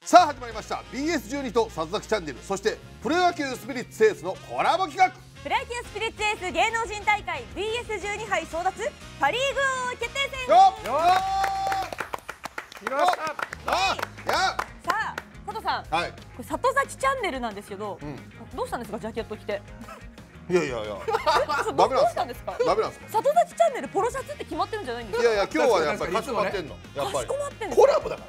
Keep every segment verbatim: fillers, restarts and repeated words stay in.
さあ始まりました ビーエスじゅうに と里崎チャンネル、そしてプロ野球スピリッツエースのコラボ企画、 プロ野球スピリッツエース芸能人大会 ビーエスじゅうに 杯争奪パ・リーグ王決定戦。 よっよ来ました。 あやさあ佐藤さん、 はいこれ里崎チャンネルなんですけど、 うんどうしたんですかジャケット着て。 いやいやいやえどどダメなんですかうしたんですか。 ダメなんですか。 里崎チャンネルポロシャツって決まってるんじゃないんですか。 いやいや今日はやっぱりかしこまってんの、やっかしぱりこまってんですコラボだから。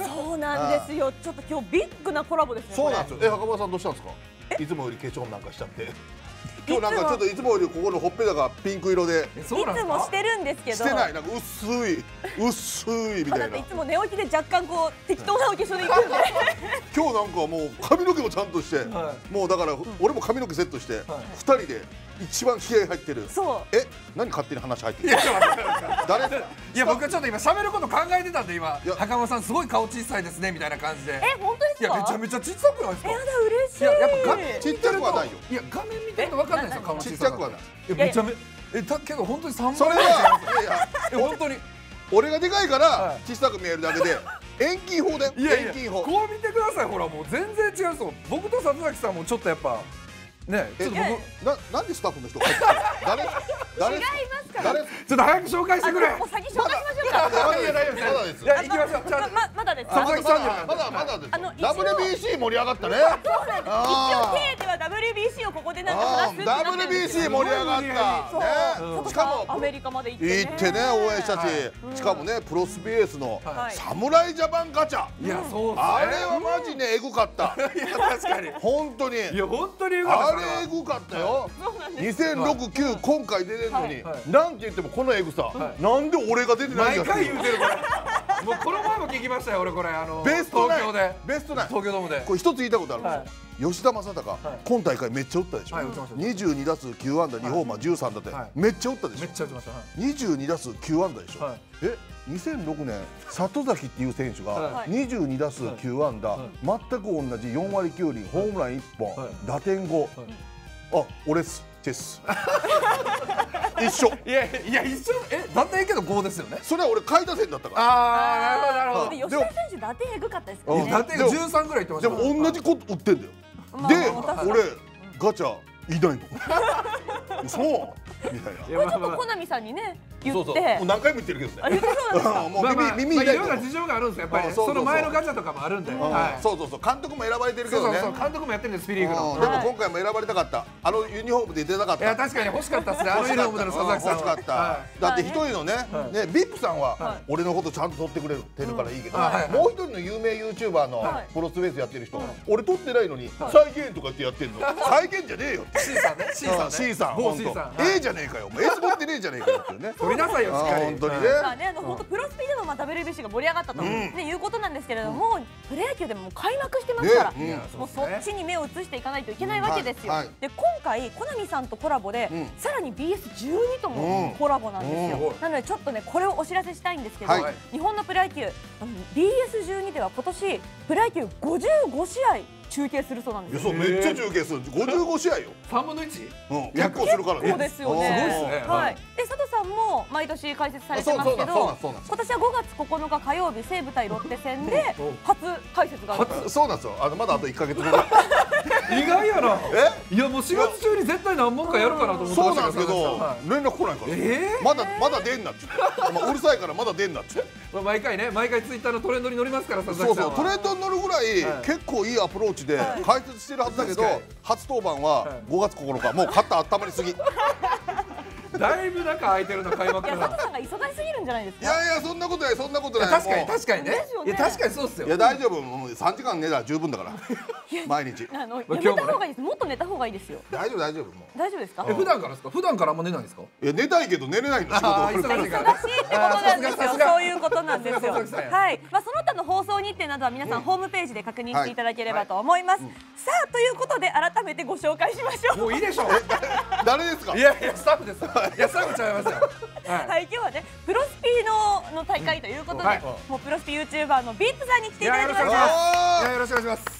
そうなんですよ。ちょっと今日ビッグなコラボですね。 そうなんですこよ。え、袴田さんどうしたんですか。いつもより化粧なんかしちゃって。今日なんかちょっといつもよりここのほっぺたがピンク色でえ、 れそうなんですか。 いつもしてるんですけど。 してない、なんか薄い薄いみたいなあだってい。つも寝起きで若干こう適当なお化粧でいくんで。 今日なんかもう髪の毛もちゃんとして、 はもうだから俺も髪の毛セットしてふたりで一番気合入ってる。 そう。 え、何勝手に話入ってる。 いや、ちょっと待ってください。 誰ですか。 いや、僕はちょっと今喋ること考えてたんで、今いや袴田さんすごい顔小さいですねみたいな感じで。 え本当ですか。 いや、めちゃめちゃ小さくないですか。 えやだ嬉しい。 いややっぱ画ちっちゃくはないよ。 いや、画面見てるとわかんないですよ、 え顔のち小ささが。 っちゃくはない。 え、めちゃめえだけど本当に三それ倍ぐらい違いますはいやいやえ、本当に。 俺がでかいからはい小さく見えるだけで遠近法だよ。 いやいや、 遠近法。 こう見てください。ほらもう全然違うんですよ。僕と里崎さんもちょっとやっぱね、ちょっと僕いやな、なんでスタッフの人入ってるの。誰誰違いますから。 誰ちょっと早く紹介してくれ。 あもう先紹介しましょうか。 いや、大丈夫です。 まだですいや、行きましょう。じゃあまままだです。 あまだ佐々木さんじゃないまだまだですあのよ。 一応ダブリュービーシー 盛り上がったね。 そうなんです。一応あー経営では ダブリュービーシー をここでなんか話すってなってるんですけダブリュービーシーど。 盛り上がそう。 ったね。しかもアメリカまで行ってね。 行ってね応援したし、 うんしかもねプロスピエースのはい侍ジャパンガチャ、 いや、そうっすね。 あれはマジねエグかった。 いや、確かに。 本当にいや、本当によかった。 あれエグかったよ。にせんろく、きゅう今回出てるのにはいなんて言ってもこのエグさ、 はいなんで俺が出てないんだ毎っていう回言うてるこれ。もうこの前も聞きましたよ、俺これ、あのベストナイン東京で。 ベストナイン東京ドームで。 これ一つ言いたいことあるんですよ、 は吉田正尚、今大会めっちゃ打ったでしょ、 はい打ちましたにじゅうに打数きゅう安打にホーマーじゅうさん打点、 はいめっちゃ打ったでしょめっちゃ打ちました。はいにじゅうに打数きゅう安打でしょ、 はいえにせんろくねん里崎っていう選手がはいにじゅうに打数きゅう安打、 はい全く同じよん割きゅう厘、ホームランいっぽん、 はい打点ご、 はいあ俺っすチェス一緒。 いやいや、一緒。え、だっていいけどごですよね。 それは俺下位打線だったから。 ああ、なるほどなるほど。 で吉田選手打点エグかったですうんね。 だってじゅうさんぐらい言ってでました。 も同じこと打ってんだよ。 まあでまあ確かに俺ガチャいないのそうみたいな。 いや、 これちょっとまあまあコナミさんにね言そうそうもうって。 何回も言ってるけどね。 あ言ってそうなんですか。 もうまあまあ耳耳まあ痛いと思ういろんな事情があるんですよ、やっぱりね。 あそうそうそうその前のガチャとかもあるんで。 うんはい。 そうそうそう監督も選ばれてるけどね。 そうそうそう、監督もやってるんです、スピリーグの。 うんでも今回も選ばれたかった。あのユニフォームで出たかっいや、 た。 確かに欲しかったですね、あのユニフォームでの佐々木さんは。 欲しかったは。 だって一人のねはいねビップさんははい俺のことちゃんと撮ってくれてるからいいけど、 はいはいもう一人の有名ユーチューバーのはいプロスペースやってる人、俺撮ってないのに再現とかってやってんの。再現じゃねえよって C さんね、C さんね。 C さん、 某本 C 当さん。 A じゃねえかよ、お前 S 持ってねえじゃねえかよっていうね。 取りなさいよ、しっかり。 あー本当にねはいまあね、あの本当プロスピでもまあ ダブリュービーシー が盛り上がったと、ねいうことなんですけれども、プロ野球でももう開幕してますから、 ねうんもうそっちに目を移していかないといけないわけですよ。 はいはいで今回コナミさんとコラボで、 うんさらに ビーエスじゅうに ともコラボなんですよ。 うんなのでちょっとねこれをお知らせしたいんですけど、 はい日本のプロ野球あの ビーエスじゅうに では今年プロ野球ごじゅうごしあい中継するそうなんいやですよ。 そうめっちゃ中継するごじゅうご試合よ。 さんぶんのいち。 うん結構するからね。 そうですよね。 すごいっすねはい。で佐藤さんも毎年解説されてますけど、 そうそうそうなんそうなんそうなん今年はごがつここのか火曜日西武対ロッテ戦で初解説があるんですよ。 そうなんですよ。あのまだあといっかげつぐらい。 意外やな。 え？ いや、もうしがつ中に絶対何本かやるかなと思ってそうましたなんですけどはい連絡来ないから。 えーまだまだ出んなっつって。お前うるさいからまだ出んなっつって。 まあ毎回ね、毎回ツイッターのトレンドに乗りますから、佐そう 々木さんは。 そうトレンドに乗るぐらいはい結構いいアプローチではい解説してるはずだけど確かに初登板ははいごがつここのかもう肩温まりすぎ。いだいぶ中空いてるの、開幕いやが。 佐藤さんが忙しすぎるんじゃないですか。 やいやそんなことないそんなことない。 確かにもう確かにねですよ。ねいや、確かにそうっすよ。 いや大丈夫もうさんじかん寝たら十分だから毎日。 あのやまあめた方がいいです。もっと寝た方がいいですよ。 大丈夫大丈夫もう。 大丈夫ですか。 え、普段からですか。普段からあんま寝ないんですか。 いや寝たいけど寝れないの仕事あー忙しい忙しいってことなんですよ。 さすがそういうことなんですよ。 さすが佐々木さんやはい。まあその他の放送日程などは皆さんホームページで確認していただければと思います。さあということで改めてご紹介しましょう。 もういいでしょう。 誰ですか。 いやいや、スタッフです。いや、スタッフちゃいますよ。はい。 はい、今日はね、プロスピのの大会ということで、 はいもうプロスピユーチューバーのビップさんに来ていただきましいやよろしくお願いします。 た。 あいや、よろしくお願いします。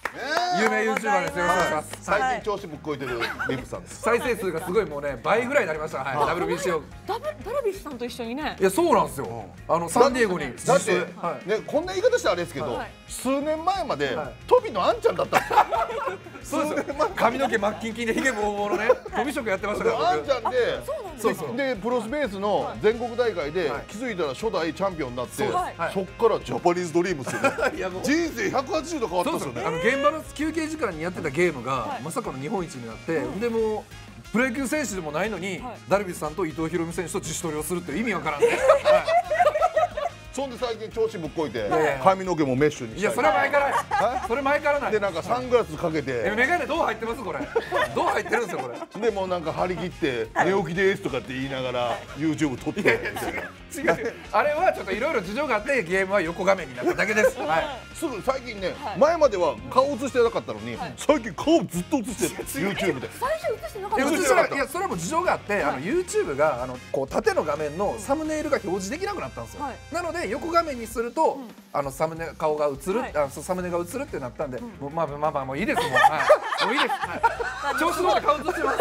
有名 ユーチューバーです。よろしくお願いします。 最近調子ぶっこいてるリップさんです。 再生数がすごいもうね倍ぐらいになりました。はい。ダブリュービーシー を。 ダブダルビッシュさんと一緒にね。 いやそうなんですよ。あのサンディエゴにだってねこんな言い方したらあれですけど、数年前までトビのあんちゃんだった。 そうですよ。髪の毛マッキンキンでヒゲボーボーのね飛び職やってましたから。 あんちゃんで、 そうそう。 でプロスベースの全国大会で気づいたら初代チャンピオンになって、そっからジャパニーズドリームですよね。人生ひゃくはちじゅうど変わったんですよね。 あの現場の休憩時間にやってたゲームがまさかの日本一になって、でもプロ野球選手でもないのにダルビッシュさんと伊藤大海選手と自主トレをするっていう意味わからんね。 そんで最近調子ぶっこいて髪の毛もメッシュにして、 いやそれは前からそれ前からないでなんかサングラスかけてメガネどう入ってますこれどう入ってるんですよこれでもなんか張り切って寝起きですとかって言いながら YouTube 撮って違うあれはちょっといろいろ事情があってゲームは横画面になっただけです。 すぐ最近ね前までは顔映してなかったのに最近顔ずっと映してる YouTube で最初映してなかった。 映してなかった。いやそれはもう事情があってあの YouTube があのこう縦の画面のサムネイルが表示できなくなったんですよ。なので横画面にするとあのサムネ顔が映るあサムネが映るってなったんでもうまあまあまあもういいですもうはいもういいですはい調子乗って顔映してます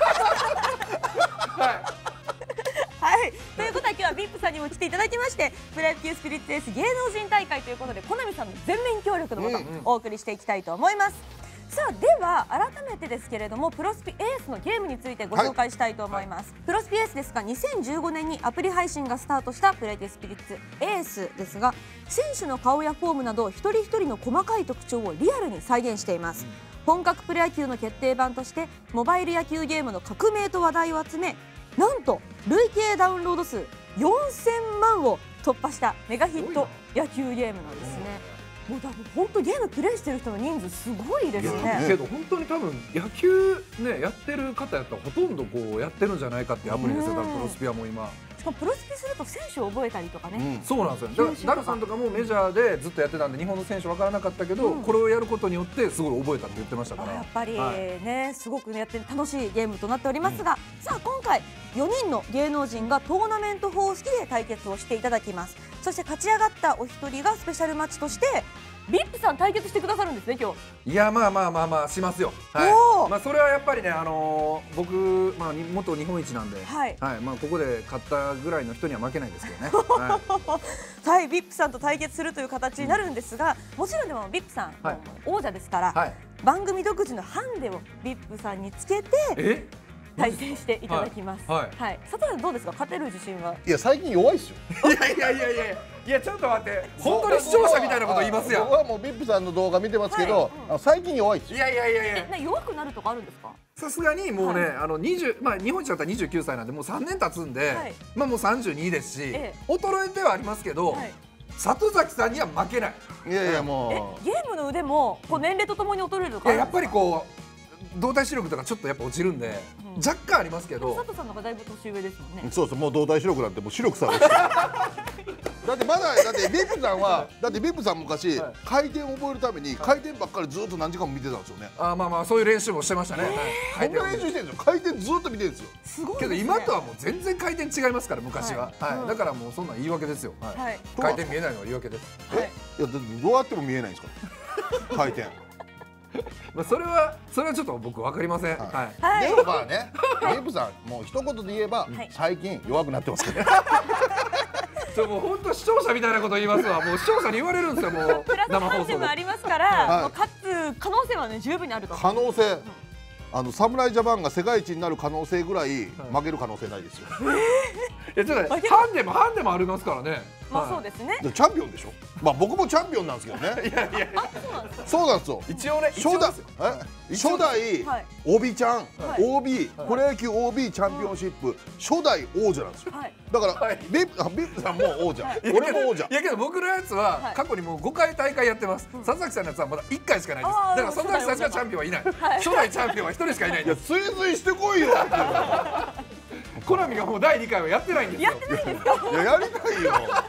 はいはい、ということは今日はビップさんにも来ていただきましてプロ野球スピリッツエース芸能人大会ということでコナミさんの全面協力のもとお送りしていきたいと思います。さあでは改めてですけれどもプロスピエースのゲームについてご紹介したいと思います、はい、プロスピエースですがにせんじゅうごねんにアプリ配信がスタートしたプロ野球スピリッツエースですが選手の顔やフォームなど一人一人の細かい特徴をリアルに再現しています、うん、本格プロ野球の決定版としてモバイル野球ゲームの革命と話題を集めなんと累計ダウンロード数よんせんまんを突破したメガヒット野球ゲームなんですね。もう多分本当ゲームプレイしてる人の人数すごいですね。 けど本当に多分野球ねやってる方やったらほとんどこうやってるんじゃないかっていうアプリですよ。多分プロスピアも今。 しかもプロスピすると選手を覚えたりとかね、 うん、そうなんですよ。だからダルさんとかもメジャーでずっとやってたんで日本の選手分からなかったけど、うん、これをやることによってすごい覚えたって言ってましたからやっぱりね、はい、すごく、ね、やって楽しいゲームとなっておりますが、うん、さあ今回よにんの芸能人がトーナメント方式で対決をしていただきます。そして勝ち上がったお一人がスペシャルマッチとしてビップさん対決してくださるんですね今日。 いやまあまあまあまあしますよ。はい。まあそれはやっぱりねあのー、僕まあ元日本一なんで、はい、はい、まあここで勝ったぐらいの人には負けないですけどね。はい。 はい、ビップさんと対決するという形になるんですが、もちろんでもビップさん、はい、王者ですから、はい、番組独自のハンデをビップさんにつけて。え対戦していただきます。はい。はい。佐藤さんどうですか、勝てる自信は。 いや最近弱いですよ。 いやいやいやいやいやちょっと待って、本当に視聴者みたいなこと言いますやん。 僕はもうビップさんの動画見てますけど、最近弱いですよ。 いやいやいやいや。 弱くなるとかあるんですか。 さすがにもうねあのにじゅうまあ日本一だったらにじゅうきゅうさいなんでもうさんねん経つんで、まあもうさんじゅうにですし衰えてはありますけど。里崎さんには負けない。 いやいやもう。ゲームの腕もこう年齢とともに衰えるとか。 やっぱりこう。動体視力とかちょっとやっぱ落ちるんで、うん、若干ありますけど佐藤さんの方がだいぶ年上ですもんね。 そうそうもう動体視力なんてもう視力さえだってまだだってビップさんはだってビップさん昔、はい、回転を覚えるために回転ばっかりずっと何時間も見てたんですよね。 あまあまあそういう練習もしてましたね。 こんな練習してるんですよ。回転ずっと見てるんですよ。 すごいけど今とはもう全然回転違いますから昔は。はい。だからもうそんなん言い訳ですよ。はい。回転見えないのは言い訳です。 えいやどうやっても見えないんですか回転。 まあそれはそれはちょっと僕分かりません。はい。でもまあね、ビップさんもう一言で言えば最近弱くなってますけど。 そうもう本当視聴者みたいなこと言いますわ。もう視聴者に言われるんですよもう生放送で。 もありますから、勝つ可能性はね十分にあると。 可能性。あの侍ジャパンが世界一になる可能性ぐらい負ける可能性ないですよ。 いやちょっとハンデもハンデもありますからね。 まあそうですね。 チャンピオンでしょ。まあ僕もチャンピオンなんですけどね。いやいや。そうなんですよ。 一応ね。 初代初代オービーちゃん オービー プロ野球 オービー チャンピオンシップ初代王者なんですよ。だからビップさんも王者、俺も王者。 いやけど僕のやつは過去にもうごかい大会やってます。佐々木さんのやつはまだいっかいしかないです。だから佐々木さんしかチャンピオンはいない。初代チャンピオンはひとりしかいないんです。 いや追随してこいよ。 コナミがもうだいにかいはやってないんですよ。 やってないんですか。 いややりたいよ。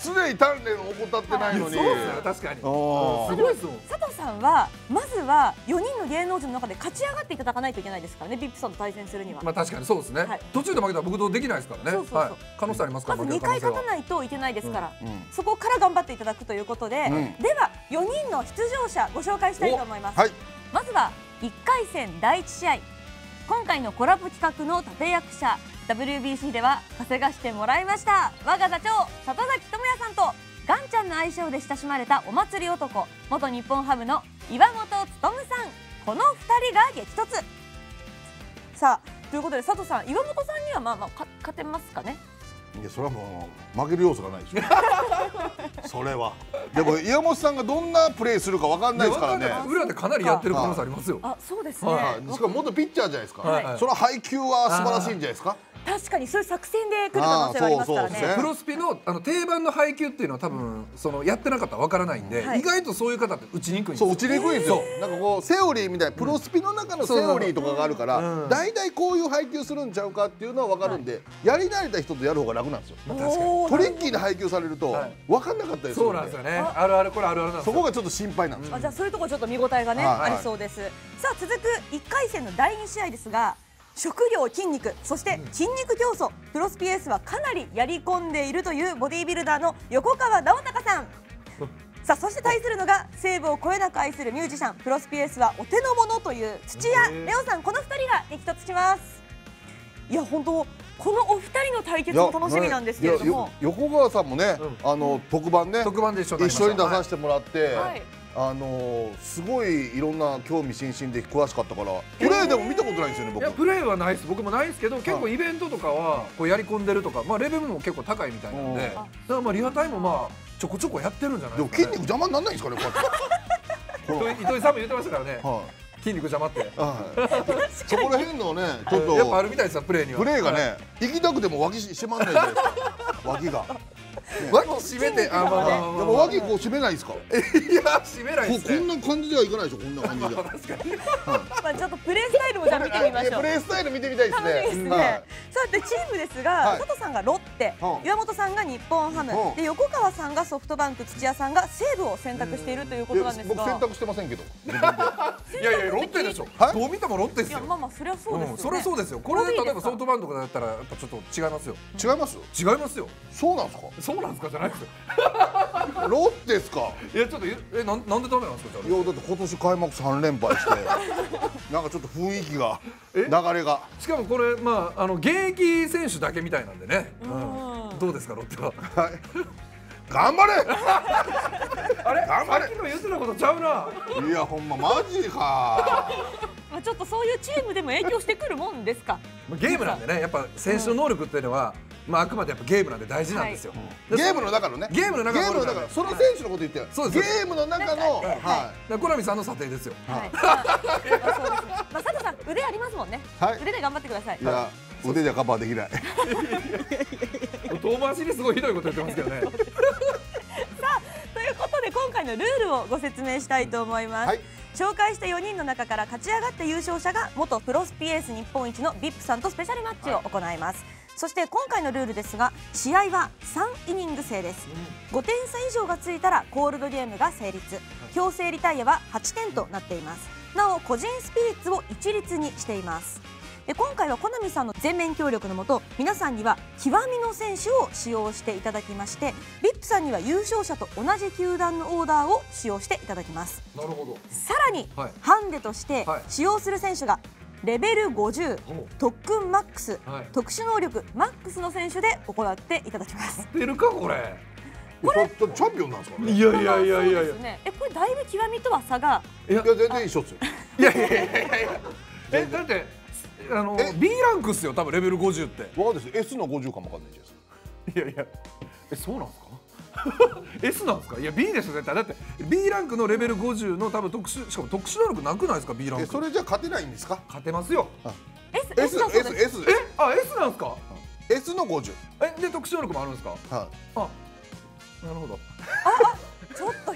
常に鍛錬を怠ってないのに。 そうですよ、確かに。すごいですもん。 佐藤さんはまずはよにんの芸能人の中で勝ち上がっていただかないといけないですからね、ビップさんと対戦するには。 まあ確かにそうですね。途中で負けたら僕とできないですからね。可能性ありますから。 まずにかい勝たないといけないですから、そこから頑張っていただくということで、ではよにんの出場者ご紹介したいと思います。まずはいっかい戦だいいち試合、今回のコラボ企画の立役者、 ダブリュービーシー では稼がしてもらいました我が座長里崎智也さんと、ガンちゃんの愛称で親しまれたお祭り男、元日本ハムの岩本勉さん、このふたりが激突。さあということで佐藤さん、岩本さんにはまあまあ勝てますかね。 いや、それはもう負ける要素がないでしょそれは。でも岩本さんがどんなプレーするかわかんないですからね。 裏でかなりやってる可能性ありますよ。 あ、そうですね。 しかも元ピッチャーじゃないですか。その配球は素晴らしいんじゃないですか。 確かにそういう作戦で来る可能性はありますからね。 プロスピのあの定番の配球っていうのは多分そのやってなかったらわからないんで、意外とそういう方って打ちにくいんですよ。 そう、打ちにくいんですよ。なんかこうセオリーみたいな、プロスピの中のセオリーとかがあるから、大体こういう配球するんちゃうかっていうのはわかるんで、やり慣れた人とやる方が楽なんですよ。確かにトリッキーな配球されるとわかんなかったりする。 そうなんですよね。あるある、これあるあるなんですよ。 そこがちょっと心配なんですよ。 じゃあそういうところちょっと見応えがねありそうです。さあ続くいっかい戦のだいに試合ですが、食料、筋肉、そして筋肉競争、プロスピエースはかなりやり込んでいるというボディービルダーの横川直隆さん。さあそして対するのが西武をこえなく愛するミュージシャン、プロスピエースはお手の物という土屋レオさん、このふたりが激突します。いや本当このお二人の対決も楽しみなんですけれども、 横川さんもね、あの特番ね、 特番で一緒に出させてもらって。あのすごいいろんな興味津々で詳しかったから、プレーでも見たことないんですよね、僕。 いやプレーはないです、僕もないですけど、結構イベントとかはこうやり込んでるとか、まあレベルも結構高いみたいなんで、だからまあリハタイもまあちょこちょこやってるんじゃないですか。 でも筋肉邪魔にならないんですかね、こうやって。 糸井さんも言ってましたからね、筋肉邪魔って。 そこら辺のね、ちょっとやっぱあるみたいですよ、プレーには。 プレーがね、行きたくても脇締まんないじゃないですか、脇が。 脇締めて、あ、まあまあ、でも脇こう締めないですか。 いや、締めないですね。 こんな感じではいかないでしょ、こんな感じで。 確かに。まあちょっとプレースタイルもじゃあ見てみましょう。 プレースタイル見てみたいですね。 楽しみですね。さてチームですが、佐藤さんがロッテ、岩本さんが日本ハム、で横川さんがソフトバンク、土屋さんが西武を選択しているということなんですが、 僕選択してませんけど。 いやいや、ロッテでしょ。どう見てもロッテですよ。 まあまあそれはそうですよね。 それはそうですよ。これで例えばソフトバンクとかだったらやっぱちょっと違いますよ。 違います？ 違いますよ。 そうなんですか？ そうなんですかじゃないですよ。 ロッテですか？ いやちょっとえなんなんでダメなんですか？ いやだって今年開幕さん連敗してなんかちょっと雰囲気が流れが。 しかもこれまああの現役選手だけみたいなんでね。どうですかロッテは？ はい。頑張れ。 あれ？頑張れ。さっきの言ってたことちゃうな。 いやほんまマジか。 まあちょっとそういうチームでも影響してくるもんですか。 ゲームなんでね、やっぱ選手の能力っていうのは、まああくまでやっぱゲームなんで大事なんですよ。 ゲームの中のね。 ゲームの中の。 ゲームの中のその選手のこと言ってる。そうです。ゲームの中のはい。 コナミさんの査定ですよ。 はい。まあ佐藤さん腕ありますもんね。腕で頑張ってください。 いや腕ではカバーできない。 遠回しにすごいひどいこと言ってますけどね。 さあということで今回のルールをご説明したいと思います。紹介したよにんの中から勝ち上がった優勝者が元プロスピエース日本一のビップさんとスペシャルマッチを行います。そして今回のルールですが、試合はさんイニング制です。ごてん差以上がついたらコールドゲームが成立、強制リタイアははちてんとなっています。なお個人スピリッツを一律にしています。で今回はコナミさんの全面協力のもと、皆さんには極みの選手を使用していただきまして、ビップさんには優勝者と同じ球団のオーダーを使用していただきます。 なるほど。 さらに、はい、ハンデとして使用する選手がレベルごじゅう、特訓マックス、はい、特殊能力マックスの選手で行っていただきます。 出るかこれ。 これチャンピオンなんですかね。 いやいやいやいやいや。 えこれだいぶ極みとは差が。 いや全然一緒ですよ。 いやいやいやいやいや。えだって。あの ビー ランクっすよ、多分レベルごじゅうって。 わかんないです。エス のごじゅうかもわかんないじゃないですか。 いやいや、えそうなんですか？エス なんですか？いや ビー ですよ絶対。だって ビー ランクのレベルごじゅうの多分特殊、しかも特殊能力なくないですか ビー ランク？ それじゃ勝てないんですか？ 勝てますよ。 エス エス エス エス。 えあ エス なんですか？ エス のごじゅう。 えで特殊能力もあるんですか？はい。あなるほど。 あちょっと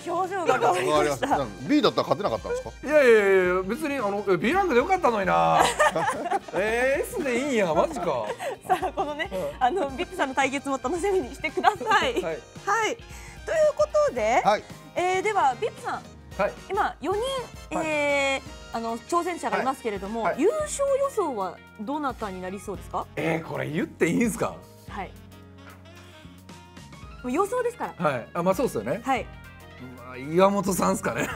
表情が変わりました。 B だったら勝てなかったんですか？ いやいやいや別にあの B ランクでよかったのにな。えー、S でいいんやマジか。 さあこのね、あのビップさんの対決も楽しみにしてください。はい。はい。ということで、はい、えー、ではビップさん、はい、今よにん、はい、えー、あの挑戦者がいますけれども、はいはい、優勝予想はどなたになりそうですか？ えー、これ言っていいんですか？ はい。もう予想ですから。 はい。あ、まあそうですよね。 はい。 まあ岩本さんですかね。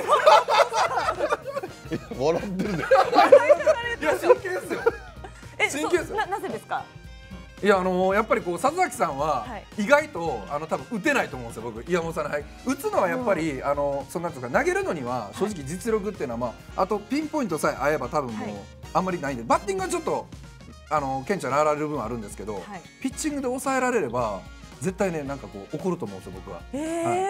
笑ってるね。 いや真剣ですよ。 え、真剣ですよ。な、なぜですか？ いやあのー、やっぱりこう里崎さんは意外とあの多分打てないと思うんですよ僕岩本さんの、はい、打つのはやっぱり、うん、あのそんなんですか投げるのには正直実力っていうのは、まあ、あとピンポイントさえ合えば多分もう、はい、あんまりないんでバッティングはちょっっとあの顕著にあられる分あるんですけど、はい、ピッチングで抑えられれば絶対ねなんかこう怒ると思うんですよ僕は。 えーはい、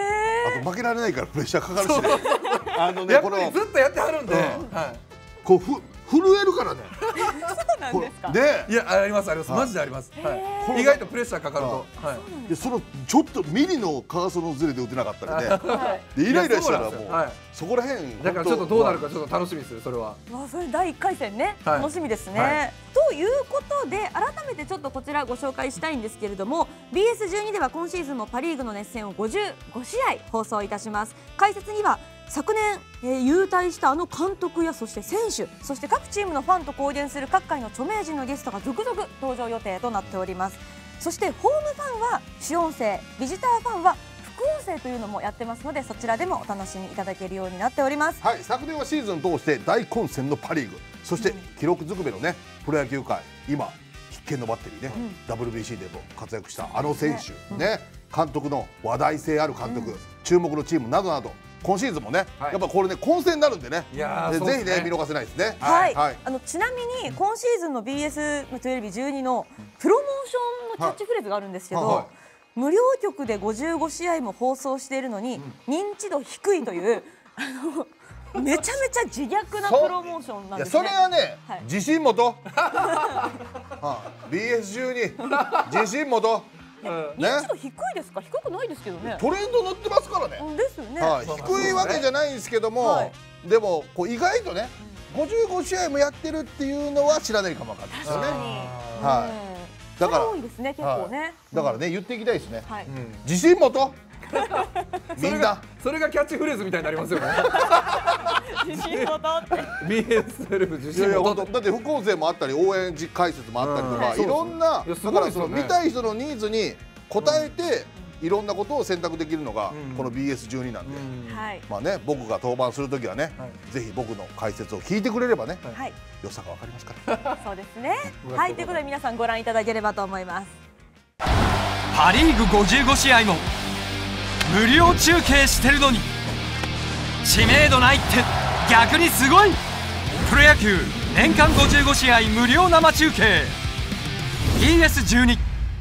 あと負けられないからプレッシャーかかるしね。 あのねこのずっとやってはるんで、うん、はい、 こうふ震えるからね。 そうなんですか。 で、 いやありますありますマジであります。はい。意外とプレッシャーかかると。はい。 でそのちょっとミリのカーソルのズレで打てなかったらね。でイライラしたらもうそこら辺。 だからちょっとどうなるかちょっと楽しみですよそれは。 まあそれだいいっかい戦ね楽しみですね。ということで改めてちょっとこちらご紹介したいんですけれども ビーエスじゅうに では今シーズンもパ・リーグの熱戦をごじゅうごしあい放送いたします。解説には昨年、えー、勇退したあの監督やそして選手そして各チームのファンと公言する各界の著名人のゲストが続々登場予定となっております。そしてホームファンは主音声ビジターファンは副音声というのもやってますのでそちらでもお楽しみいただけるようになっております。 はい、昨年はシーズン通して大混戦のパ・リーグそして記録ずくめのねプロ野球界今必見のバッテリーね、うん、ダブリュービーシー でも活躍したあの選手、うん、ね監督の話題性ある監督、うん、注目のチームなどなど今シーズンもね、はい、やっぱこれね混戦になるんでね、ぜひね見逃せないですね。 はい。はい、あのちなみに今シーズンの ビーエスじゅうじゅうに のプロモーションのキャッチフレーズがあるんですけど、はいはい、無料局でごじゅうごしあいも放送しているのに、うん、認知度低いというあのめちゃめちゃ自虐なプロモーションなんですね。 それはね、はい、自信持と。ビーエスじゅうに 自信持と。 認知度低いですか？低くないですけどね。 トレンド乗ってますからね。 ですよね。 低いわけじゃないんですけども、でもこう意外とね、ごじゅうごしあいもやってるっていうのは知らないかもわかんないですよね。はい。だから多いですね結構ね。 だからね言っていきたいですね。自信持と。みんなそれがキャッチフレーズみたいになりますよね。 自信持とって。 ビーエスじゅうに 自信持と。 だって副音声もあったり応援解説もあったりとかいろんなだからその見たい人のニーズに応えていろんなことを選択できるのがこの ビーエスじゅうに なんで、まあね僕が登板するときはねぜひ僕の解説を聞いてくれればね良さがわかりますから。 そうですね。はいということで皆さんご覧いただければと思います。 パ・リーグごじゅうごしあいも無料中継してるのに知名度ないって逆にすごい。プロ野球年間ごじゅうごしあい無料生中継 ビーエスじゅうに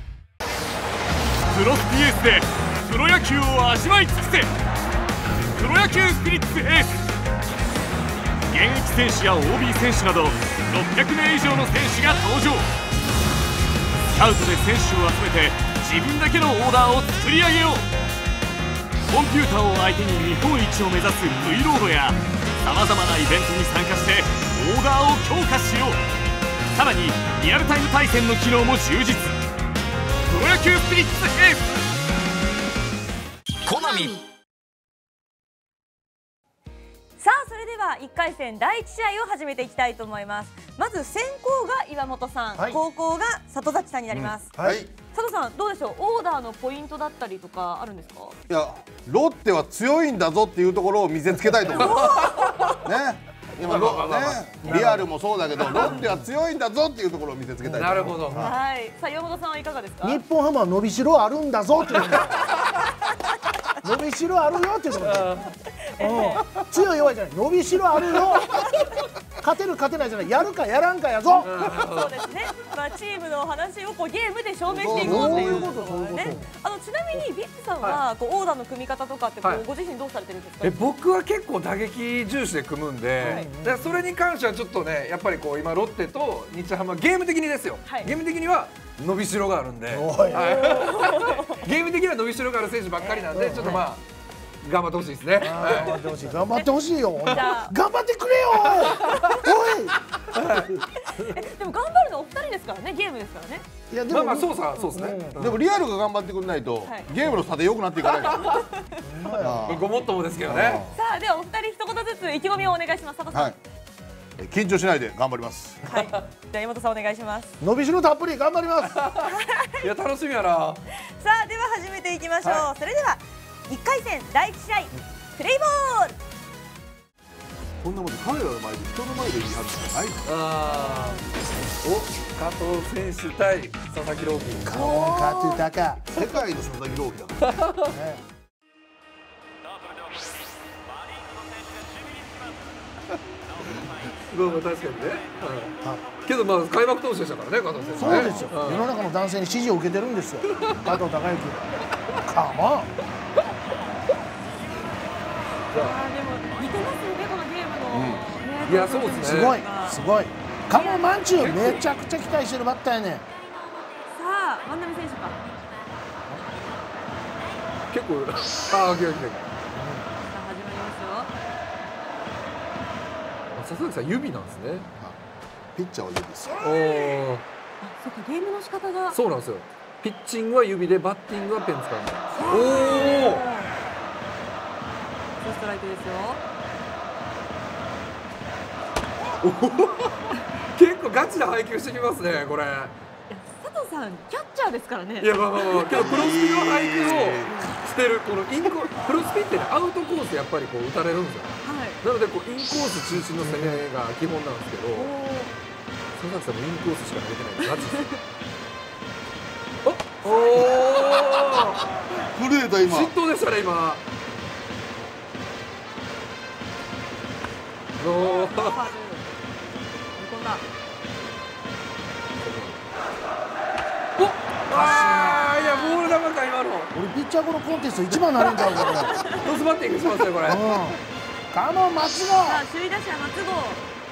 プロスピエースでプロ野球を味わい尽くせプロ野球スピリッツエース現役選手や オービー 選手などろっぴゃくめい以上の選手が登場。スカウトで選手を集めて自分だけのオーダーを作り上げよう。コンピューターを相手に日本一を目指す V ロードやさまざまなイベントに参加してオーダーを強化しよう。さらにリアルタイム対戦の機能も充実。プロ野球スピリッツエースコナミ。 さあそれではいっかい戦だいいち試合を始めていきたいと思います。まず先攻が岩本さん、はい、後攻が里崎さんになります。うん、はい。佐藤さんどうでしょう。オーダーのポイントだったりとかあるんですか。 いやロッテは強いんだぞっていうところを見せつけたいと思いますね。今のねリアルもそうだけどロッテは強いんだぞっていうところを見せつけたい。 なるほど。 はい。さあ岩本さんはいかがですか。 日本ハムは伸びしろあるんだぞっていう伸びしろあるよっていうこと。強い弱いじゃない伸びしろあるよ。勝てる勝てないじゃないやるかやらんかやぞ。 そうですね。まあチームの話をこうゲームで証明していこうということね。あのちなみにビップさんはこうオーダーの組み方とかってこうご自身どうされてるんですか。 え僕は結構打撃重視で組むんで、でそれに関してはちょっとねやっぱりこう今ロッテと日ハムゲーム的にですよ。ゲーム的には伸びしろがあるんで、ゲーム的には伸びしろがある選手ばっかりなんでちょっとまあ頑張ってほしいですね。 頑張ってほしい、頑張ってほしいよ。 じゃあ頑張ってくれよ。 えでも頑張るのお二人ですからね、ゲームですからね。 おい。いやでもまあまあそうさそうですね。 でもリアルが頑張ってくれないと、 はいゲームの差で良くなっていかないからあごもっともですけどね。 さあではお二人一言ずつ意気込みをお願いします。佐藤さん。 ーはいえ緊張しないで頑張ります。 はい。じゃあ山本さんお願いします。 伸びしろたっぷり頑張ります。 いや楽しみやな。 さあでは始めていきましょう。 はそれではいっかい戦だいいち試合プレイボール。 こんなもんでカメラの前で人の前で言い張るしかないです。 あーお加藤選手対佐々木朗希。 カモンカトゥタカ。 世界の佐々木朗希だから。 まあまあ確かにね。けどまあ開幕投手でしたからね加藤選手ね。 そうですよ。世の中の男性に支持を受けてるんですよ。加藤孝之。カモン。 あーでも似てますよねこのゲームの、ねいやそうですね。 すごいすごい。カモンマンチューめちゃくちゃ期待してるバッターやねん。 さあ万波選手か。 結構ああ来た来た。 さあ始まりますよ。 佐々木さん指なんですね。 ピッチャーは指ですよ。 おお。 あそっかゲームの仕方が。 そうなんですよ。ピッチングは指でバッティングはペン使うんだ。おお。 ツーストライクですよ。 結構ガチな配球してきますねこれ。 いや佐藤さんキャッチャーですからね。 いやまあまあまあけどプロスピの配球をしてるこのインコプロスピってねアウトコースやっぱりこう打たれるんですよ。 はい。 なのでこうインコース中心の攻めが基本なんですけど、 おお。 佐々木さんもインコースしか投げてないんでガチですよ。おお震えた今。 失投でしたね今。おお。 ファウル。追い込んだ。 ああいやボール球か今の。 俺ピッチャーこのコンテスト一番なれんちゃうかこれ。 トスバッティングしますよこれ。 うん。カモン松さあ野。 首位打者松郷。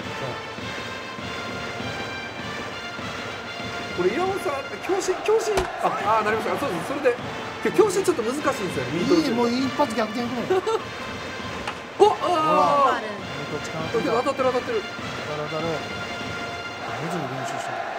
これ岩本さん強振強振ああなりました。そうですそれで強振ちょっと難しいんですよね。ミート打ちいいもう一発逆転くれ。 おフああ。 ァウル。 どっちかな当たってる当たってる。 当たる当たる。上手に練習してる。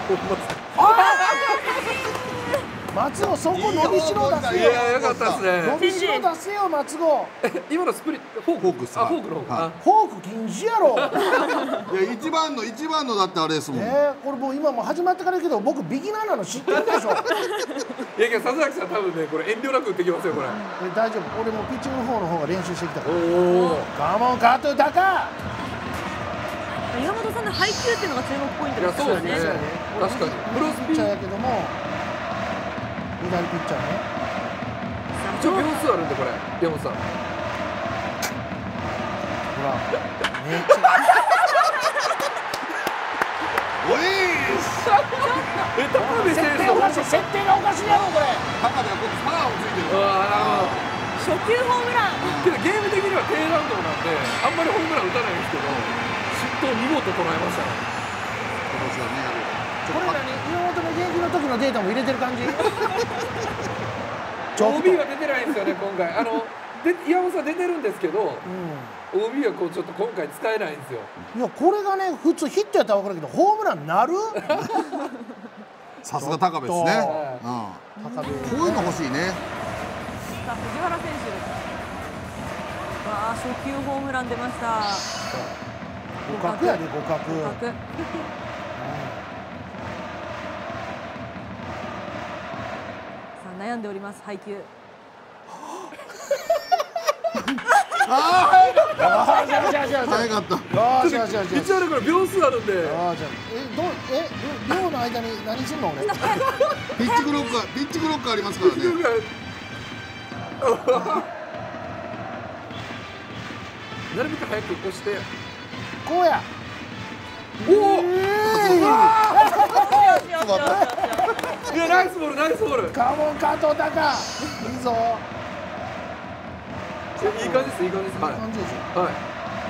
松尾そこ伸びしろ出せよ。 いやよかったですね。 伸びしろ出せよ松尾。 今のスプリットフォークフォークっすあフォークの方はか。 フォーク禁止やろ。 いや一番の一番のだってあれですもん。 えー、これもう今もう始まってからやけど僕ビギナーなの知ってるでしょ。 いやけど佐々木さん多分ねこれ遠慮なく打ってきますよこれ。 え大丈夫俺もピッチングの方の方が練習してきたから。 おお。 カモンカートダカ。 岩本さんの配球っていうのが注目ポイントいやですからね。 そうですね。確かに。プロスピピッチャーやけども左ピッチャーね。 一応秒数あるんでこれ山本さん。 ほらめっちゃおいえ高部設選手定おかしい設定がおかしいやろこれ。 高部はこっちパワーをついてる。 うわなるほど。 初球ホームラン。 けどゲーム的には低弾道なんであんまりホームラン打たないんですけど失投見事捉えましたね。 今年はねやる。 これらに岩本の現役の時のデータも入れてる感じ。ちょっとオービー は出てないんですよね今回。あので岩本さん出てるんですけど、 うオービー はこうちょっと今回使えないんですよ。 ん、いやこれがね普通ヒットやったら分かるけどホームランなる。 さすが高部ですね。 高部うん。こういうの欲しいね。 さあ藤原選手です。わあ初球ホームラン出ました。 互角やで互角。 互角。さあ悩んでおります配球。 ああじゃあじゃあじゃあじゃ早かった。 ああじゃあじゃあじゃ一応ねこれ秒数あるんで。 ああじゃあえどうえ両の間に何すんの俺。 ピッチクロッカーピッチクロッカーありますからね。 なるべく早く押して。 こうや。 おお。 よしよしよしよし。 いやナイスボールナイスボール。 カモン加藤高いいぞ。 いい感じですいい感じです。はい感じでしょ。 はい。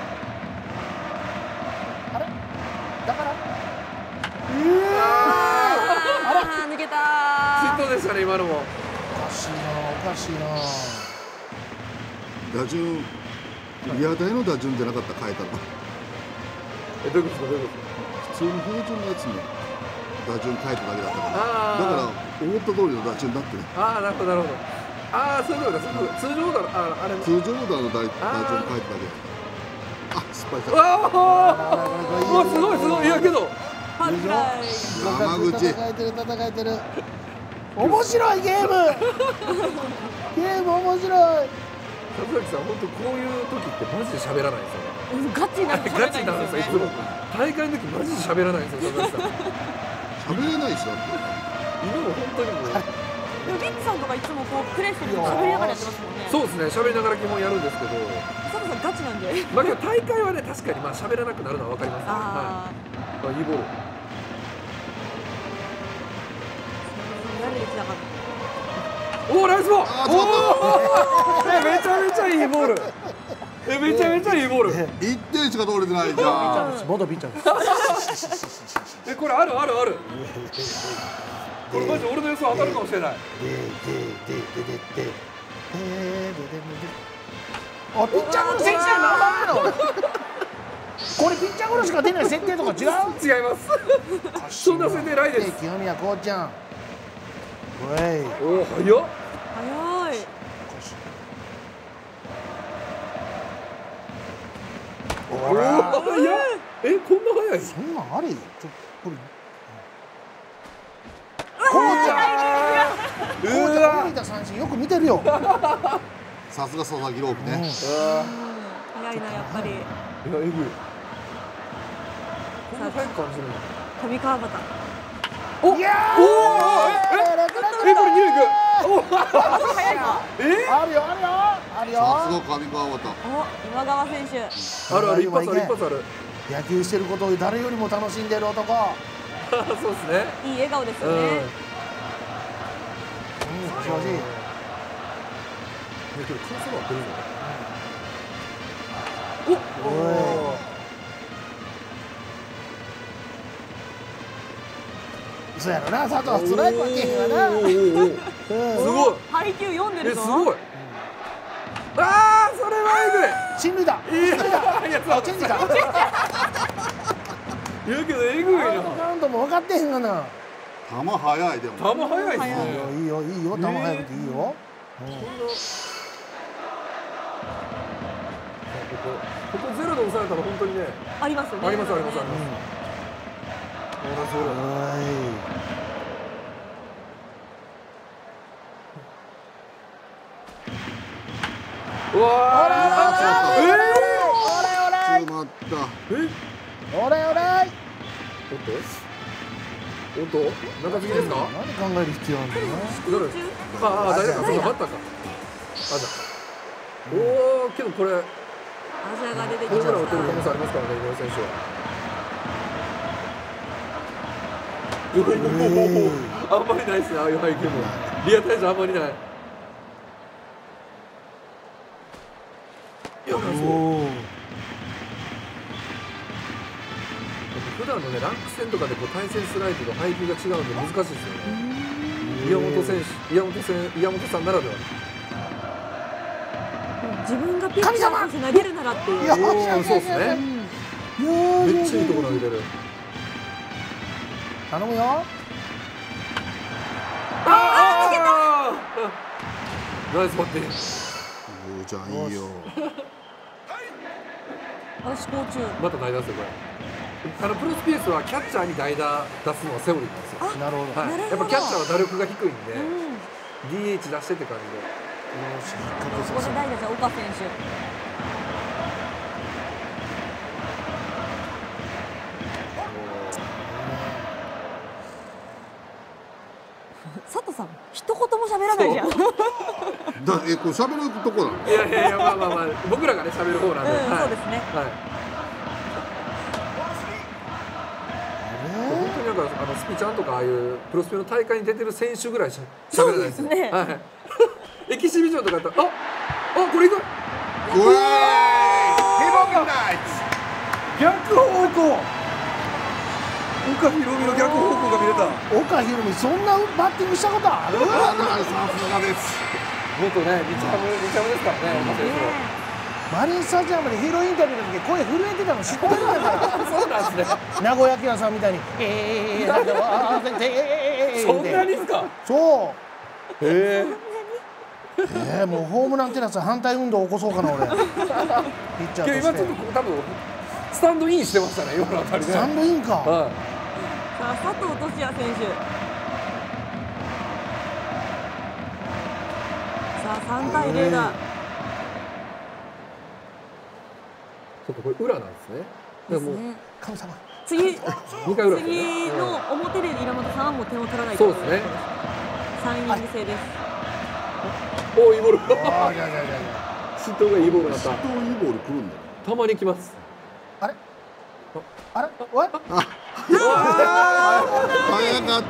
あれだからああ抜けた失投でしたね今のも。 おかしいなおかしいな。 打順リアタイの打順じゃなかった変えたの。 えどういうことですかどういうこと普通の標準のやつに打順変えただけだったから、だから思った通りの打順になってね。 ああなるほどなるほど。ああそういうことか。通常だああれ通常オーダーの打打順変えただけ。あ失敗した。 ああもうすごいすごい。いやけどファウルフライ。 山口戦えてる戦えてる。面白いゲーム。ゲーム面白い。 里崎さん本当こういう時ってマジで喋らないんですよ。 ガチなんですよ。 ガチなんですよいつも。大会の時マジで喋らないんですよ里崎さん。 喋れないでしょ。 今も本当にもう。 でもビッツさんとかいつもこうプレーしてると喋りながらやってますもんね。 そうですね喋りながら基本やるんですけど。 佐藤さんガチなんで。 まあけど大会はね確かにまあ喋らなくなるのはわかりますね。 あはい。まあいいボール。 あ。やるべきだから。 おおナイスボール。 あーちょっおお。めちゃめちゃいいボール。えめちゃめちゃいいボール。 と一点しか通れてないじゃん。 元ピッチャーです。 えこれあるあるある。これマジ俺の予想当たるかもしれない。 あピッチャーゴロ選手なんだの。これピッチャーゴロしか出ない設定とか違う？ 違います。そんな設定ないです。 清宮こうちゃん。おい。 おお早っ。 早い。 ほら。 早っ。えこんな早い？ そんなんあり？ちょこれ。 こうちゃん。 こうちゃん降りた三振よく見てるよ。 さすが佐々木朗希ね。 早いなやっぱり。 いやえぐい。こんな早く感じるの。 上川端。 おいやー。おお。ええこれ二塁行く。お。 早いぞ。 え？ あるよあるよあるよ。 さすが上川端。 お今川選手。 あるある一発ある一発ある。 野球してることを誰よりも楽しんでる男。 そうですね。 いい笑顔ですよね。 うん、調子いい。 ねこれカーソルは出るぞ。お。おお。 そうやろな佐藤ストライクはけへんわな。 すごい。 配球読んでるぞ。 えすごい。ああそれは進塁だ。 えぐい。いやあチェンジか。 いやけどえぐいな。 カウントも分かってへんがな。 球速いでも。 球速いですいいよね。 いいよいいよ球速くていいよ。 ここここゼロで抑えたら本当にね。 ありますよね。 ありますありますあります。同じボール。うわおらー。ええ。 詰まった。 え。 おれおれ。 おっと。おっと。中継ぎですか。 何考える必要あるんだよ。 誰。ああ誰かそうだバッターか。あじゃ。おおけどこれ。 アジャが出てきホームラン打てる可ま能性ありますからね、井上選手は。おお、あんまりないですね、ああいう配球も。リアタイじゃあんまりない。いや、そう。普段のね、ランク戦とかでこう対戦する相手と配球が違うんで難しいですよね。岩本選手、岩本選、岩本さんならでは。 自分がピッチャーとして投げるならっていう。 いやおお、そうですね。めっちゃいいところ投げてる。 頼むよ。 ああ、ナイスバッティング。 おーちゃんいいよ。 私高中。 また代打ですよこれ。あのプロスピースはキャッチャーに代打出すのはセオリーなんですよ。 なるほど。 はい。 なるほどやっぱキャッチャーは打力が低いんで、 うん。 ディーエイチ 出してって感じで。 ここで代打じゃ岡選手。佐藤さん一言も喋らないじゃん。 だえこれ喋るとこなの。 いやいやいやまあまあまあ僕らがね喋る方なんで。 うん、 はいそうですね。 はい。本当になんかあのスピちゃんとかああいうプロスピの大会に出てる選手ぐらいしゃ喋らないですそうですねはい。エキシビジョンとかだったらああこれいく。 うえー逆方向。岡ひろみの逆方向が見れた。 岡ひろみそんなバッティングしたことある？ あさすがです。 元ね日ハム日ハムですからね、岡選手。 マリンスタジアムでヒーローインタビューの時声震えてたの知ってるんだからそうなんですね。 名古屋キラさんみたいに「ええー、あーええー、 そんなにですか。 そうへええー、もうホームランテラス反対運動起こそうかな俺ピッチャーとして。 今ちょっと多分スタンドインしてましたね、今のあたりね。 スタンドインか、 はい、 さあ佐藤俊哉選手、さあさんたいゼロだ。 そっか、これ裏なんですね。 ですね。 神様次にかい裏ですね。 次の表で稲本さんはもう点を取らないと。 そうですね。 さんイニング制です。 おお、いいボール。 あーいやいやいやいや失投がいいボールだった。 どういうボール来るんだよ。 たまに来ます。 あれあれおい早かった。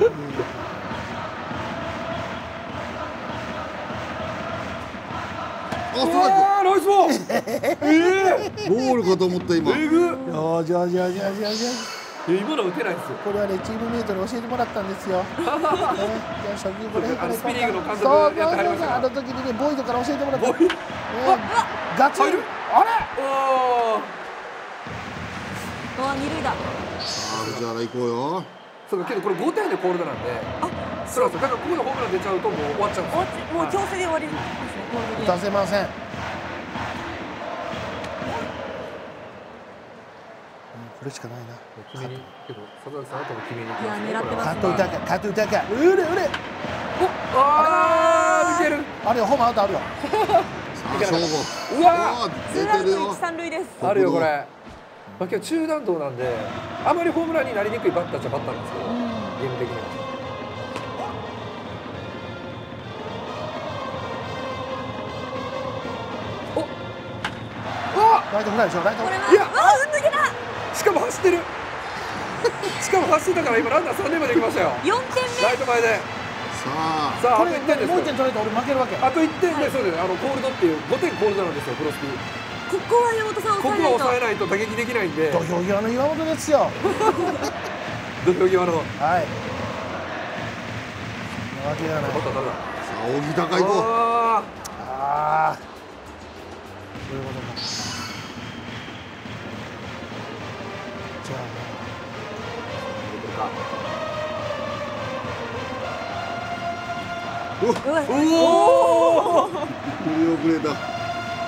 あ、ストライあー、ナイスボール。えク。ボールかと思った今。 えぐ。 よーじゃあじゃあじゃあじゃあじゃあ今の打てないですよ。 これはねチームメイトに教えてもらったんですよ。ね、じゃあ初球これあのスピリーグの監督そうやってはりましたからあの時にねボイドから教えてもらった。 ボイドね、ガツン入る。 あれおお。 わあ二塁だ。 さあ藤原行こうよ。 そうか、けどこれごてんでコールドなんで。あ、そうなんですよ。だからここでホームラン出ちゃうともう終わっちゃうんですよ。 もう強制で終わりですね。コールドゲーム出せません。うんこれしかないな。 決めに、けど佐々木さんあとも決めに行きいやますね。 狙ってますカット歌かカット歌かうれうれお、ああ、抜ける。 あるよホームアウトあるよ。 さあ勝負。 うわツーアウト一三塁です。 あるよこれ。まあ、今日中断頭なんであまりホームランになりにくいバッターっちゃバッターなんですけど、ゲーム的には。おっ、うわライトフライでしょライトこれは、 いやわあ、抜けた。 しかも走ってるしかも走ってたから今ランナーさん塁まで行きましたよ。 四点目。 ライト前で。 さあ。 さあ、あことれいってんですよもういってん取れたら俺負けるわけ。 あといってんで、そうです。あのコールドっていうごてんコールドなんですよ、プロスピ。 ここは山本さんここは抑えないと。 抑えないと打撃できないんで、 土俵際の岩本ですよ。 土俵際の。 はい。わけがない。 バッター誰だ。 さあ扇高行こう。 あああ。そういうことか。じゃあうわうわーおお。 振り遅れた。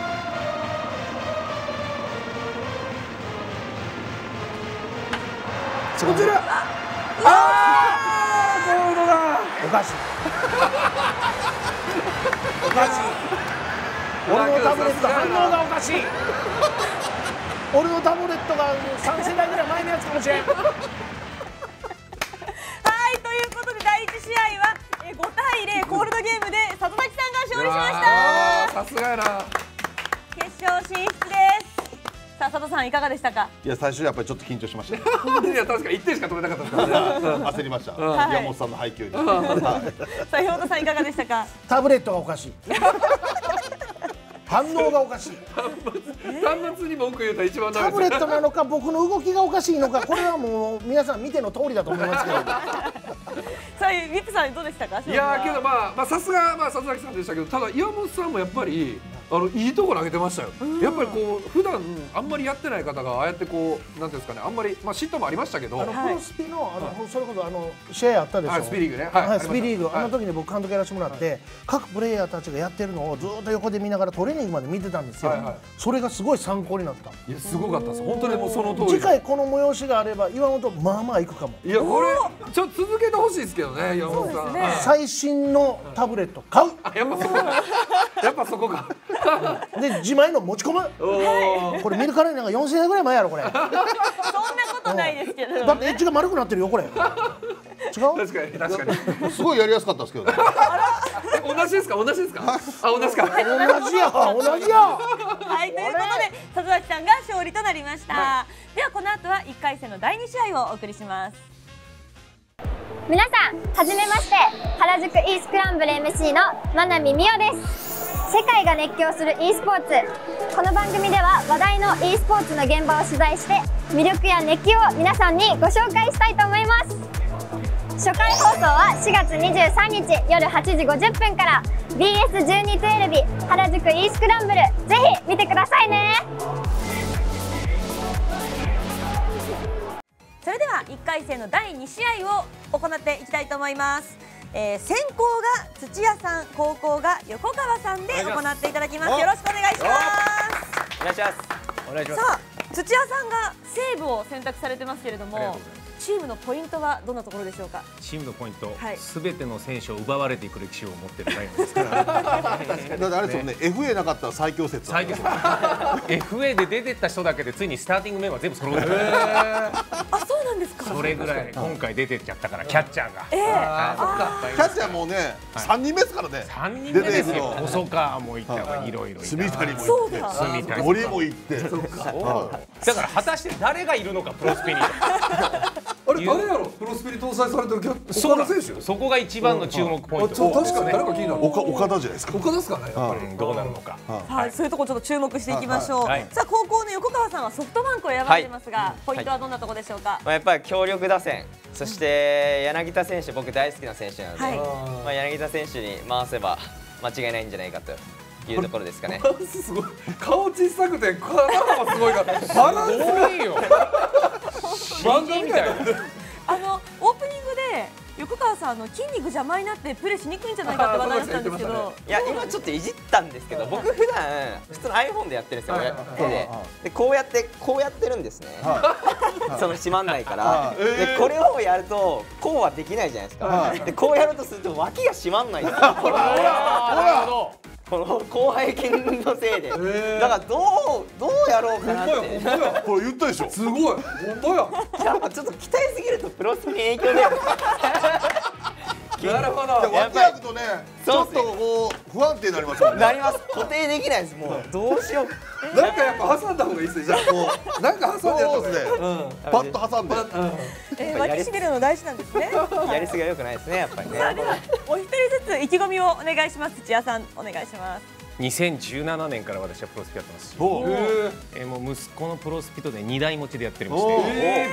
こちら。ああ、ゴールドだ。 おかしい。おかしい。俺のタブレット反応がおかしい。俺のタブレットがさん世代ぐらい前のやつかもしれん。 はい、ということで第一試合はえごたいゼロコールドゲームで里崎さんが勝利しました。 さすがやな。 決勝進出です。さあ佐藤さんいかがでしたか。 いや最初やっぱりちょっと緊張しました。 いや確かいってんしか取れなかったですからね。 焦りました。 はい山本さんの配球に。はいさあ兵田さんいかがでしたか。 タブレットがおかしい。反応がおかしい。 端末に文句言うたら一番ダメタですよ。 ブレットなのか僕の動きがおかしいのかこれはもう皆さん見ての通りだと思いますけど。 さあビップさんどうでしたか。 いやーけどまあまあさすがまあ佐々木さんでしたけど、ただ岩本さんもやっぱりあのいいところ投げてましたよ。やっぱりこう普段あんまりやってない方がああやってこうなんていうんですかね、あんまりまあ嫉妬もありましたけど、 あのはいプロスピのあのそれこそあの試合あったでしょ。 はいスピリーグね、 はい、 はいスピリーグ、 はいあの時に僕監督やらせてもらって、各プレイヤーたちがやってるのをずっと横で見ながらトレーニングまで見てたんですよ、 はいはいそれがすごい参考になった。 いやすごかったです本当にもうその通り。 次回この催しがあれば岩本まあまあいくかも。 いやこれちょっと続けてほしいですけどね岩本さん。 そうですねはい最新のタブレット買う、 あやっぱそこやっぱそこか。 で自前の持ち込む。 おお。 これ見るからになんかよんせんえんぐらい前やろこれ。だそんなことないですけど、 ってエッジが丸くなってるよこれ。違う？ 確かに確かに。 すごいやりやすかったですけどね。 え同じですか同じですか。あ同じか。 同じや同じや。 はいということで里崎さんが勝利となりました、 はではこの後はいっかい戦のだいに試合をお送りします。 皆さんはじめまして、原宿 e スクランブル エムシー の真波美桜です。世界が熱狂する e スポーツ、この番組では話題の e スポーツの現場を取材して魅力や熱気を皆さんにご紹介したいと思います。 初回放送はしがつにじゅうさんにちよるはちじごじゅっぷんから ビーエスじゅうに テレビ原宿 e スクランブル、ぜひ見てくださいね。 それではいっかい戦のだいにしあいを行っていきたいと思います。えー、先攻が土屋さん、後攻が横川さんで行っていただきます。よろしくお願いします。 お願いします。お願いします。 さあ、土屋さんが西武を選択されてますけれども、チームのポイントはどんなところでしょうか。 チームのポイント、す、 はい、 べての選手を奪われていく歴史を持っているライオンですから。 だってあれですよね、エフエー なかったら最強説。 最強説。エフエー で出てった人だけでついにスターティングメンバー全部揃う。 あ、そうなんですか。 それぐらい今回出てっちゃったからキャッチャーが。 ええ。 キャッチャーもね、三人目ですからね。 三人目ですよ。細川もいたわ、いろいろ。 住谷もいて、 住谷森もいて。 だから果たして誰がいるのかプロスピに。 あれ誰やろ、プロスピに搭載されてるキャッ他の選手。 そこが一番の注目ポイント。 確かに誰か気になる。 岡田じゃないですか。 岡田ですかね。やっぱりどうなるのか。 はい、そういうところちょっと注目していきましょう。さあ、高校の横川さんはソフトバンクを選ばれてますが、ポイントはどんなところでしょうか。 まあやっぱり強力打線、そして柳田選手、僕大好きな選手なので、まあ柳田選手に回せば間違いないんじゃないかというところですかね。 バランスすごい。顔小さくて体もすごいから。バランスがいいよ。漫画みたいな。 あのオープニングで横川さん、あの筋肉邪魔になってプレーしにくいんじゃないかって話題だったんですけど、 いや今ちょっといじったんですけど、僕普段普通の iPhone でやってるんですよ、手で。でこうやってこうやってるんですね。その閉まんないから。でこれをやるとこうはできないじゃないですか。でこうやるとすると脇が閉まんないんですよ。ほらほら。この広背筋のせいで、だからどうどうやろうかなって。 これ言ったでしょ。 すごい。本当や。 やっぱちょっと鍛えすぎるとプロスピに影響出る。 なるほど。 脇役とね、ちょっとこう不安定になりますもんね。 なります。固定できないです。もうどうしよう。 なんかやっぱ挟んだ方がいいですね。じゃあこうなんか挟んでやった方がいい。 パッと挟んで。 えー、脇締めるの大事なんですね。 やりすぎは良くないですね、やっぱりね。 さあ、ではお一人ずつ意気込みをお願いします。土屋さん、お願いします。 にせんじゅうななねんから私はプロスピやってますし、えー、もう息子のプロスピとでにだい持ちでやっておりまして、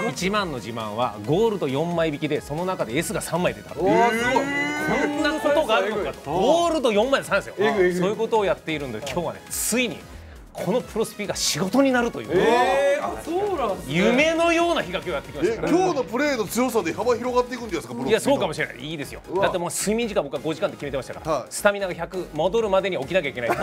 一番の自慢はゴールドよんまい引きで、その中で エス がさんまい出た。こんなことがあるのかと。ゴールドよんまいでさんですよ。そういうことをやっているので、今日はね、ついにこのプロスピが仕事になるという、 えー、あ、そうなんですね。 夢のような日が今日やってきましたから。 今日のプレーの強さで幅広がっていくんじゃないですか。プロスピ。 いや、そうかもしれない。いいですよ。だってもう睡眠時間僕はごじかんで決めてましたから、スタミナがひゃく戻るまでに起きなきゃいけない。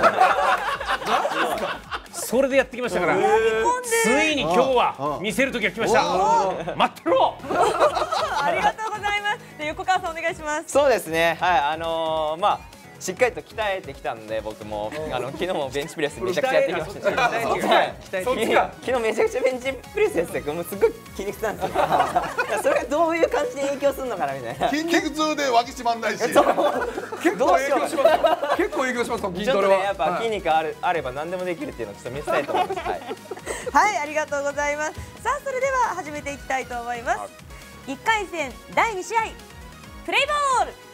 それでやってきましたから、ついに今日は見せる時が来ました。待ってろ。 ありがとうございます。で、横川さんお願いします。 そうですね。はい、あのー、まあしっかりと鍛えてきたんで、僕もあの昨日もベンチプレスめちゃくちゃやってきましたし、昨日めちゃくちゃベンチプレスやってて、もうすごい筋肉痛なんですよ。それがどういう感じで影響するのかなみたいな。 筋肉痛で脇締まんないし。 結構影響します。結構影響します。筋トレは。 やっぱ筋肉あるあれば何でもできるっていうのをちょっと見せたいと思います。はい。 はい、ありがとうございます。さあ、それでは始めていきたいと思います。いっかい戦だいにしあい、プレイボール。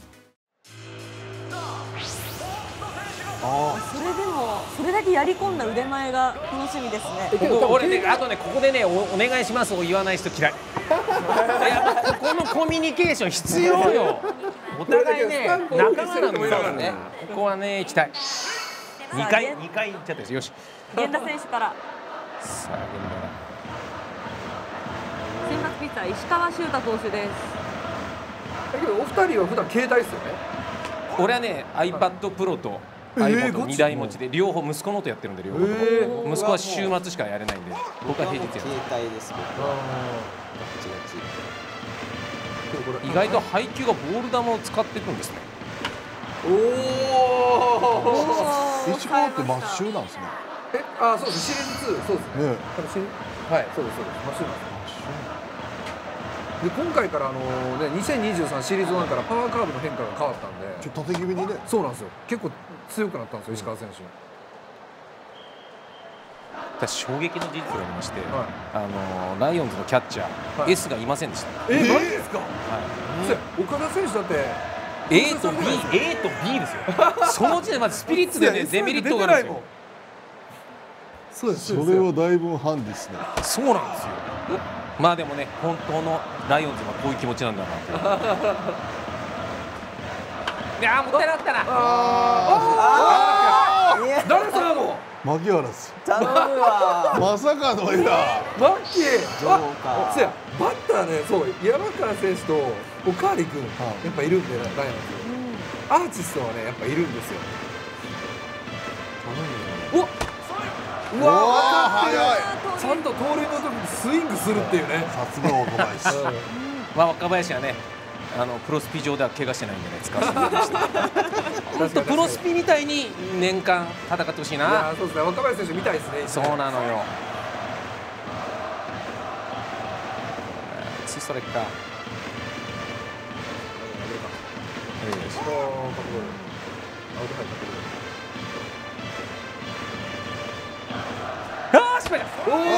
それでもそれだけやり込んだ腕前が楽しみですね。 ここ俺ね、あとね、ここでね、お, お願いしますを言わない人嫌い。いや、ここのコミュニケーション必要よ。お互いね、仲間なんだからね。ここはね、行きたい。にかいにかい行っちゃったです。よし。 源田選手から。 さあ、源田。先発ピッチャー石川修太投手です。 だけどお二人は普段携帯ですよね。 俺はね、iPad Pro と iPhone にだい持ちで、両方息子のとやってるんで、両方とも。息子は週末しかやれないんで、僕は平日やる。 携帯です。 意外と配球がボール球を使っていくんですね。 おお。 石川ってマッシュなんですね。 え、あ、そうです。シリーズツー、そうですね。はい、そうですそうです。マッシュなんです。で、今回からあのね、にせんにじゅうさんシリーズワンからパワーカーブの変化が変わったんで、 ちょっと縦気味にね。 そうなんですよ。結構強くなったんですよ、石川選手。 私衝撃の事実がありまして、あのライオンズのキャッチャー エス がいませんでした。 え、マジですか。岡田選手だって A と B、A と B ですよ。その時点でまずスピリッツでね、デメリットがあるんですよ。 そうです。 それはだいぶハンデですね。 そうなんですよ。 まあでもね、本当のライオンズはこういう気持ちなんだなっていやー、もったいなかったな。 誰それの牧原です。 頼むわ。 まさかのエラー。 マッキー。 そうか。 そうや、バッターね、そう山川選手とおかわり君やっぱいるんで、ライオンズ。アーティストはねやっぱいるんですよ。おっ。うわー、早い。ちゃんと盗塁の時にスイングするっていうね。 さすが若林。 まあ若林はね、あのプロスピ上では怪我してないんでね、使わせてもらいました。本当プロスピみたいに年間戦ってほしいな。いや、そうですね、若林選手みたいですね。 そうなのよ。ツーストライクか。ああ、失敗だ。 おお。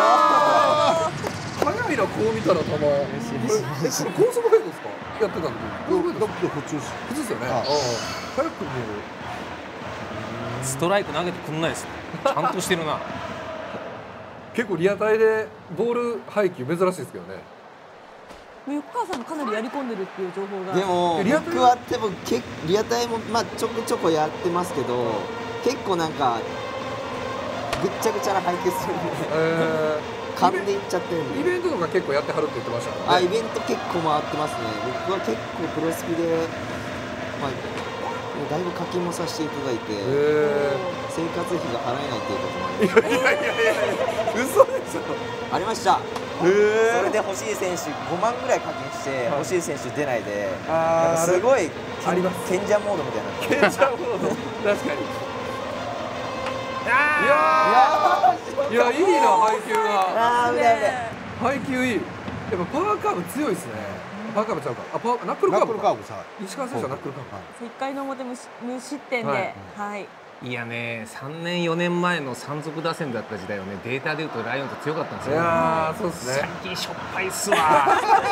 早いな、こう見たら球。これ高速フェードですか？やってたの？高速フェード。 普通です。 普通ですよね。ああ。早く見える。 ストライク投げてくんないです。ちゃんとしてるな。 結構リアタイでボール配球珍しいですけどね。 横川さんもかなりやり込んでるっていう情報が。 でも僕はでもけリアタイもまあちょこちょこやってますけど、結構なんかぐっちゃぐちゃな配球するんで、えー、噛んでいっちゃってるんで。 イベントとか結構やってはるって言ってましたからね。あ、イベント結構回ってますね。僕は結構プロスピで、まあ、だいぶ課金もさせていただいて、生活費が払えないっていうこともあります。いやいやいやいや、嘘でしょ。ありました。それで欲しい選手ごまんぐらい課金して欲しい選手出ないで、すごい賢者モードみたいな。 賢者モード。確かに。いやいや、いいな、配球が。 ああ、うだうだ。 配球いい。やっぱパワーカーブ強いですね。パワーカーブちゃうか。あ、パワーナックルカーブ。ナックルカーブさ。石川選手はナックルカーブ。 いっかいの表無失点で、はい。 いやね、さんねんよねんまえの山賊打線だった時代はね、データでいうとライオンズ強かったんですよ。 いやー、そうですね。 最近しょっぱいっすわ。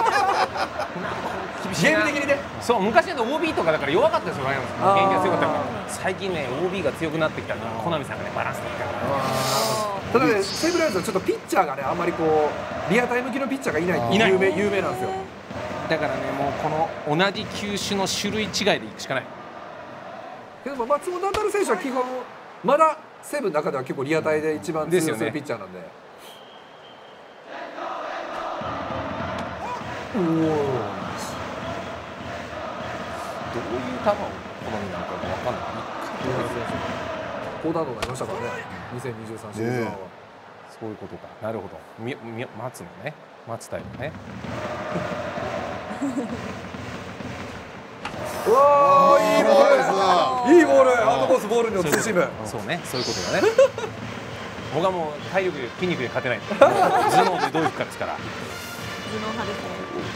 厳しいな。ゲーム的にね。そう、昔の オービー とかだから弱かったですよ、ライオンズ。現役が強かったから。最近ね、オービー が強くなってきたから、コナミさんがね、バランス取ってただね、西武ライオンズはちょっとピッチャーがね、あんまりこうリアタイ向きのピッチャーがいないって有名有名なんですよ。 だからね、もうこの同じ球種の種類違いでいくしかない。 けど松本航選手は基本まだ西武の中では結構リアタイで一番通用するピッチャーなんで。おお。どういう球を好みなのかが分かんない。 高弾道になりましたからね。にせんにじゅうさんシーズンは。 そういうことか。なるほど。みみ待つのね。待つタイプね。 うわー、いいボールです。いいボール。アウトコースボールのツーシーム。 そうね。そういうことだね。僕はもう体力で筋肉で勝てない。頭脳でどういくかですから。 頭脳派ですね。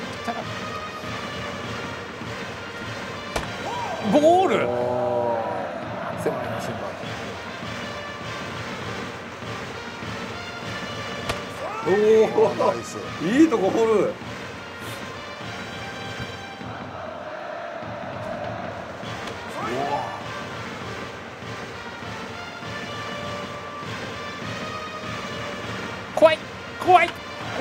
ボール。 狭いな審判。おお、いいとこ掘る。 怖い怖い。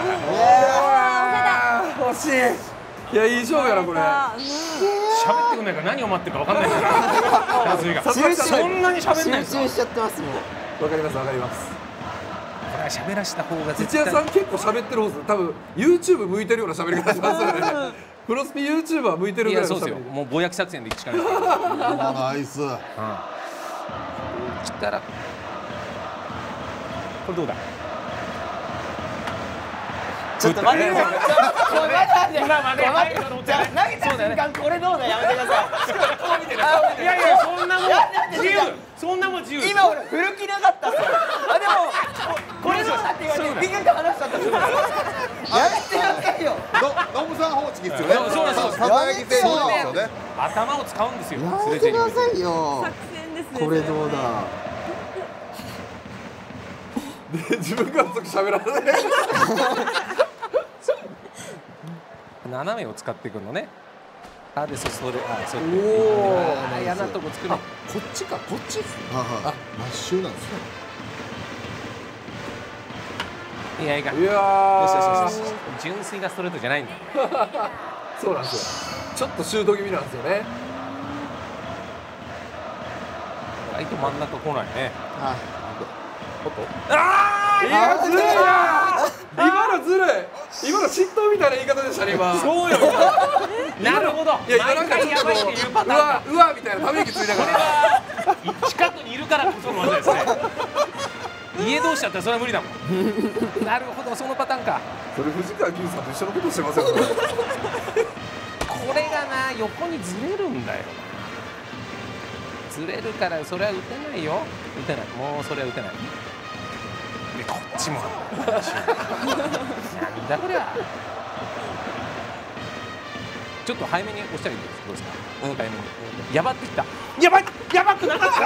惜しい。いや、いい勝負やなこれ。 喋ってくんないから何を待ってるか分かんないから。そんなに喋んない。 集中しちゃってますもん。 わかりますわかります。 これは喋らした方が絶対。土屋さん結構喋ってる方です。多分 YouTube 向いてるような喋り方しますよね。プロスピ YouTuber 向いてるぐらいの喋り。いや、そうですよ。もうぼやき作戦でいくしかない。 ナイス。うん。 来たらこれどうだ。 ちょっと待ってください。 今まで投げた瞬間これどうだやめてください。いやいや、そんなもん自由。そんなもん自由。 今俺振る気なかったっす。あ、でもこれどうだって言われてビクッと話しちゃったんですよ。やめてくださいよ。 ノブさん方式ですよね。 そうそうそう。 輝きですよね。 頭を使うんですよ。 やめてくださいよ。 作戦ですね。 これどうだ。 で、自分から喋らない。 斜めを使っていくのね。あ、で、そ、それ、あ、それ。 おお。嫌なとこ作る。 こっちか、こっち。 あ、マッシュなんですよ。 いやいかん。 いやー純粋なストレートじゃないんだ。 そうなんですよ。ちょっとシュート気味なんですよね。 意外と真ん中来ないね。 おっと。ああ、いやずるいな。今のずるい。今の嫉妬みたいな言い方でしたね今。 そうよ。なるほど。 いや今なんかちょっとうわうわみたいなため息ついたから。 近くにいるからこその技ですね。家同士だったらそれは無理だもん。なるほど、そのパターンか。 それ藤川球児さんと一緒のことしてますよね。 これがな、横にずれるんだよな。ずれるからそれは打てないよ。打てない。もうそれは打てない。でこっちもなんだこりゃ。ちょっと早めに押したらいいです。どうですか。早めに。やばってきた。やばい。やばくなかった。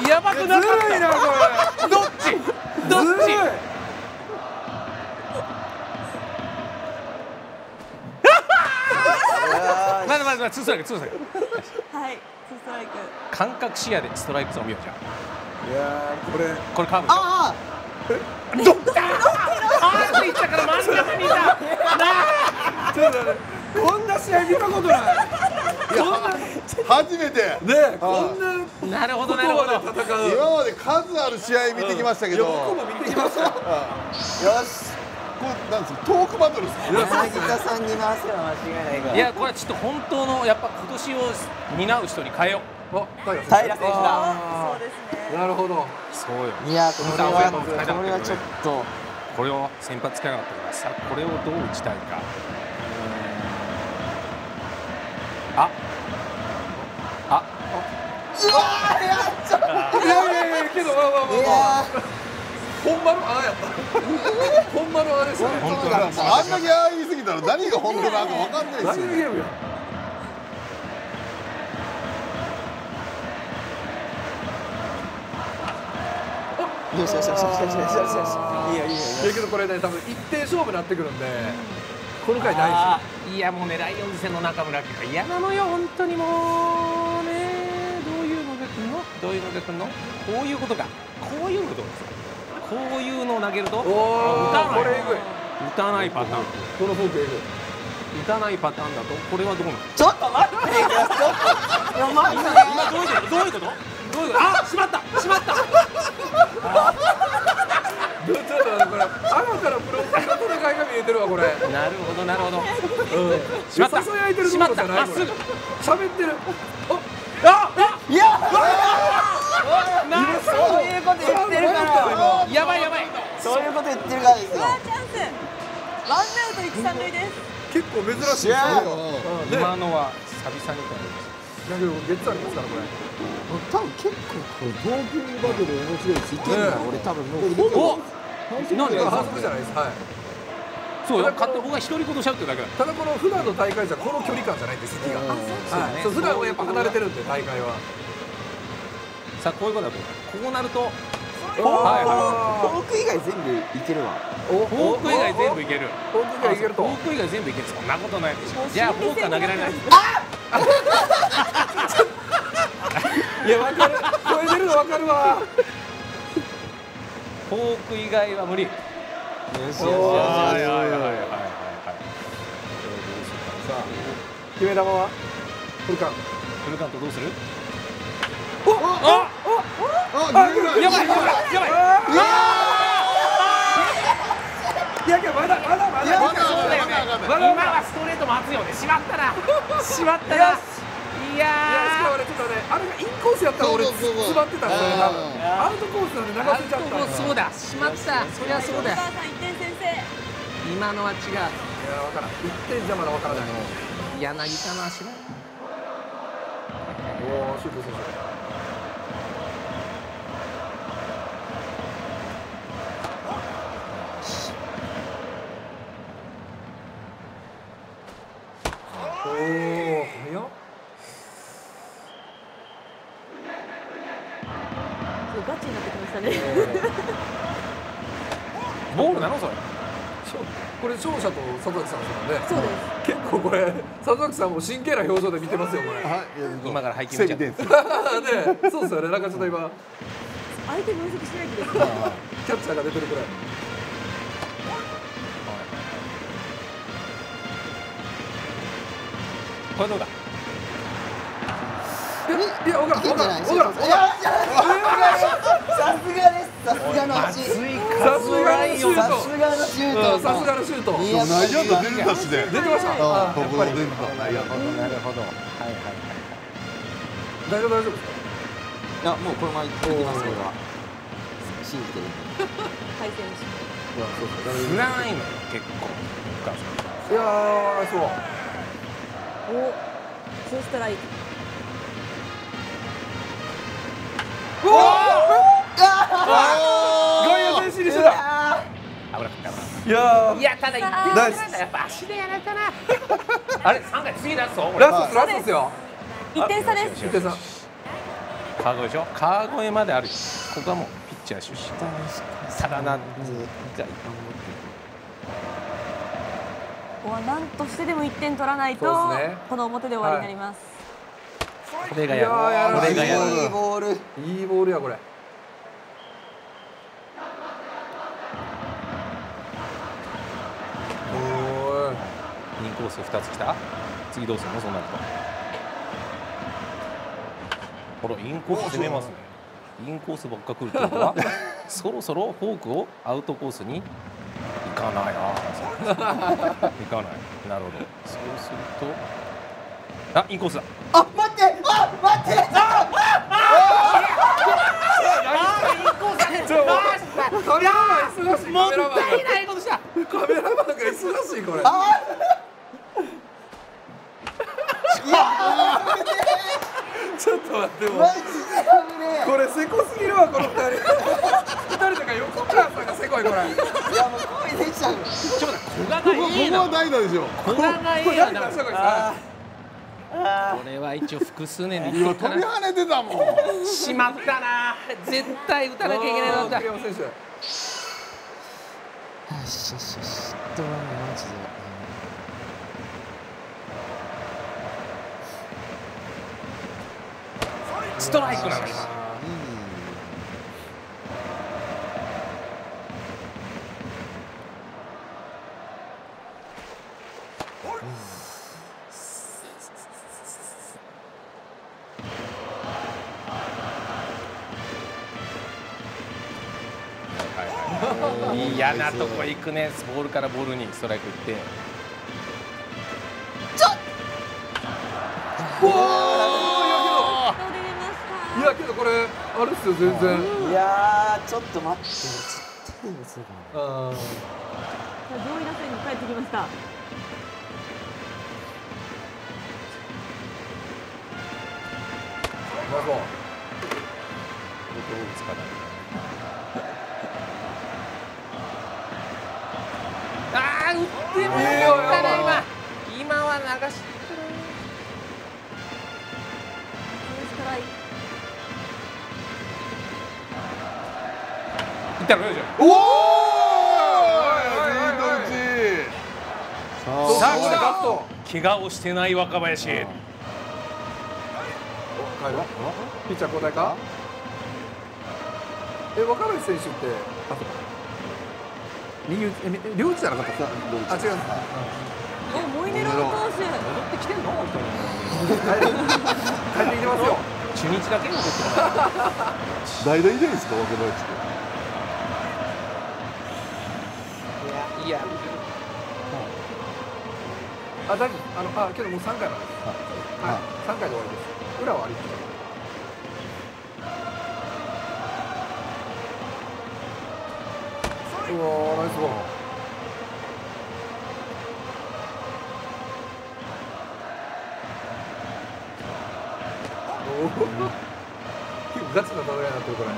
やばくなかった。ずるいなこれ。どっち。どっち。まだまだまだツーストライクツーストライク。 はい、ツーストライク。 感覚視野でストライクゾーン見ようじゃん。 いやーこれこれカーブでしょ。ああ。どっち。ああ、いったから真ん中にいた。なあ。 ちょっとね、こんな試合見たことない。 初めてね、こんななるほどなるほど。 戦う。 今まで数ある試合見てきましたけど、 僕も見てきました。よし、 これなんですか、トークバトルですか。 柳田さんに回せば間違いないから。 いや、これはちょっと本当のやっぱ今年を担う人に変えよう。 あ、 平選手だ。 そうですね。 なるほど。 そうよ。 いや、これはこれはちょっとこれを先発使いなかったからさ、これをどう打ちたいか。あ、あ、 うわー、やっちゃった。 いやいやいやけどまあまあまあまあ。本場のあやった。本場のあれですね。 本当だ。あんだけああ言い過ぎたら何が本当なのかわかんないですよ。 何のゲームや。 よしよしよしよしよしよしよし。いいよいいよ。 いやけどこれね多分一点勝負になってくるんで、この回大事。いやもうね、ライオンズ戦の中村家が嫌なのよ本当にもうね。どういうので来るの？どういうので来るの？こういうことか。こういうことですよ。こういうのを投げると、打たない。これえぐい。打たないパターン。 このフォークえぐい。 打たないパターンだとこれはどうなの？ ちょっと待って。いやまあ今どういうこと？どういうこと？どういうこと？あ、しまった。しまった。 ちょっと待ってこれ。新たなプロの戦いが見えてるわこれ。 なるほどなるほど。 しまった。ささやいてるところじゃない。まっすぐ。喋ってる。あ、あ、 いや。今そういうこと言ってるから。 やばいやばい。 そういうこと言ってるからですよ。 チャンス。ワンアウト一三塁です。 結構珍しいですよ。 今のは久々にと思います。 だけどゲッツありますからこれ。 多分結構これトークバトル面白いし、いけるな。俺多分もう。 お、なんで反則じゃないです。はい。 そうよ。勝手僕が独り言しゃべってるだけだ。 ただこの普段の大会じゃこの距離感じゃないんです。席が。はい。そう普段はやっぱ離れてるんで大会は。 さあこういうことだとこうなると。 フォーク以外全部いけるわ。 フォーク以外全部いける。 フォーク以外いけると。 フォーク以外全部いける。そんなことないでしょ。じゃあフォークは投げられない。 いや分かる。超えてるの分かるわ。 フォーク以外は無理。よしよしよし。はいはいはいはいはい。 決め球はフルカウント。 フルカウントどうする？ おあああ、やばいやばいやばい。 いやいやまだまだまだ。 そうだよね。今はストレート待つよね。しまったな。しまったな。いやー。しかもねちょっとねあれがインコースやったら俺詰まってたんですよね。多分アウトコースなんで流せちゃった。 そうだ。しまった。そりゃそうだ。今のは違う。いや分からん。一点じゃまだ分からない。 柳田の足だ。 おおシュート選手。おお、早っ。 ガチになってきましたね。 ボールなのそれ。 これ勝者と里崎さんですもんね。 そうです。結構これ里崎さんも真剣な表情で見てますよこれ。 はい。 今から配球見ちゃう。 ね、そうですよね。なんかちょっと今。 相手分析しないとですか。 キャッチャーが出てるくらい。 これどうだ。 いや、わからん、わからん、わからん。 さすがです。さすがの足。 さすがのシュート。 さすがのシュート。 さすがのシュート。 内野と出てたしで。 出てました。 ここで出てた。 なるほどなるほど。はいはいはい。 大丈夫大丈夫ですか。 いやもうこのまま行きますこれは。信じてる。 回転しいや、そうそう。 振らないのよ結構。 いやー、そう。 おツーストライク。 うわー外野選手にしてた。 危なかったな。 いやいやただ言ってるナイス。 やっぱ足でやられたな。あれさんかい次出すぞ。 ラストです、ラストですよ。 いってん差です。 伊手さん。 川越でしょ。川越まである。ここはもうピッチャー出身。ただな。 ここは何としてでもいってん取らないと、 そうですねこの表で終わりになります。 これがやる。 いやーやるこれがやる。 いいボール。 いいボールやこれ。おーい。 インコースふたつ来た。次どうするのそうなると。ほらインコース攻めますね。インコースばっか来るってことはそろそろフォークをアウトコースに行かないな。行かない。なるほど。そうするとあインコースだ。 あ、待って。あ、待って。あ、 ちょ、カメラマン忙しい。 もったいないことした。 カメラマンが忙しいこれ。ちょっと待ってもう。これせこすぎるわこの二人。二人とか横川さんがせこいこれ。 いやもう声出ちゃう。 ちょっと待って古賀がこいいな。 こは代打ですよ。 古賀がいいな。 これ誰出したこいさ。 これは一応複数年で今飛び跳ねてたもん。 しまったな。絶対打たなきゃいけないと思った。 栗山選手。 よしよしよし。どうなのマジで。 ストライクなの今。嫌なとこ行くね。ボールからボールにストライク行って。 いやけどこれあるっすよ全然。 いやーちょっと待って。ちょっとにするかな。 あ上位打線に帰ってきました。 あ。まずは。 つかない。ああ打ってもよかったね今。今は流してる。 ストライク。 いったらよいしょ。 おお。 さあ来た。 怪我をしてない若林。 帰る。ピッチャー交代か。え若林選手ってあそうか。右打ちえ両打ちじゃなかった。あ違う。 おモイネロ投手。 戻ってきてんの本当に。 帰ってきてますよ。 中日だけ残ってます。 代打いないですか若林って。 いや。 あ大丈夫。あのあけどもう三回までです。はい三回で終わりです。裏はあります。うわーナイスボール。おお。結構ガチな戦いになってるこれ。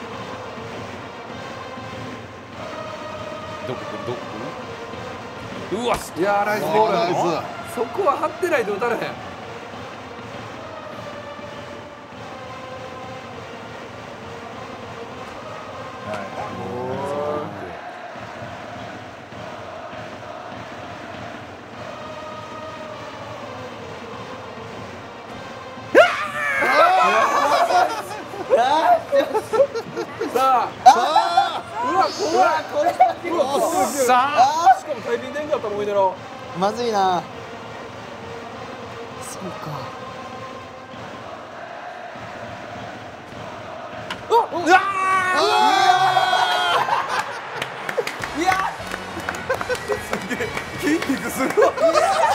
どこ来るどこ来る。うわ。 いやーナイスボール。 ナイス。 そこは張ってないと打たれへん。さあ、うわうわこれは結構さあしかもタイピングでんかった思い出のまずいな。そうか。 うわーいやすげえ筋肉すごい筋肉す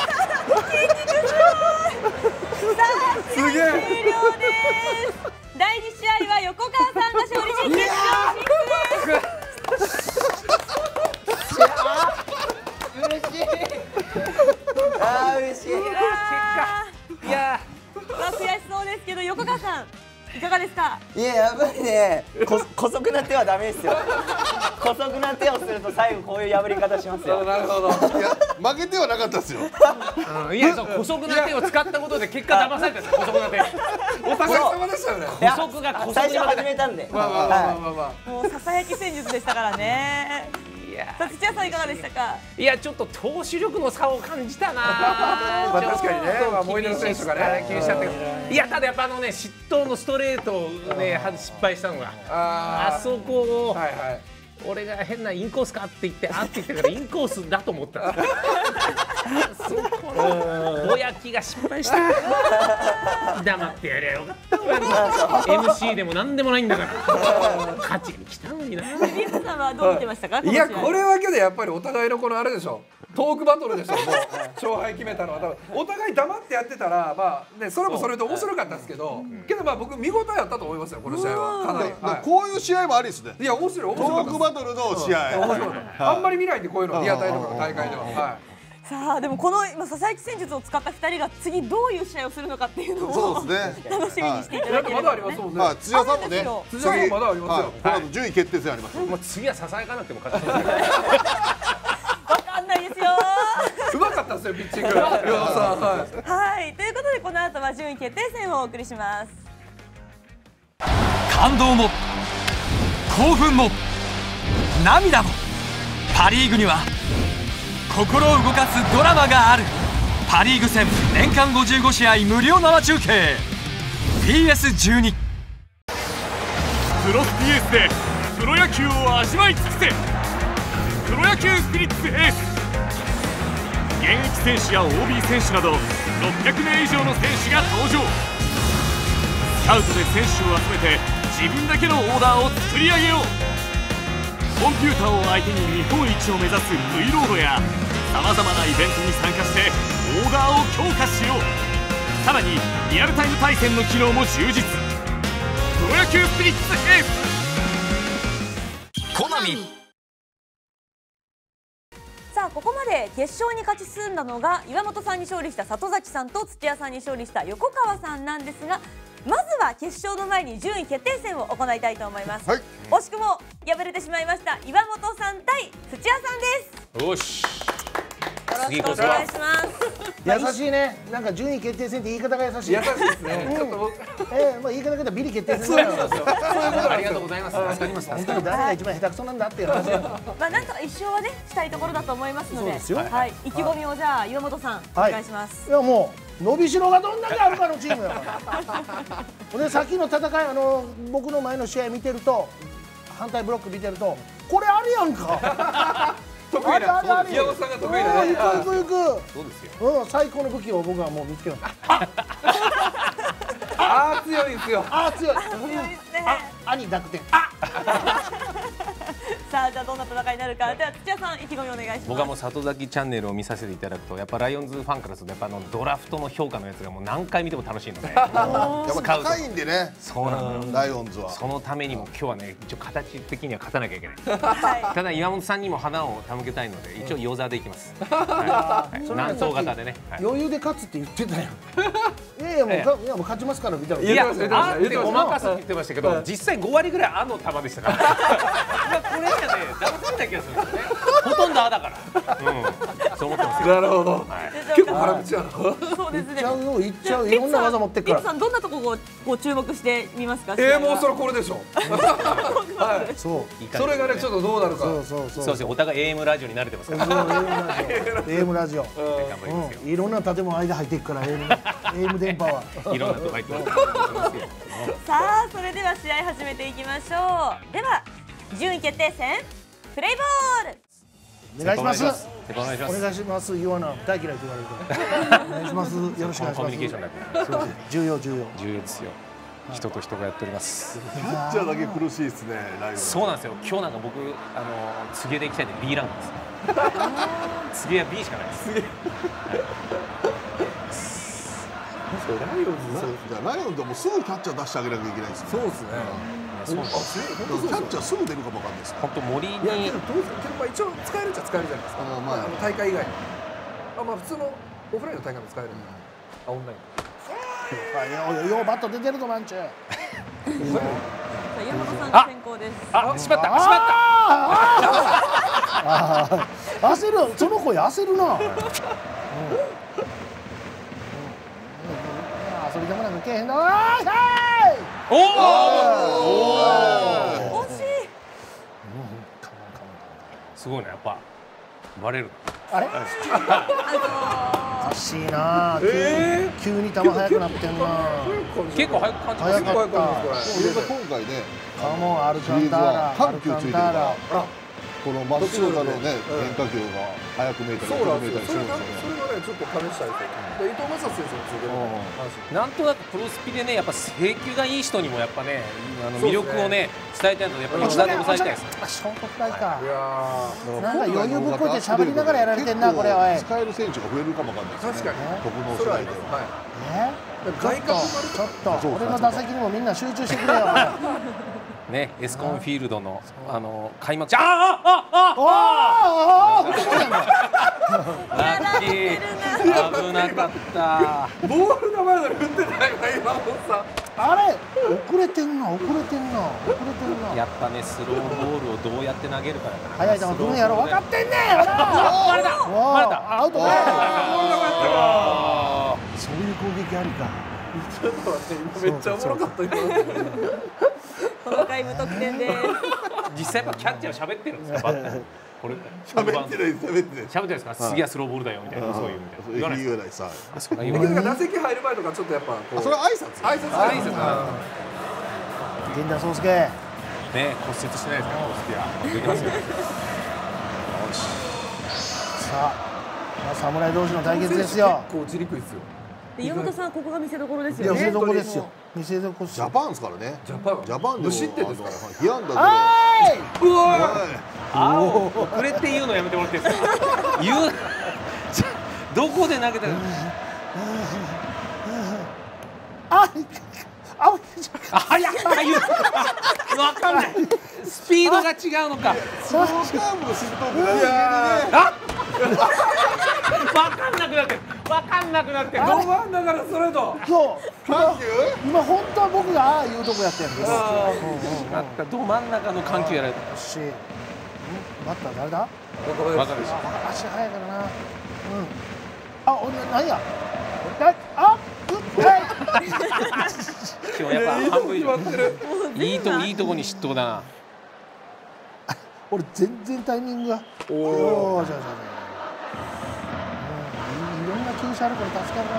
ごい。さあ試合終了です。だいに試合は横川さんが勝利し決勝進出です。 嬉しい。あー嬉しい。 いやー、まあ悔しそうですけど横川さんいかがですか。 いややばいね。こ姑息な手はダメですよ。姑息な手をすると最後こういう破り方しますよ。 なるほど。 いや負けてはなかったですよ。 いや、そう姑息な手を使ったことで結果騙されたんですよ。姑息な手。 お互い様でしたよね。 姑息が姑息最初に負けた。 始めたんで。 まあまあまあまあまあ。 もうささやき戦術でしたからね。 いやさあ土屋さんいかがでしたか。 いやちょっと投手力の差を感じたな。 まあ確かにね。まあモイネロ選手がね厳しかったけど。いやただやっぱあのね失投のストレートをね失敗したのがあそこを。 はいはい。 俺が変なインコースかって言ってあって言ってからインコースだと思ったそこのぼやきが失敗した黙ってやりゃよかった俺 エムシー でもなんでもないんだから勝ちに来たのにな。 リフさんはどう見てましたか。 いやこれはけどやっぱりお互いのこのあれでしょトークバトルでしょもう勝敗決めたのは多分お互い黙ってやってたらまあねそれもそれで面白かったですけどけどまあ僕見応えあったと思いますよこの試合はかなり。 こういう試合もありですね。 いや面白い面白かった。 トークバトルの試合。 あんまり見ないんでこういうのリアタイとかの大会では。はい。 さあでもこの今ささやき戦術を使ったふたりが次どういう試合をするのかっていうのをそうですね。 楽しみにしていただければ。 まだありますもんね。 まあ土屋さんもね。 土屋さんまだありますよ。 この後順位決定戦あります。 もう次はささやかなくても勝ちそう。 わかんないですよ。 うまかったですよピッチング。岩田さん。 はいということでこの後は順位決定戦をお送りします。 感動も興奮も涙もパ・リーグには心を動かすドラマがある。パ・リーグ戦年間ごじゅうご試合無料生中継 ピーエスじゅうにプロスピエースでプロ野球を味わい尽くせ。プロ野球スピリッツエース。現役選手や オービー 選手などろっぴゃくめい以上の選手が登場。スカウトで選手を集めて自分だけのオーダーを作り上げよう。コンピューターを相手に日本一を目指す V ロードやさまざまなイベントに参加してオーダーを強化しよう。さらにリアルタイム対戦の機能も充実。プロ野球スピリッツエース。 コナミ。 さあここまで決勝に勝ち進んだのが岩本さんに勝利した里崎さんと土屋さんに勝利した横川さんなんですが、まずは決勝の前に順位決定戦を行いたいと思います、はい、惜しくも敗れてしまいました岩本さん対土屋さんです。 よしよろしくお願いします。 優しいね。なんか順位決定戦って言い方が優しい。 優しいですね。ちょっとええまあ言い方がビリ決定戦。 そういうことですよ。 ありがとうございます。助かります。 本当に誰が一番下手くそなんだっていう話。 まあなんとか一勝はねしたいところだと思いますので、 そうですよ。 はい。意気込みをじゃあ岩本さんお願いします。 いやもう伸びしろがどんだけあるかのチームやから。でさっきの戦いあの僕の前の試合見てると反対ブロック見てるとこれあるやんか。 得意な岩本さんが得意なね。 行く行く行く。 そうですよ。 うん最高の武器を僕はもう見つけました。 ああ強いですよ。 ああ強い。 強いですね。 あ兄濁点。あ。 さあじゃあどんな戦いになるか。では土屋さん意気込みお願いします。 僕はもう里崎チャンネルを見させていただくとやっぱライオンズファンからするとやっぱあのドラフトの評価のやつがもう何回見ても楽しいので。やっぱ高いんでね。 そうなの。 ライオンズは。 そのためにも今日はね一応形的には勝たなきゃいけない。ただ岩本さんにも花を手向けたいので一応与座でいきます。南東型でね。 余裕で勝つって言ってたよ。いやいやもういやもう勝ちますからみたいな。 いやあってごまかすって言ってましたけど実際ご割ぐらいあの球でしたから。これじゃね騙されない気がするんですよね。ほとんどあだから。うん。そう思ってますよ。 なるほど。結構辛口やな。 そうですね。 いっちゃうよいっちゃういろんな技持ってっから。 リクさんどんなとこをこう注目してみますか。 ええもうそれこれでしょ。 はい。そう。 それがねちょっとどうなるか。 そうそうそう。 そうですよ。お互い エーエム ラジオに慣れてますから。 エーエム ラジオ。 頑張りますよ。 いろんな建物間入っていくから エーエム 電波は。 いろんなとこ入ってます。 さあそれでは試合始めていきましょう。では順位決定戦プレイボール。 お願いします。 お願いします。 お願いします。言わな大嫌いと言われるから。お願いします。よろしくお願いします。 コミュニケーションだけ。 そうです。重要重要。 重要ですよ。人と人がやっております。 キャッチャーだけ苦しいですね。ライオン。 そうなんですよ。今日なんか僕あの次で行きたいんで B ランクです。次は B しかないです。 そうライオンじゃライオンってもうすぐキャッチャー出してあげなきゃいけないですね。 そうですね。 そうなんです。 キャッチャーすぐ出るかもわかんないです。 本当森に。 いやけど当然まあ一応使えるっちゃ使えるじゃないですか。まああの大会以外に。あまあ普通のオフラインの大会も使える。あオンライン。 よよバット出てるぞマンチュ。 山本さんが先行です。 あ、しまった、しまった。 焦る、その声焦るな。遊びでもなんかけえへんな。 おお。 惜しい。 すごいね、やっぱバレる。 あれ？おかしいな。急に球速くなってんな。 結構速く感じます。 速かった。 今回ね、 カモンアルカンターラ、 緩急ついてるから、このまっすぐのね変化球が速く見えたり遅く見えたりするんですよね。 それがねちょっと試したいですよ。伊藤正人選手もついてる。 なんとなくプロスピでね、やっぱ制球がいい人にもやっぱね、あの魅力をね伝えたいのでやっぱり一打で抑えたいです。 ショートフライか。 いやなんか余裕ぶっこいて喋りながらやられてんなこれおい。 使える選手が増えるかもわかんないですね。 確かに。 僕の世代で。 え？ 外角ちょっと俺の打席にもみんな集中してくれよ。 ね、エスコンフィールドのあの開幕。ああああああ。ラッキー。危なかった。 ボールの前で振ってないわ今本さん。 あれ遅れてんな遅れてんな遅れてんな。 やっぱねスローボールをどうやって投げるか。 速い球振るんやろ分かってんねん。ほら。 バレた。バレた。 アウト。 ボールがそういう攻撃ありか。 ちょっと待って今めっちゃおもろかった今。 この回無得点です。 実際やっぱキャッチャー喋ってるんですか。バッター。これ喋ってない喋ってない。 喋ってないですか。次はスローボールだよみたいなそういうみたいな。 言わない言わないさ。 それだから打席入る前とかちょっとやっぱこう。 それは挨拶。 挨拶挨拶。 源田壮亮。 ね骨折してないですか。コスピア。できますよ。よし。 さあ侍同士の対決ですよ。 こう自力ですよ。 岩本さんここが見せ所ですよね。 見せ所ですよ。見せ所。 ジャパンですからね。 ジャパン。 ジャパンで無失点ですから。 被安打で。 うあお遅れって言うのやめてもらっていいですか。言う。どこで投げたの。 あああ早い早い。わかんない。スピードが違うのか。 スローカーブの失投って何であ。わかんなくなってる。わかんなくなってる。 ど真ん中のストレート。 そう今本当は僕がああいうとこやってるんです。 あったど真ん中の緩急やられた。 よし。バッター誰だ？ わかるでしょ。 足速いからな。うん。あ、おなんや。あ、うっ。 今日やっぱ半分以上。いいといいとこに失投だな。 俺全然タイミングが。おお、じゃあじゃあじゃあ。いろんな球種あるから助かるな。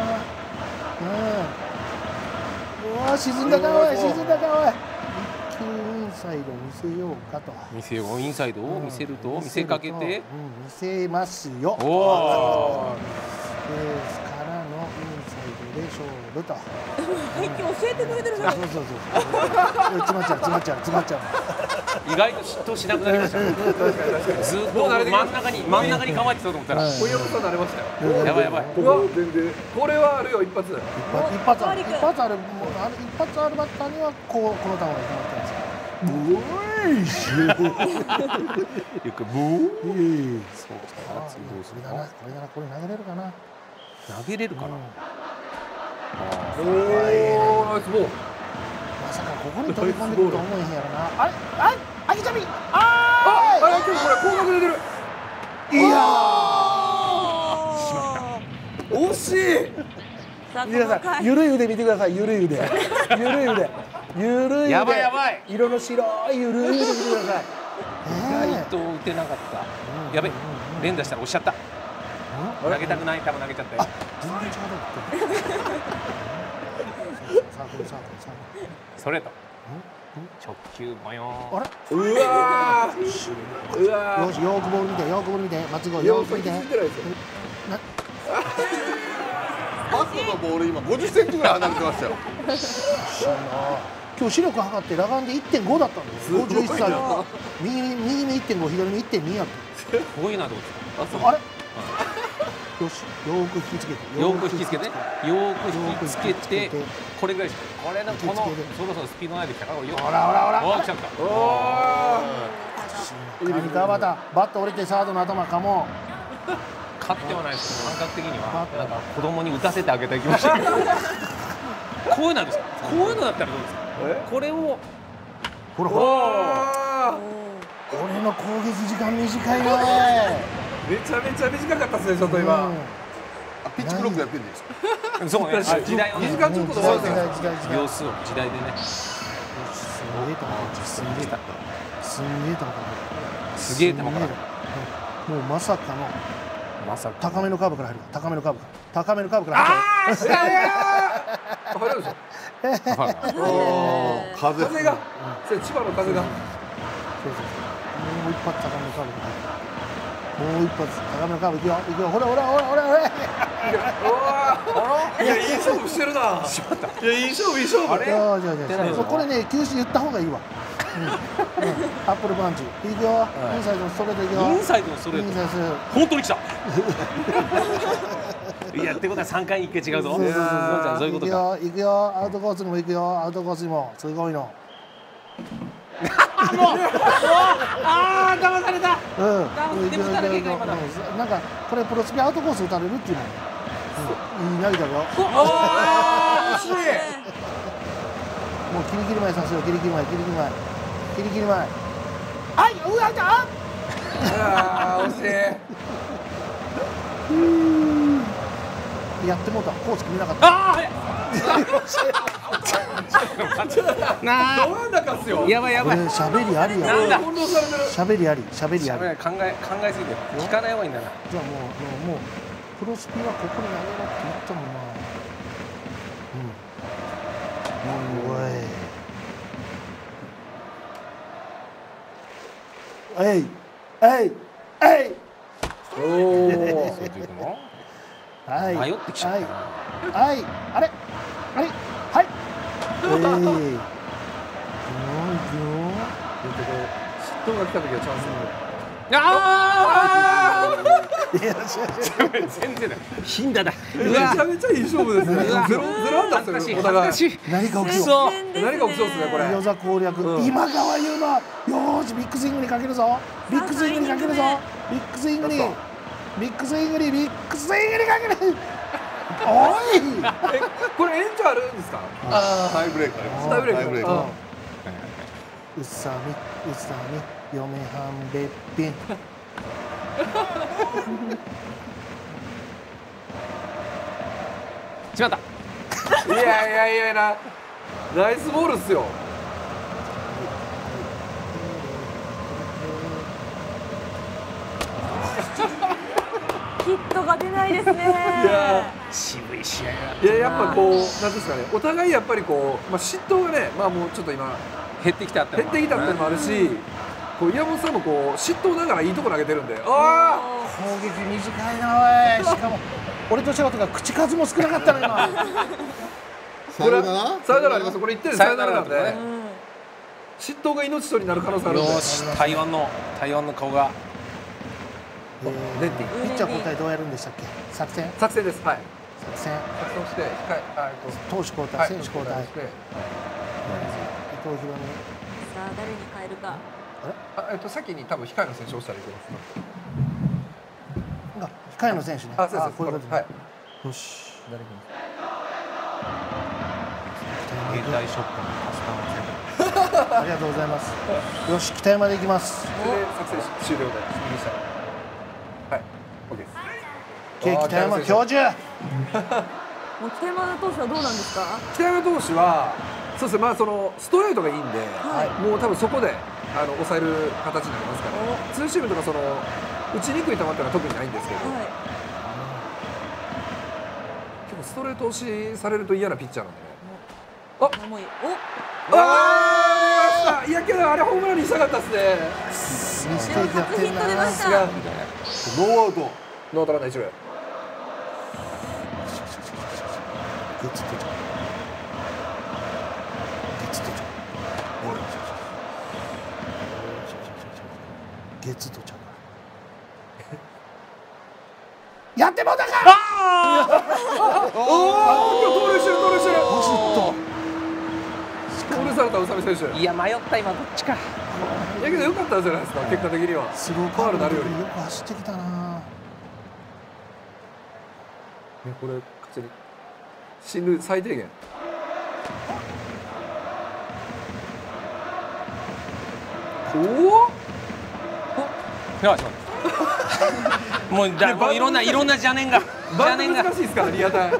うん。うわ沈んだかおい沈んだかおい。一球インサイド見せようかと。 見せようインサイドを見せると見せかけて。うん見せますよ。 おお。 ですからのインサイドで勝負と。 配球教えてくれてるじゃん。 そうそうそう。詰まっちゃう詰まっちゃう詰まっちゃう。 意外と嫉妬しなくなりました。ずっと真ん中に真ん中に構えてたと思ったら。 小山さん慣れましたよ。 やばいやばい。 うわ全然。これはあるよ一発。 一発ある一発あるもうある一発あるバッターにはこうこの球が決まってます。ブーイシュ。 よくブー。 そうきたな。次どうするかな。これならこれ投げれるかな。 投げれるかな。 おおナイスボール。 まさかここに飛び込んでくると思えへんやろな。あれあれあきちゃみあああれこれ高額出てる。 いやー惜しい。 見てください。ゆるい腕見てください。ゆるい腕。ゆるい腕。ゆるい腕。 やばいやばい。 色の白いゆるい腕見てください。 意外と打てなかった。やべ連打したら押しちゃった。投げたくない球投げちゃったよ。 全然違うと思って。サークルサークルサークル。 ストレート。 直球ボヨあれうわーうわーよしよーくボール見てよーくボール見て松郷よーく見て気づいてないですよバットのボール今ごじゅっセンチぐらい離れてましたよ。 今日視力測って裸眼で いってんご だったんですよ。ごじゅういっさいの右に右に いってんご 左に いってんに やったこういうのはどうですか？ あれよしよーく引きつけてよーく引きつけてよーく引きつけてこれぐらいです。これのこのそろそろスピードないできたからほらほらほらおー来ちゃったおー何かバタバット折れてサードの頭かも勝ってはないですけど感覚的にはなんか子供に打たせてあげたい気持ちこういうのですか？こういうのだったらどうですか？これをほらほら俺の攻撃時間短いなめちゃめちゃ短かったですねちょっと今ピッチクロックやってるんですか？ そうね時代をね時間ちょっと時代時代時代時代秒数を時代でねすんげえと思うすんげえすんげえと思うすげえと思うもうまさかのまさか高めのカーブから入る高めのカーブから高めのカーブから入るあーしたやー入るでしょ風風がそれ千葉の風がそうそうそうもう一発高めのカーブから入るもう一発高めのカーブいくよいくよほらほらほらほらほらいやいい勝負してるな。いやいい勝負いい勝負。 じゃあじゃあじゃあこれね球種言った方がいいわアップルパンチいくよインサイドのストレートいくよインサイドのストレート本当に来たいやってことはさんかいにいっかい違うぞそういうことかいくよアウトコースにもいくよアウトコースにもすごいのああ騙されたうんなんかこれプロスピアウトコース打たれるっていうのいい投げたよもうキリキリ前させよキリキリ前キリキリ前キリキリ前はいうわいたああ惜しいやってもうたコース決めなかったああなあど真ん中っすよやばいやばいこれ喋りありやなんだ喋りあり喋りあり考え考えすぎて聞かない方がいいんだなじゃあもうもうプロスピはここに投げろって言ったもんなうんおいえいえいえいおおはい迷ってきちゃったなはいあれあれはいえいいくよ嫉妬が来た時はチャンスああいや全然だ頻打だめちゃめちゃいい勝負ですねゼロゼロアンダーですよお互い何か起きそう何が起きそうですねこれ餃子攻略今川優馬よーしビッグスイングにかけるぞビッグスイングにかけるぞビッグスイングにビッグスイングにビッグスイングにかけるおいえこれ延長あるんですかああハイブレークありますタイブレークハイブレークうっさみうっさみ嫁はんべっぴんしまったいやいやいやなナイスボールっすよヒットが出ないですね。 いや渋い試合いややっぱこうなんですかねお互いやっぱりこうまあ嫉妬がねまあもうちょっと今減ってきたって減ってきたっていうのもあるしこう岩本さんもこう嫉妬ながらいいところ投げてるんでああ攻撃短いなおいしかも俺と違うとか口数も少なかったの今さよならサヨナラありますこれいってんでサヨナラなんで嫉妬が命取りになる可能性あるんでよし台湾の台湾の顔がえーレッティピッチャー交代どうやるんでしたっけ作戦作戦ですはい作戦作戦して控えあえっと投手交代、 はい選手交代伊して藤博美さあ誰に変えるか。 あえっと先に多分控えの選手をしたらいけますが控えの選手ねあそうですこういうことね、 はいよし誰君携帯ショップのカスタマーセンターありがとうございますよし北山で行きますそれで作戦終了で右下はい OK ですケー北山教授もう北山投手はどうなんですか。 北山投手はそうですねまあそのストレートがいいんで、 はいもう多分そこであの抑える形になりますからツーシームとかその打ちにくい球っていうのは特にないんですけど、 はい。 結構ストレート押しされると嫌なピッチャーなんでねもういい。お。 あいやけどあれホームランにしたかったですね。 ミステーキやってんな。 ヒット出ました。 ノーアウト。 ノーアウトランナー一塁。 ゲッツとちゃう。ゲッツとちゃう。ゲッツとちゃう。やってもうたか。 おお、盗塁してる盗塁してる。 走った。 盗塁された宇佐美選手。 いや迷った今どっちか。 いやけど良かったじゃないですか結果的には。 スローカーブなるよりよく走ってきたな。 ねこれ勝ちに進塁最低限。おお。 よし。もうだもういろんないろんな邪念がバンド難しいですからリアタイ。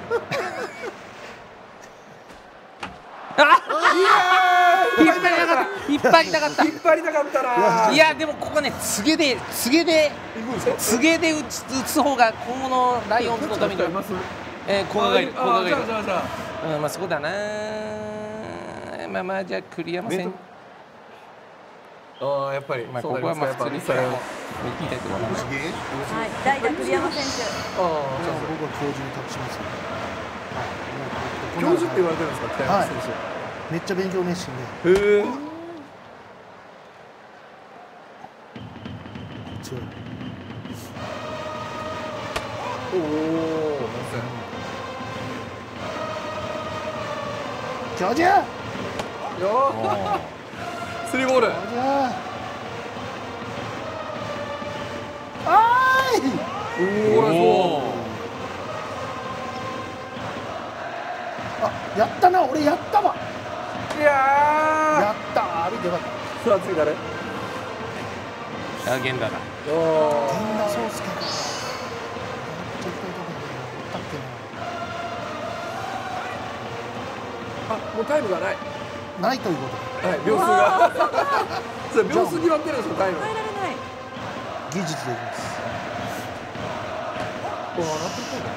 引っ張りたかった引っ張りたかった引っ張りたかったな。 いやでもここね告げで告げで告げで打つ打つ方が今後のライオンズのためにはえー、古賀がいる古賀がいる。うんまあそうだな。まあまあじゃあ栗山戦。 ああやっぱり。 まあここはまあ普通にされ言いたいところ。 はい代打栗山選手。 ああ僕は教授に託しますよ。 教授って言われてるんですか北山選手。 めっちゃ勉強熱心で。 へえ。 強い。 おお。 教授。 よスリーボール。 教授。あーい。 おお。 あ、やったな、俺やったわ。 いややったー、見てよかった。 さあ次誰？ あ源田だ。 おお。 源田壮亮か。 あ、もうタイムがない。 ないということはい、秒数が。それ秒数決まってるんですよタイム。 変えられない。 技術でいきます。 おお、なってるか。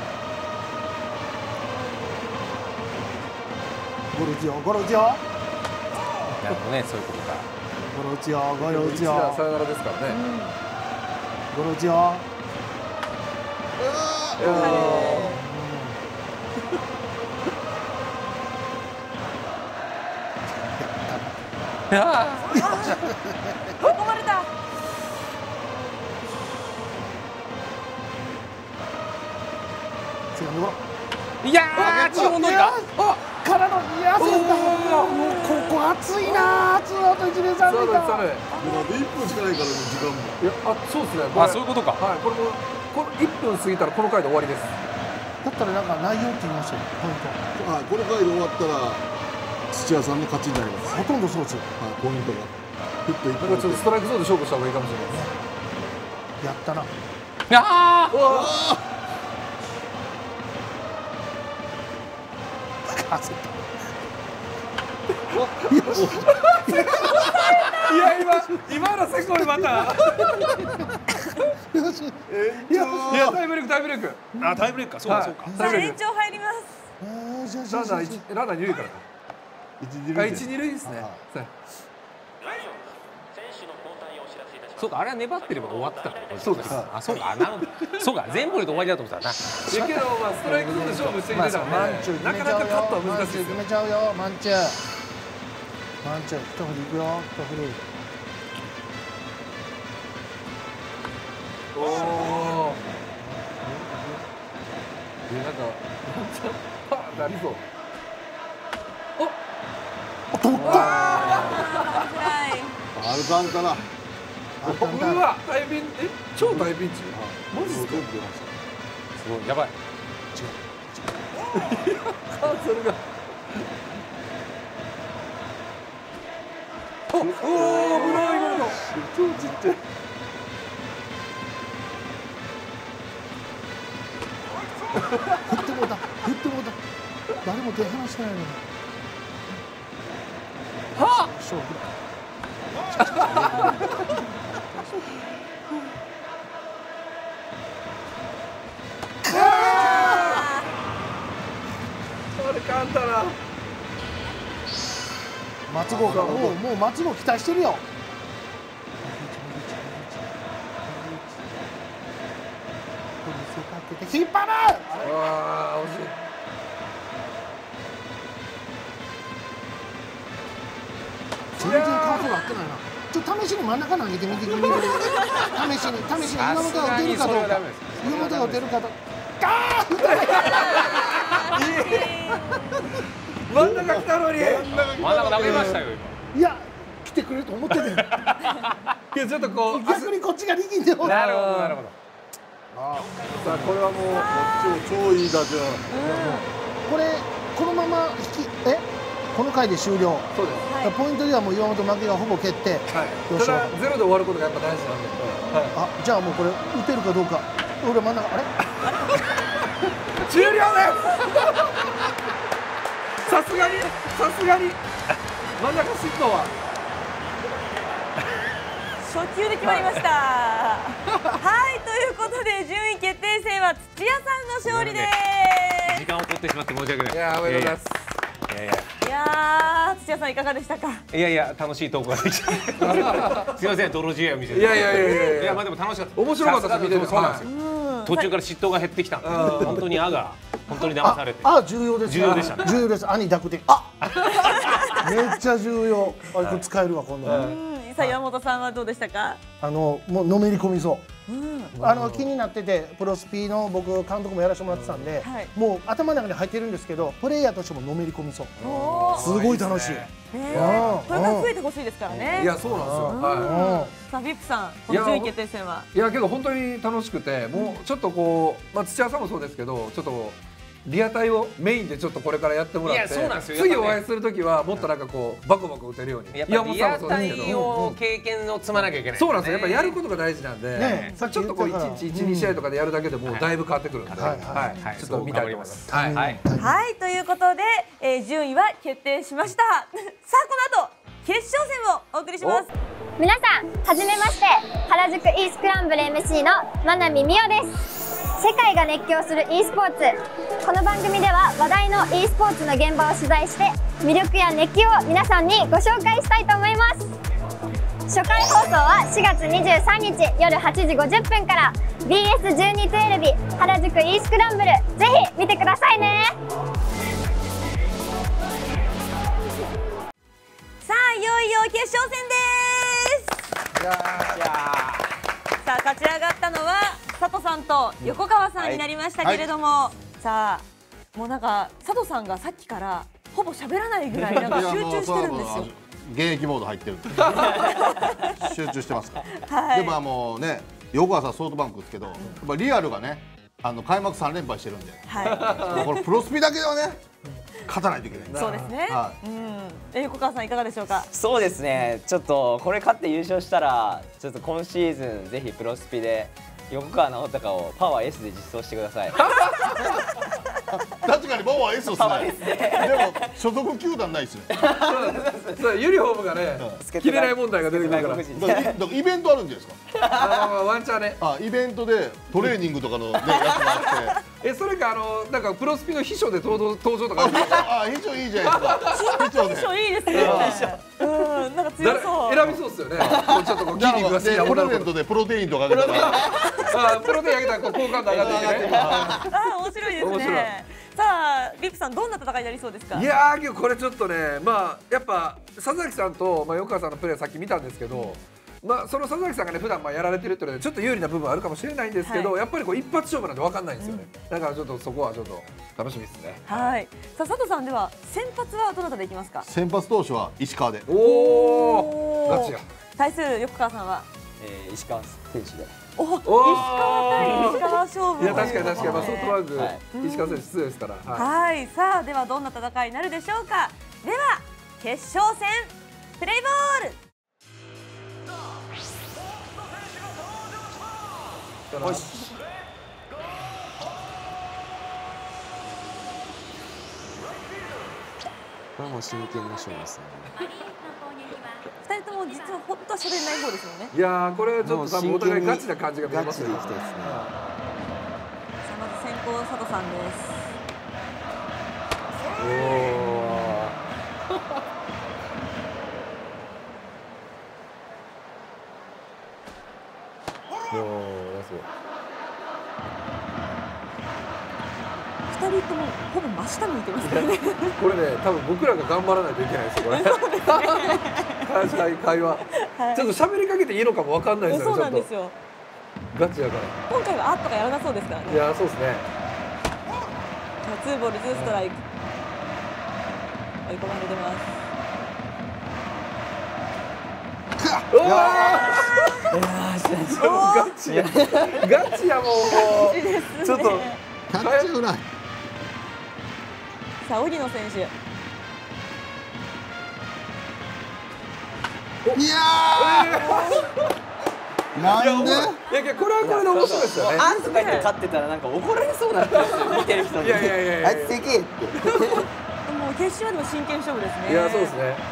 ゴロ打つよ、ゴロ打つよ。 なるほどねそういうことか。 ゴロ打つよ、ゴロ打つ一打よ。 サヨナラですからね。 ゴロ打つよ。 追い込まれた。 セカンドゴロ。 いやー注文どいた。 あ、からのいやセカンド。もうここ熱いなー。ツーアウト一塁三塁だ。 もうあといっぷんしかないからね時間も。 いや、あ、そうですね。 あそういうことか。 はい、これもこのいっぷん過ぎたらこの回で終わりです。 だったらなんか内容って言いましたよ。ポイント。 はい、この回で終わったら土屋さんの勝ちになります。 ほとんどそうですよ。 はい、ポイントがヒットいっなんかちょっとストライクゾーンで勝負した方がいいかもしれないです。 やったな。 ああ。 焦った。 いや今今のせこいまた。 よし。 いやタイブレークタイブレーク。 あタイブレークかそうかそうか。 さあ延長入ります。 えー、じゃあじゃランナあじゃあー一ランナー二塁からか。あ一二塁ですね。 そうかあれは粘ってれば終わってたの。 そうです。 あそうかなるほど。そうか全部で終わりだと思ったな。 いやけどまあストライクゾーンで勝負してきてたんで、 マンチュなかなかカットは難しいですよ。 決めちゃうよ、マンチュ。マンチュ、一振りいくよ、一振り。 おお。いやなんかパーンなりそう。 お、取った。 アルカンタラ。 うわ大ピンえ超大ピンチ。マジですか。 すごいやばい。 カーソルが。おお危ない危ない。超ちっちゃい。 振ってもうた、振ってもうた。誰も手離してないのに。 はあ。 勝負だ。 あれ簡単な。 松郷がもうもう松郷期待してるよ。引っ張る。 ああ惜しい。 全然カーブが合ってないな。ちょっと試しに真ん中投げてみてくれる。試しに試しに今本が打てるかどうか。今本が打てるかどうか。あー真ん中来たのに。 真ん中投げましたよ今。いや来てくれると思ってて。いやちょっとこう逆にこっちが力んでる。 なるほどなるほど。 さあこれはもう超いい打順。 これこのまま引きえこの回で終了。 そうです。 ポイントではもう岩本負けがほぼ決定。 はい。ただゼロで終わることがやっぱ大事なんで。 あじゃあもうこれ打てるかどうか。俺真ん中あれ？ 終了です。さすがにさすがに真ん中シットは初球で決まりました。はいということで順位決定戦は土屋さんの勝利です。 時間を取ってしまって申し訳ない。 いやおめでとうございます。 いやいやいやー土屋さんいかがでしたか。 いやいや楽しいトークができた。すみません泥仕合を見せて。 いやいやいやいやいやまあでも楽しかった。 面白かったです見てて。 そうなんですよ。途中から嫉妬が減ってきた。本当にあが本当に騙されて。 あ重要です。 重要でしたね。 重要です。兄濁点。あめっちゃ重要。あれこれ使えるわ今度。 さあ山本さんはどうでしたか。 あのもうのめり込みそう。あの気になっててプロスピの僕監督もやらせてもらってたんで、もう頭の中に入ってるんですけどプレイヤーとしてものめり込みそう。すごい楽しい。 これから増えてほしいですからね。 いやそうなんですよ。はい。 さあビップさんこの順位決定戦は。 いやけど本当に楽しくてもうちょっとこうまあ土屋さんもそうですけどちょっと。リアタイをメインでちょっとこれからやってもらって次お会いするときはもっとなんかこうバコバコ打てるようにやっぱりリアタイを経験を積まなきゃいけないそうなんですよやっぱやることが大事なんでちょっとこういちにちいちに試合とかでやるだけでもうだいぶ変わってくるんでちょっと見たいと思いますはいということで順位は決定しました。さあこの後決勝戦をお送りします。 皆さんはじめまして原宿 e スクランブル エムシー の真波美桜です。世界が熱狂する e スポーツこの番組では話題の e スポーツの現場を取材して魅力や熱気を皆さんにご紹介したいと思います。初回放送はしがつにじゅうさんにち夜はちじごじゅっぷんから ビーエスじゅうに テレビ原宿 e スクランブルぜひ見てくださいね。 さあいよいよ決勝戦です。さあ勝ち上がったのは佐藤さんと横川さんになりましたけれども、はい、さあもうなんか佐藤さんがさっきからほぼ喋らないぐらいなんか集中してるんですよ。 現役モード入ってる集中してますから、はい、でももうね横川さんソフトバンクですけどやっぱリアルがねあの開幕さん連敗してるんで、はい、これプロスピだけはね勝たないといけない。 そうですね。はい、うん。え横川さんいかがでしょうか。 そうですね。ちょっとこれ勝って優勝したらちょっと今シーズンぜひプロスピで横川直隆をパワー エス で実装してください。 確かにパワー エス ですね。でも所属球団ないですよ。 そうユニフォームがね切れない問題が出てくるから。 だからイベントあるんじゃないですか。 あワンチャンね。 あイベントでトレーニングとかのねやつがあって。 えそれかあのなんかプロスピの秘書で登場登場とか。 あ秘書いいじゃないですか。 秘書いいですね。うんなんか強そう。 選びそうですよね。ちょっとこう筋肉が好きなプレゼントでプロテインとかあげたら。 あプロテインあげたらこう好感度上がってきてね。 あ面白いですね。さあリップさんどんな戦いになりそうですか。 いやーこれちょっとねまあやっぱ佐々木さんとまあ横川さんのプレーさっき見たんですけど。まあその佐々木さんがね普段まあやられてるっていうのでちょっと有利な部分はあるかもしれないんですけど、はい、やっぱりこう一発勝負なんで分かんないんですよね、うん、だからちょっとそこはちょっと楽しみですね。 はいさあ佐藤さんでは先発はどなたでいきますか。 先発投手は石川で。 おおガチや。 対する横川さんは、 えー、石川選手で。 お石川対石川勝負。 いや確かに確かにまあソフトバンク、はい、石川選手強いですから。 はい、はい、さあではどんな戦いになるでしょうか。では決勝戦プレイボール。 よしこれも真剣な勝負ですね。 ふたりとも実は本当は喋れない方ですよね。 いやーこれはちょっと多分お互いガチな感じが見えますね。 ガチでいきたいですね。 さあまず先行佐藤さんです。 おおふたりともほぼ真下向いてますからね。 これね、多分僕らが頑張らないといけないですよ、これ。会会話、ちょっと喋りかけていいのかもわかんないですよね。 そうなんですよ。 ガチやから。 今回はあっとかやらなそうですからね。 いや、そうですね。 ツーボールツーストライク。追い込まれてます。 うわガチやガチやもうちょっとキャッチフライ。 さあ荻野選手、 いやーなんで。 いやいやこれはこれで面白いですよね。 あんとかで勝ってたらなんか怒られそうなんですよ、見てる人に。 いやいやいやいや、 あいつでけえって。 もう決勝はでも真剣勝負ですね。 いやそうですね。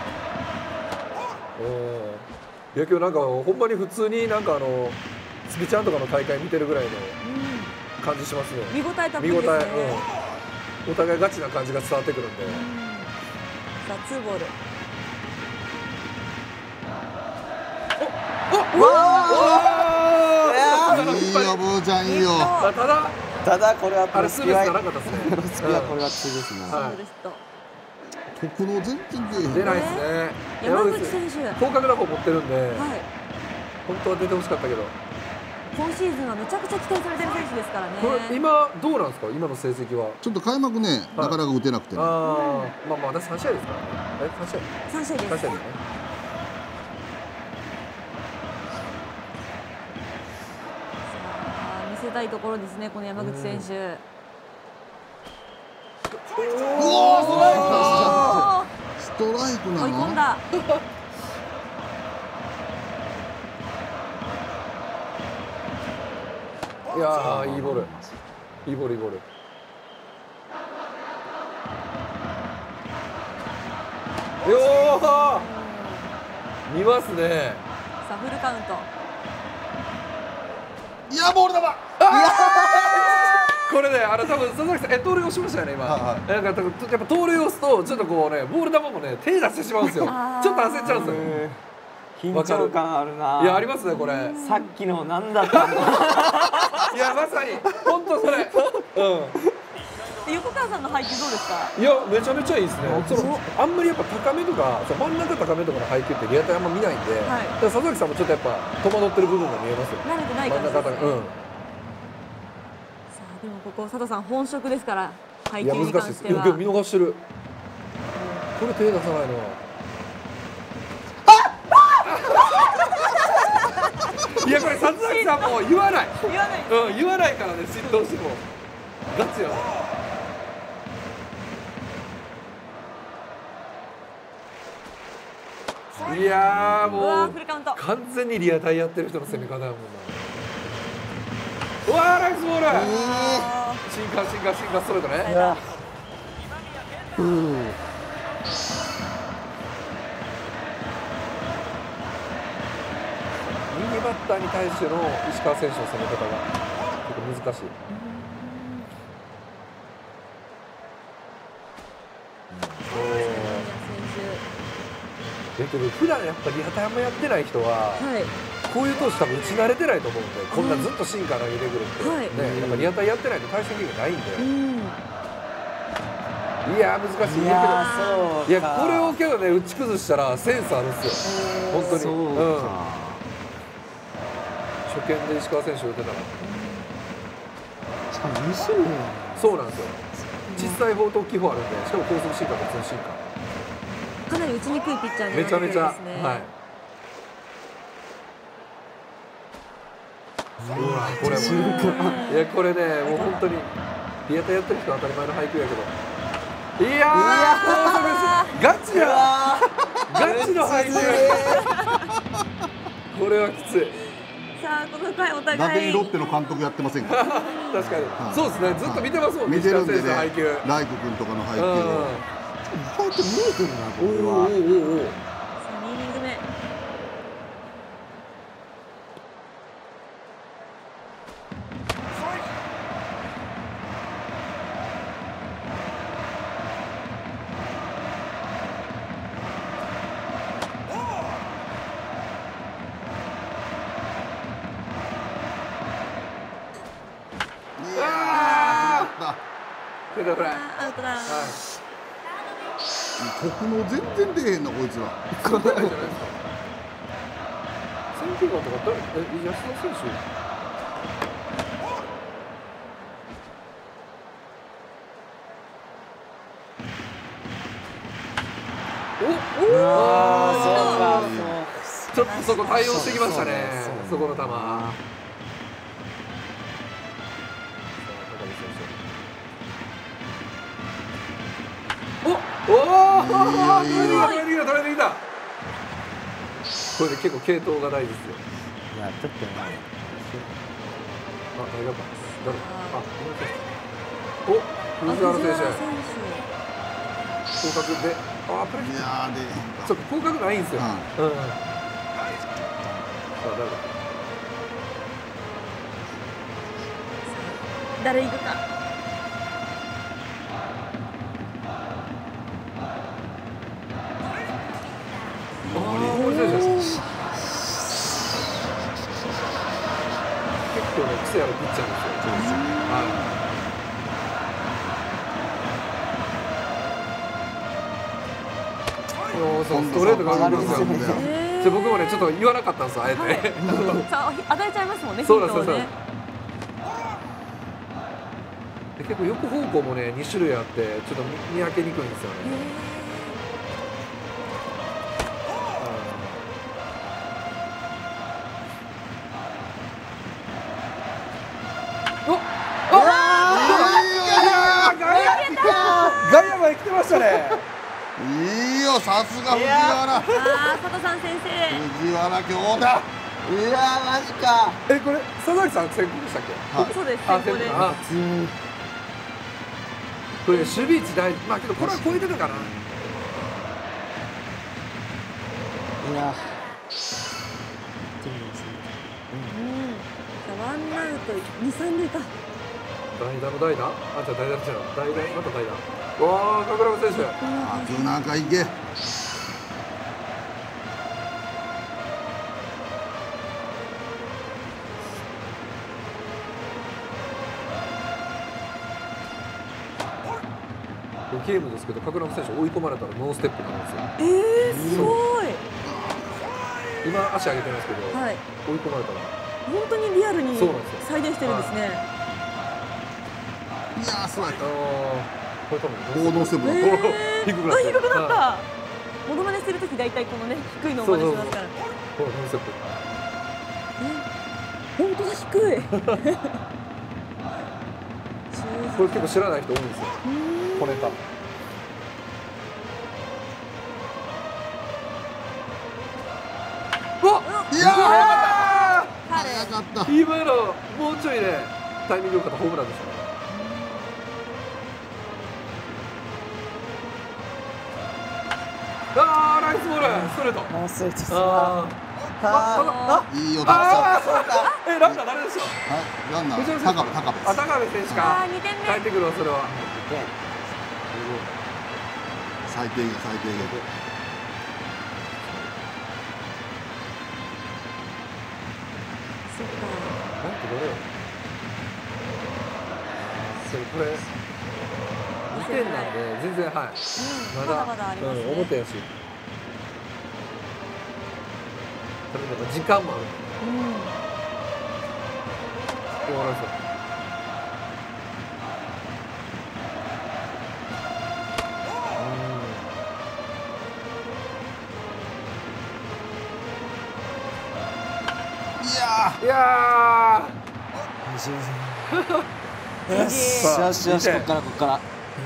うんいや今日なんかほんまに普通になんかあのスピちゃんとかの大会見てるぐらいの感じしますね。 見応えたっぷりですね。 見応え、うん、お互いガチな感じが伝わってくるんで。 さあツーボール。 おおいいよブーちゃんいいよ。 ただただこれはあれスーベスじゃなかったですね。 プロスピはこれはツーですね。 特の全然出出ないですね。 山口選手広角打法持ってるんで、 はい、 本当は出てほしかったけど。 今シーズンはめちゃくちゃ期待されてる選手ですからね。 これ今どうなんですか、今の成績は。 ちょっと開幕ね、なかなか打てなくてね。 ああ、まあまあ私三試合ですからね。え、三試合。 三試合です。 三試合ですね。 さあ見せたいところですね、この山口選手。 おお、ストライクなの。 追い込んだ。 いやー、いいボール。いいボール、いいボール。よー、見ますね。 さあフルカウント。 いやボール球。 これね、あの多分佐々木さん、え盗塁をしましたよね今。なんかやっぱ盗塁を押すとちょっとこうね、ボール球もね手出してしまうんですよ。ちょっと焦っちゃうんですよ。 緊張感あるな。 いやありますねこれ。 さっきの何だったんだ。 いやまさに本当それ。うん。 横川さんの配球どうですか。 いやめちゃめちゃいいですね。そのあんまりやっぱ高めとか真ん中高めとかの配球ってリアタイあんま見ないんで、はい、だから佐々木さんもちょっとやっぱ戸惑ってる部分が見えますよ。 慣れてない感じですね。 うん。 でもここ佐藤さん本職ですから配球いやに関しては。 難しいです。いや見逃してる。これ手出さないの。いやこれ佐々木さんも言わない。 言わない。 うん言わないからね、嫉妬してもガチやわ。いやーもう完全にリアタイやってる人の攻め方やもんな。うわーナイスボール。進化進化進化ストレートね。うん右バッターに対しての石川選手の攻め方が結構難しい。だけど普段やっぱリアタイあんまやってない人は、はい、こういう投手多分打ち慣れてないと思うんで、こんなずっとシンカー投げてくるって、はいね、やっぱリアタイやってないと対戦経験ないんで、うん、いや難しい。いやそういやこれをけどね打ち崩したらセンスあるんですよ本当に。そうか、うん、初見で石川選手打てたら、 しかもに種類そうなんですよ。実際報徳基本あるんで、しかも高速シンカーと普通シンカーかなり打ちにくいピッチャーになってくるんですね。めちゃめちゃ、はい。うわこれもいやこれねもう本当にリアタイやってる人は当たり前の配球やけど、いやーガチやガチの配球これはきつい。さあこの回お互い打点ロッテの監督やってませんか。 確かに、はい、そうですね、ずっと見てますもんね。 見てるんでね、 配球ライト君とかの配球を意外と見えてるなこれは。 さあにイニング目。 センターフライ。 アウトだ。 特能全然出へんなこいつら。 こんなないじゃないですか。選球眼とか誰？え、安田選手。おお。ああ、そうか。ちょっとそこ対応してきましたね。そこの球。おお。トライできた、トライできた、トライできた。これで結構系統が大事ですよ。 いや、ちょっとね。 あ、大丈夫か。誰？あ、お、藤原選手。降格で、あ、プレー。いやで、そうか、降格ないんですよ。うん。さあ、誰だ。 誰行くか。 結構ね、癖あるピッチャーですよ。そうですよね。はい。そうストレートが上がるんですよ。で僕もねちょっと言わなかったんですよあえて。 さあ与えちゃいますもんね。 そうなんですよ。で結構横方向もねに種類あってちょっと見分けにくいんですよね。外野まで来てましたね。 いいよ、さすが藤原。 ああ、佐藤さん先生。 藤原京太。 いやー、マジか。 え、これ佐々木さん先行でしたっけ？ はい、そうです。先行です。 あ、これ守備位置大事。まあけどこれは超えてたかな。 いや。 うん。ワンアウト二三塁か。 代打の代打？あ、じゃあ代打じゃん。代打また代打。わあ、神楽選手。 あ、今日なんかいけ。 ゲームですけど、神楽選手追い込まれたらノーステップなんですよ。 ええー、すごい。 今足上げてますけど、はい、追い込まれたら。 本当にリアルに再現してるんですね。 いやー、すごい。 これ多分ノーステップだ。 低くなった。低くなった。モノマネするとき大体このね低いのを真似しますから。 これノーステップ。 え、本当だ低い。 これ結構知らない人多いんですよ。小ネタ。うわ、いやー、早かった。今のもうちょいねタイミング良かったホームランでしたね。ああ、ナイスボール、ストレート。 もうストレート。 ああ、 いいよ。 ああ、そうか。え、ランナー誰でしょう。 はい、ランナー高部、高部。 あ、高部選手か。帰ってくるわ、それは。 最低限、最低限。 そっか。 なんてどれよ。それこれ。にてんなんで全然はい。 まだまだありますね。 思ったやし。多分なんか時間もある。うん。終わらせ。いやーよしよしよし、こっからこっから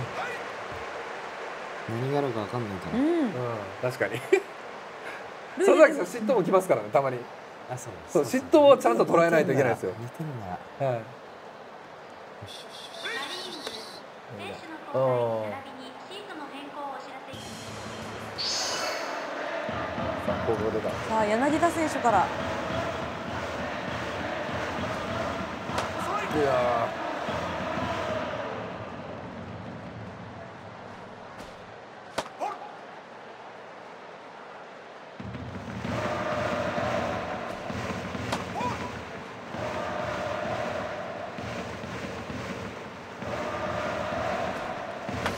何があるか分かんないから。 うん、確かに佐々木さん嫉妬もきますからね、たまに。 あ、そうそう、嫉妬をちゃんと捉えないといけないですよ。 似てるなら。はい。よしよしよし。ああ、ここ出た。 さあ、柳田選手から。 いや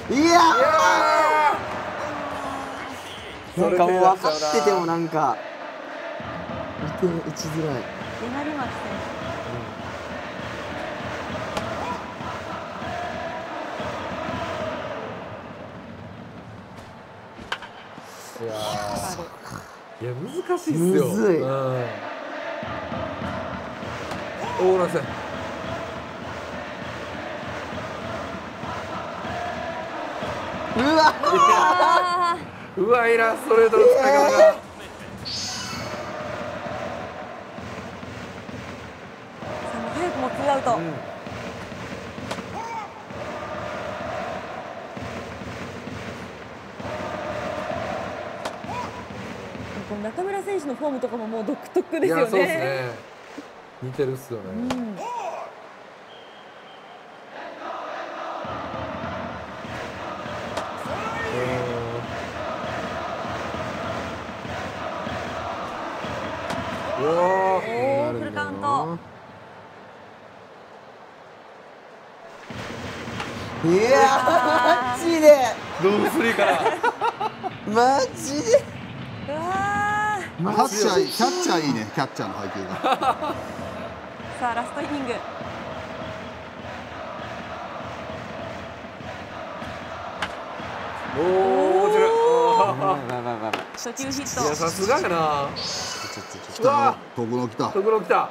いやーなんかもう分かっててもなんか打て打ちづらい。 手成松選いやーいや難しいっすよ。 むずい。 うん、おーなせん。 うわうわいらストレートの使い方が、 手早くもツーアウト、うん、この中村選手のフォームとかももう独特ですよね。 いやそうですね、似てるっすよね、うん、 おーフルカウント。 いやーマジでドームスリーからマジでうわキャッチャーキャッチャーいいね、キャッチャーの配球がさあラストイニング、 おお落ちる。 初球ヒット。 いやさすがやな。 来たよ、トグロ来た。 トグロ来た。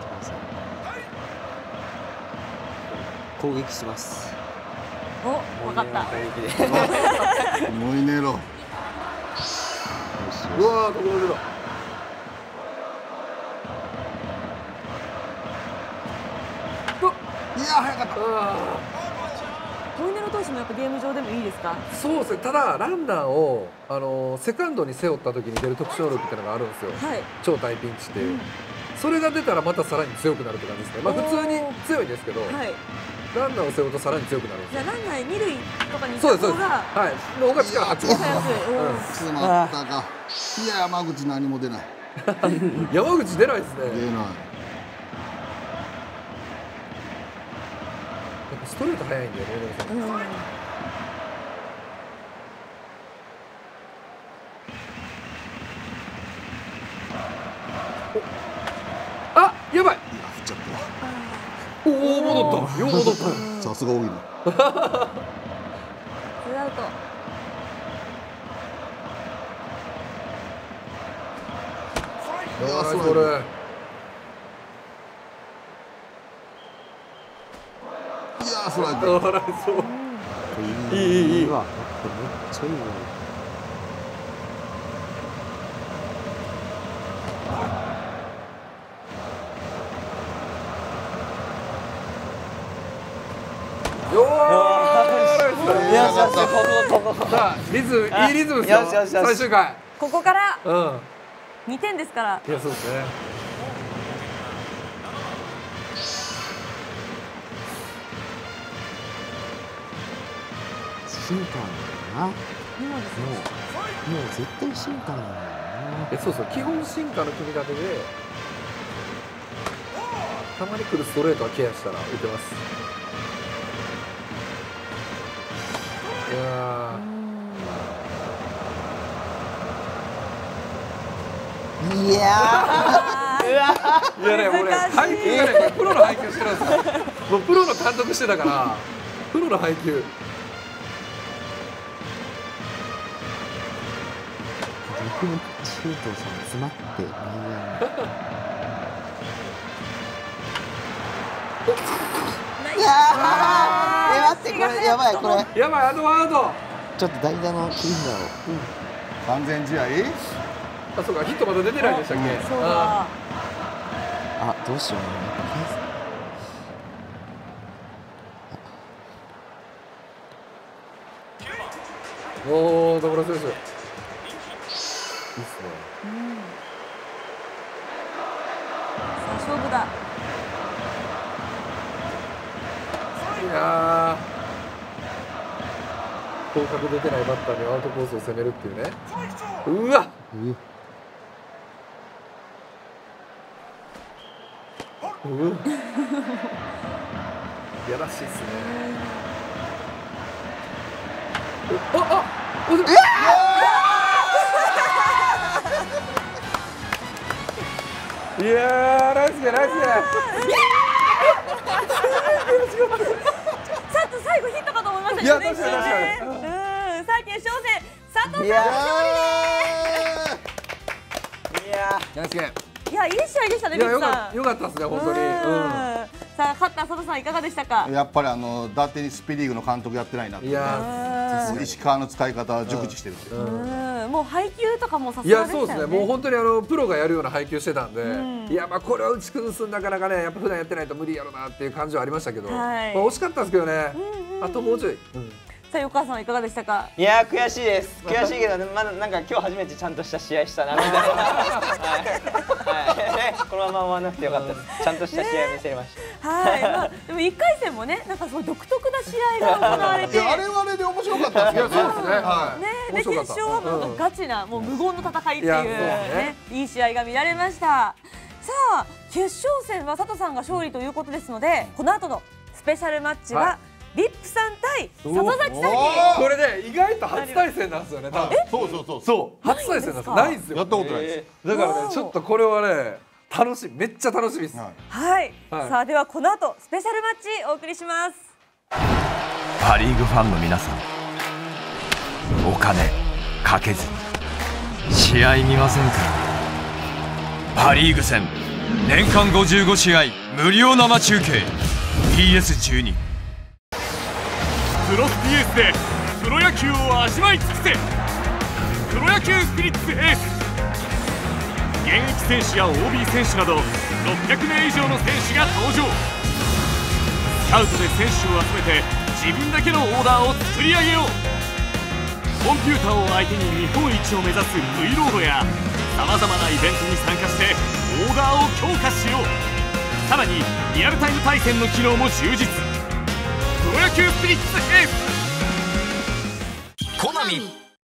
攻撃します。 お、分かった。 モイネロ。 うわー、トグロ出た。 いや早かった。 モイネロ投手もやっぱゲーム上でもいいですか。 そうですね。ただランナーをあのセカンドに背負った時に出る特殊能力っていうのがあるんですよ。 はい、 超大ピンチっていう、うん、それが出たらまたさらに強くなるって感じですね。まあ普通に強いんですけど、はい、ランナーを背負うとさらに強くなるんですよ。 じゃあランナー二塁とかに行った方が、 はい、の方が力発揮します。 詰まったか。いや山口何も出ない。 山口出ないですね。 出ない。 ストレート速いんだよね、うん、あ、やばい。いや、 振っちゃったわ。 おお、戻った。よう戻った。 さすが大喜利。ツーアウト。 いや、それ。 いやストライク。 いいいいいい。めっちゃいいわ。 よー。いやさあリズムいいリズムですよ。最終回。 ここからうんにてんですから。 いやそうですね。 シンカーなんだよな。もう、もう絶対シンカーなんだよな。 え、そうそう、基本シンカーの組み立てでたまに来るストレートはケアしたら打てます。いやーいやーいやね、俺配球がね、これプロの配球してるんですよ。もうプロの監督してたからプロの配球。 逆に周東さん詰まって内野に。いやー、え、待って、これやばい、これやばい、あのワードちょっと代打のキリンダを完全試合。 あ、そうか、ヒットまだ出てないんでしたっけ。 そうだ。 あ、どうしようね。 おお、所選手。いいっすね。 うん、さあ勝負だ。 いやー、広角出てないバッターにアウトコースを攻めるっていうね。うわっ、ううやらしいっすね。 ああいやーナイスゲーナイスゲー。 さっと最後ヒットかと思いましたけどね。 いや確かに確かに。 うん、さあ決勝戦佐藤さんの勝利です。 いやナイスゲー。 いやいい試合でしたね。 いやビップさん。 よかよかったですね本当に。うん。 さあ勝った佐藤さんいかがでしたか。 やっぱりあの伊達にスピリーグの監督やってないなって。 いや石川の使い方は熟知してるっていう。 もう配球とかもさすいやがでしたよね。 そうですね。もう本当にあのプロがやるような配球してたんで、いやまあこれは打ち崩すなかなかねやっぱ普段やってないと無理やろなっていう感じはありましたけど、まあ惜しかったんですけどね。あともうちょい。 さあ横川さんはいかがでしたか。 いや悔しいです。悔しいけどまだなんか今日初めてちゃんとした試合したなみたいな。はい。このまま終わらなくてよかったです。ちゃんとした試合見せました。 はい。まあでも一回戦もねなんかそう独特な試合が行われて。 あれはあれで面白かったですよね。 そうですね。はい。ねで決勝はもうガチなもう無言の戦いっていうねいい試合が見られました。さあ決勝戦は佐藤さんが勝利ということですのでこの後のスペシャルマッチは。ビップさん対里崎さんにこれね意外と初対戦なんですよね。多分そうそうそうそう初対戦なんですないんですよ。 やったことないです。 だからねちょっとこれはね楽しみめっちゃ楽しみです。 はいさあではこの後スペシャルマッチお送りします。 パ・リーグファンの皆さんお金かけず試合見ませんか。パ・リーグ戦年間ごじゅうご試合無料生中継 ピーエスじゅうに。 プロスピエースでプロ野球を味わい尽くせ。プロ野球スピリッツエース。現役選手や オービー 選手などろっぴゃくめい以上の選手が登場。スカウトで選手を集めて自分だけのオーダーを作り上げよう。コンピューターを相手に日本一を目指す V ロードやさまざまなイベントに参加してオーダーを強化しよう。さらにリアルタイム対戦の機能も充実。プロ野球スピリッツエースコナミ。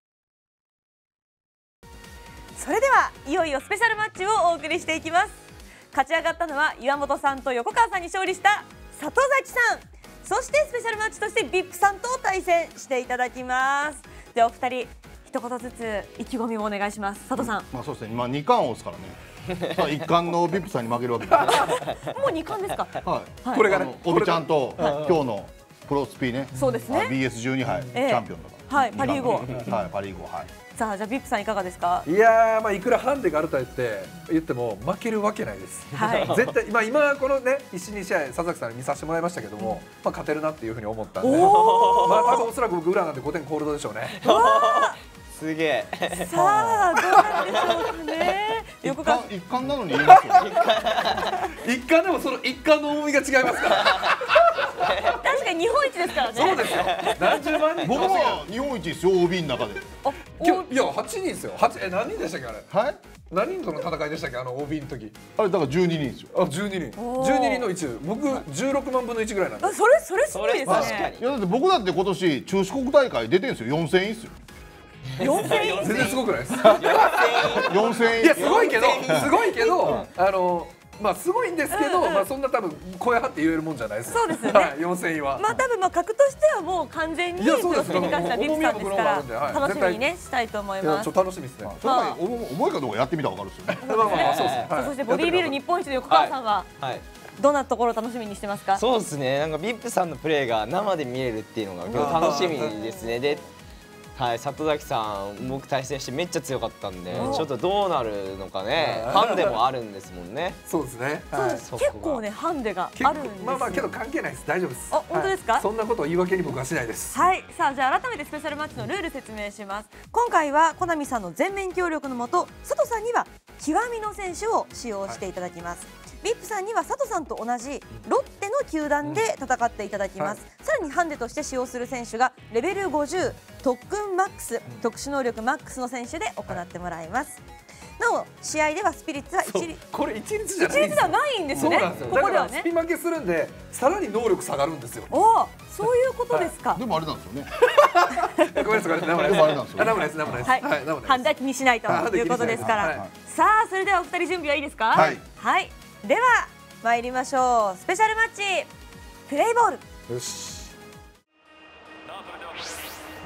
それではいよいよスペシャルマッチをお送りしていきます。勝ち上がったのは岩本さんと横川さんに勝利した里崎さん、そしてスペシャルマッチとして ビップ さんと対戦していただきます。ではお二人一言ずつ意気込みをお願いします。佐藤さん。 まあそうですね。今に冠王ですからね。一冠のビップさんに負けるわけです。 もう二冠ですか。 はい。これがね、おびちゃんと今日のプロスピね。 そうですね。 ビーエスじゅうに 杯チャンピオンとか。 はい。パリーグ。 はい。パリーグはい。 さあじゃあビップさんいかがですか。 いやーまあいくらハンデがあると言って言っても負けるわけないです。はい。絶対まあ今このね一に試合佐々木さんに見させてもらいましたけども、まあ勝てるなっていうふうに思ったんで、まあ多分おそらく僕裏なんでごてんコールドでしょうね。 すげえ。さあどうなんでしょうかね。 横川一冠なのに言いますよ。 一冠でもその一冠の重みが違いますから。 確かに日本一ですからね。 そうですよ。何十万人。 僕も日本一ですよ オービー の中で。 今日いやはちにんですよ。はちえ何人でしたっけあれ。 はい。 何人との戦いでしたっけあの オービー の時。 あれだからじゅうににんですよ。 あじゅうににん。じゅうににんの一部。僕じゅうろくまんぶんのいちぐらいなんで。 それそれすごいですね。 いやだって僕だって今年中四国大会出てるんですよ。よんせんいですよ。 よんせんい全然すごくないです。 よんせんい。 いやすごいけどすごいけどあの。まあすごいんですけど、まあそんな多分声張って言えるもんじゃないです。 そうですよね。 よんせんいは。 まあ多分まあ格としてはもう完全にプロスピに関してはビップさんですから楽しみにねしたいと思います。 ちょっと楽しみですね。 重いかどうかやってみたらわかるですよね。 まあまあそうですね。 そしてボディービル日本一の横川さんはどんなところを楽しみにしてますか。 そうですね。なんかビップさんのプレーが生で見れるっていうのが今日楽しみですね。で。はい、里崎さん、僕対戦してめっちゃ強かったんで、ちょっとどうなるのかね、ハンデもあるんですもんね。 そうですね。 結構ね、ハンデがあるんです。 まあまあ、けど関係ないです。大丈夫です。 あ、本当ですか。 そんなことを言い訳に僕はしないです。 はい、さあ、じゃあ改めてスペシャルマッチのルール説明します。今回はコナミさんの全面協力のもと、佐藤さんには極みの選手を使用していただきます。ビップさんには佐藤さんと同じロッテの球団で戦っていただきます。うん、さらにハンデとして使用する選手がレベルごじゅう特訓マックス、うん、特殊能力マックスの選手で行ってもらいます。なお試合ではスピリッツは一律これ一律じゃない一律ではないんですね。ここではね。 スピ負けするんでさらに能力下がるんですよ。 おお、そういうことですか。 でもあれなんですよね。 ごめんなさい、生です。生です。生です。生です。 はい、判断気にしないということですから。さあ、それではお二人準備はいいですか。はい。はい。では参りましょう。スペシャルマッチプレイボール。 よし。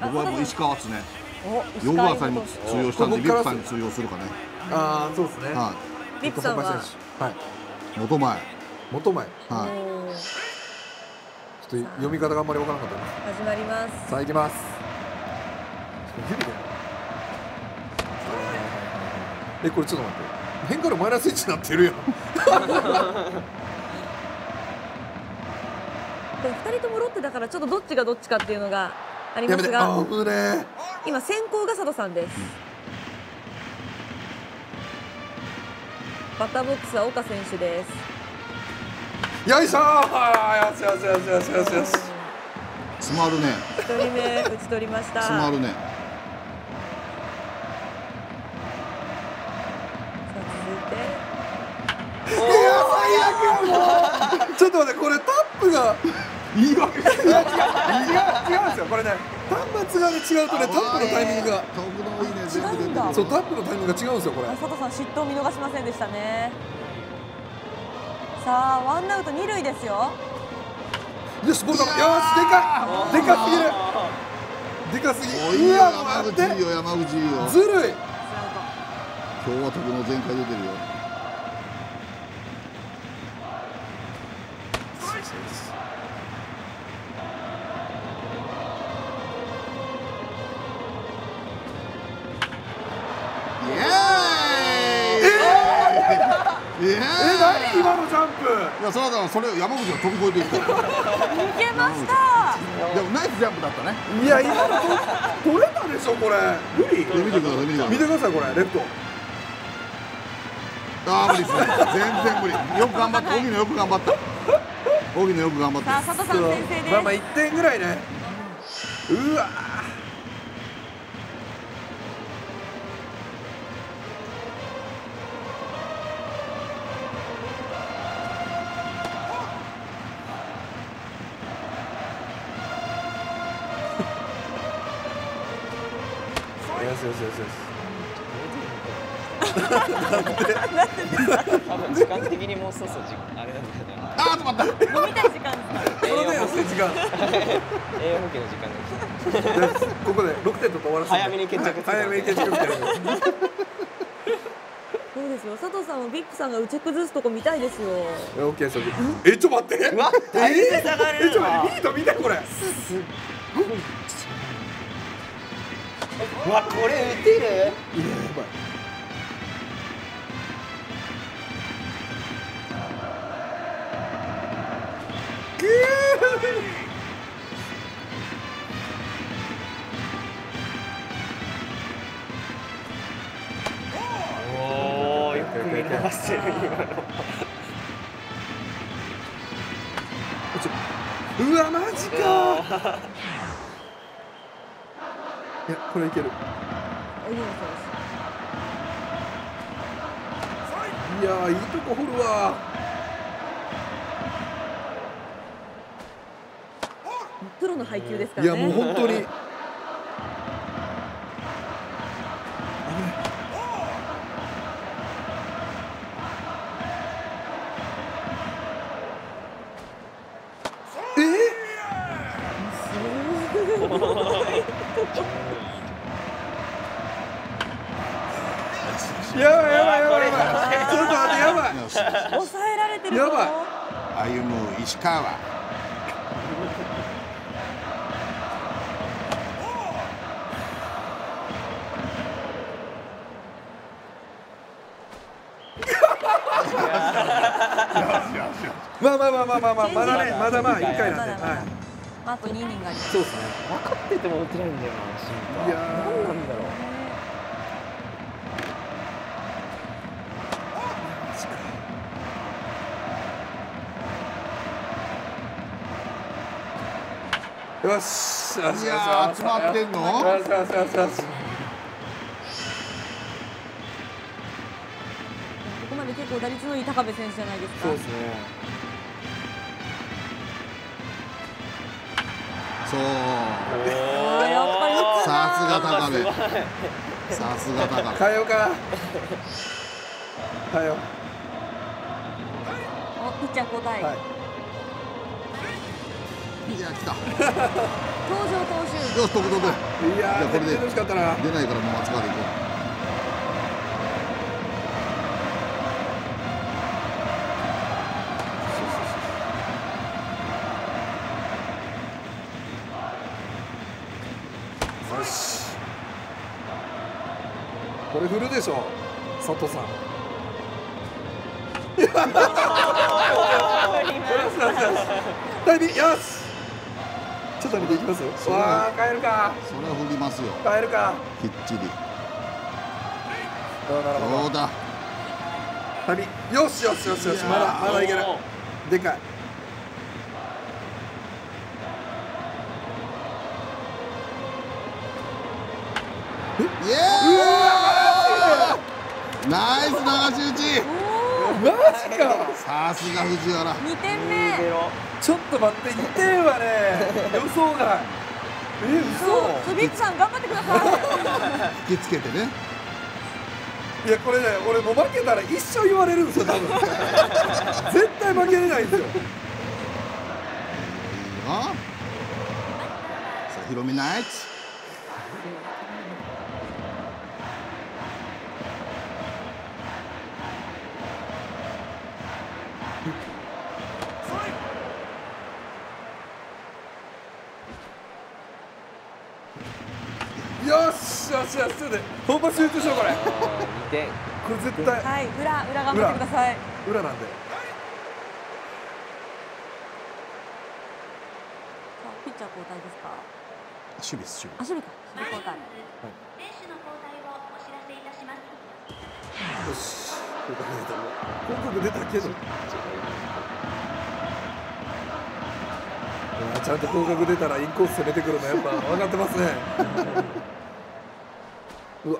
僕はもう石川ですね。 おヨグワさんにも通用したんで、ビップさんに通用するかね。 ああ、そうですね。 はビップさんははい。 い。元前。 元前。 はおーちょっと読み方があんまりわからなかったです。 始まります。 さあ行きます。指で。え、これちょっと待って。変からマイナスいちになってるよ。 でもふたりともロッテだからちょっとどっちがどっちかっていうのがありやめて。 ますが、 あぶね今先行が佐藤さんです。バッターボックスは岡選手です。 ー。よいしょー。よしよしよしよしよしよし。 詰まるね。 一人目打ち取りました。 詰まるね。 さあ続いて。 いや最悪やもう。ちょっと待って、これタップがいいわけ。いや違う違う違うんですよ。これね、端末がね違うとね、タップのタイミングが。 遠くの多いね。 違うんだ。 そう、タップのタイミングが違うんですよ、これ。 あ、佐藤さん失投見逃しませんでしたね。さあワンアウト二塁ですよ。 よし、ボールだ。よし、でかい。でかすぎる。でかすぎ。 いいよ、 うわ、 山待って口いいよ、山口いいよ。 ずるい。 ツーアウト。 今日は徳の全開出てるよ。イエーイ。イエーイ。 え、何今のジャンプ。 いや、それはそれを山口が飛び越えていった。 抜けました。 でもナイスジャンプだったね。 いや、今の取れたでしょ、これ。無理。 見てください、見てください。 見てください、これ、レフト。 ああ、無理ですね。全然無理。よく頑張った。荻野よく頑張った。荻野よく頑張っさあた。 佐藤さん先制です。 まあまあいってんぐらいね。うわー。よしよしよしよし。 多分時間的にもうそうそう時間あれなんだよね。 ああ、止まった。 飲みたい時間ですか。 そのね、よ時間。 栄養補給の時間がここでろくてんとか終わらせて。 早めに決着つけた早めに決着みたいな。 そうですよ。佐藤さんもビップさんが打ち崩すとこ見たいですよ。 オッケー、それ。え、ちょっと待って。 うわだいぶ差があるなえ、ちょっと待って、ミート見てこれ。 うわこれ打てる。 いや、やばい。 おおよく見逃してる今の。 うわ、マジか。いや、これいける。 荻野選いやー、いいとこ掘るわ。 手。プロの配球ですからね。 いや、もう本当に。やばいやばいやばいやばい。ちょっと待って、やばい。 抑えられてるぞ。 やばい。 歩む石川。 まあまあまあまあまあまあ、まだね、まだまあ一回なんで。 まだまだはい。 あとにイニングあります。 そうですね。 分かってても打てないんだよな審判。 いやー、 何なんだろう。 よし。よし。 いやー、集まってんの。 よしよしよしよし。 ここまで結構打率のいい高部選手じゃないですか。 そうですね。 そう。 あーやっぱり打つな。 さすが高部。さすが高部。 変えようか。変えよう。 おピッチャー交代。 はい。 いや来た登場投手よし得得いやーこれで出てほしかったな。 出ないからもう松川でいこよしこれ振るでしょ佐藤さん。タイミングよしちょっと見ていきますよ。わあ帰るか。 うそれは振りますよ帰るか。 きっちりどうなるほど。 どうだタイミングよしよしよしよしまだまだいける。でかい。 イエーイナイス流し打ちマジか。 さすが藤原にてんめ。 ちょっと待ってにてんはね予想外。え嘘。 スビップさん頑張ってください。 引きつけてねいやこれね俺もう負けたら一生言われるんですよ多分絶対負けれないんですよ。 いいよさあヒロミナイツよしよしよしちょっとほんま集中しようこれ。 にてん。 これ絶対はい、裏裏頑張ってください。 裏なんで。 ピッチャー交代ですか。 守備です守あ、守備か。守備交代。 選手の交代をお知らせいたします。 よし広告出た。広告出たけど。いやちゃんと広告出たらインコース攻めてくるのやっぱ分かってますね。うわ。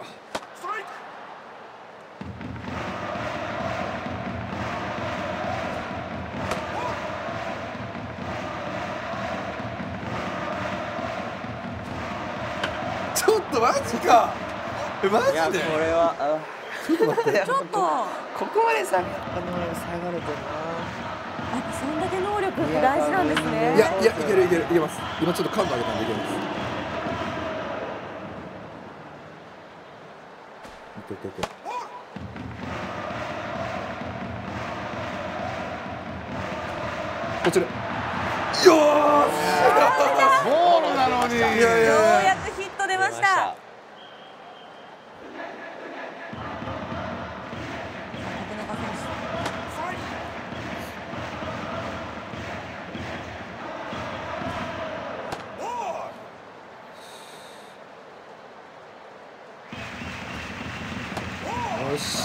ちょっとマジか。えマいやジで。 これはあちょっと待って。 ちょっと。 ここまで下がったのは下がるとやっぱそんだけ能力って大事なんですね。 いやいやいけるいけるいけます。今ちょっと感度上げたんでいけます。オッケーオッケーオッケー。落ちる。よーし。 ボールなのにいやいようややくヒット出ました。 よし。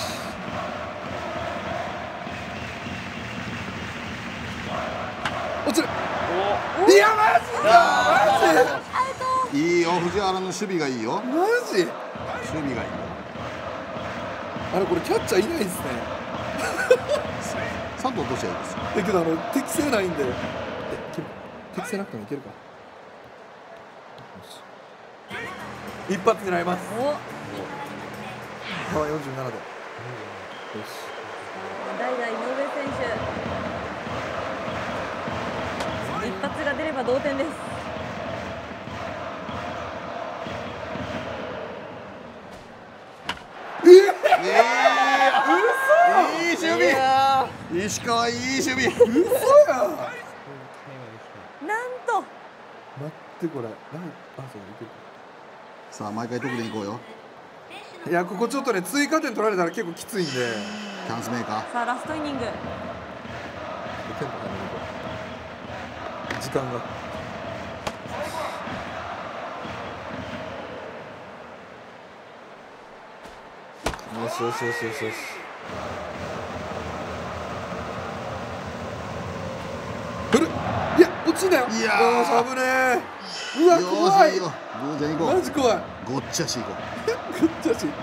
落ちる。いやマジか。マジ。 いいよ藤原の守備がいいよマジ。 守備がいいよあれこれキャッチャーいないですね。 佐藤としてはいいですよだけどあの適正ないんで。えいける適正なくてもいけるか。一発狙います。パワーよんじゅうななで。よし。 代々井上選手。一発が出れば同点です。 いい守備石川いい守備嘘や。 なんと。 待ってこれ。あそういけるか。 さあ毎回得点いこうよいやここちょっとね追加点取られたら結構きついんで。 チャンスメーカーさあラストイニング。 テンポ早めにいこう。時間が。よしよしよしよしよし。振る。いや落ちんだよ。 いやーよーし危ねえ。うわ怖い。 よーし偶然行こうマジ怖い。 ごっちゃし行こうぐっちゃし。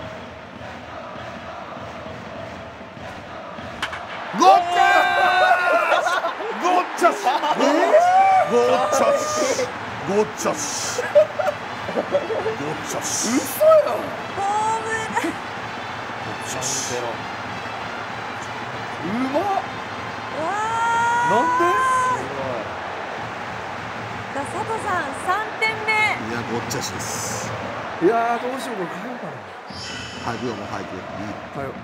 ごっちゃごっちゃしごっちゃしごっちゃしごっちゃし嘘やん。 ホームラン。 よしうまっ。 わなんで。 ーごっちゃしです。 いやーどうしようこれ変えようかな。 はい行くよもうはい行くよ。 変えよ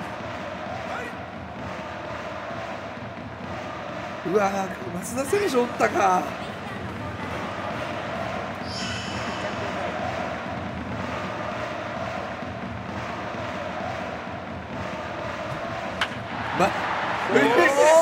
う。うわー松田選手おったか。ま、 レギ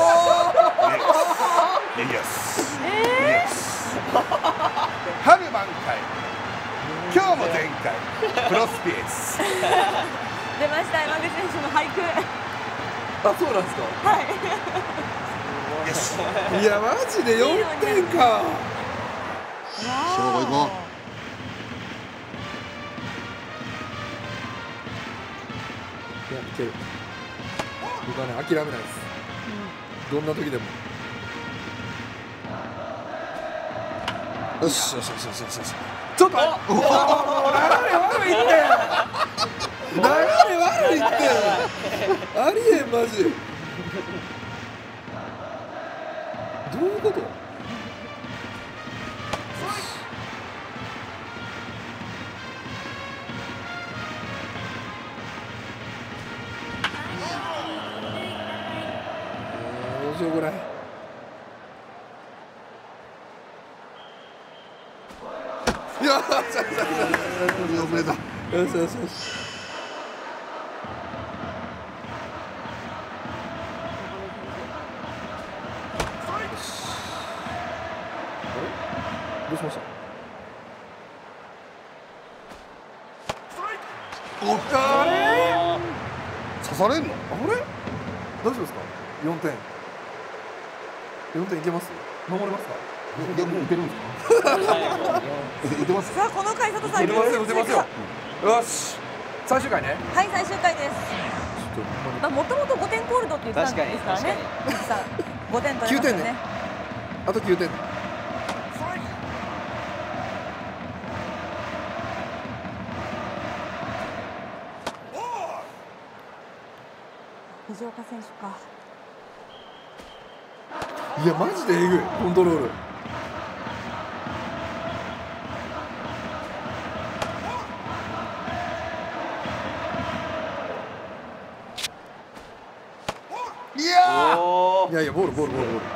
アス。レギアス。春満開。今日も全開。プロスピエス。 出ました山口選手の俳句。 あ、そうなんですか。 はい。 いやマジでよってんか。 勝負行こう。 いやいける。僕はね諦めないです。どんな時でも。よしよしよしよしよしよし。ちょっと。流れ悪いって。流れ悪いって。ありえんマジ。どういうこと？どうしようこれ。いやー、よしよしよしよし。 遅れた。 よしよしよし。どうしました？ おっあれ刺されんの？ あれ？大丈夫ですか？よんてん。よんてんいけます？守れますか？ いやもう打てるんですか？打てます。 さあこの回佐藤さん打てますよ打てますよ。よし。最終回ね。 はい最終回です。まあもともとごてんコールドって言ってたんですからね。藤木さんごてん取れますよね。 あときゅうてん。 藤岡選手か。 いやマジでえぐいコントロール。 いやーいやいやボールボールボールボール。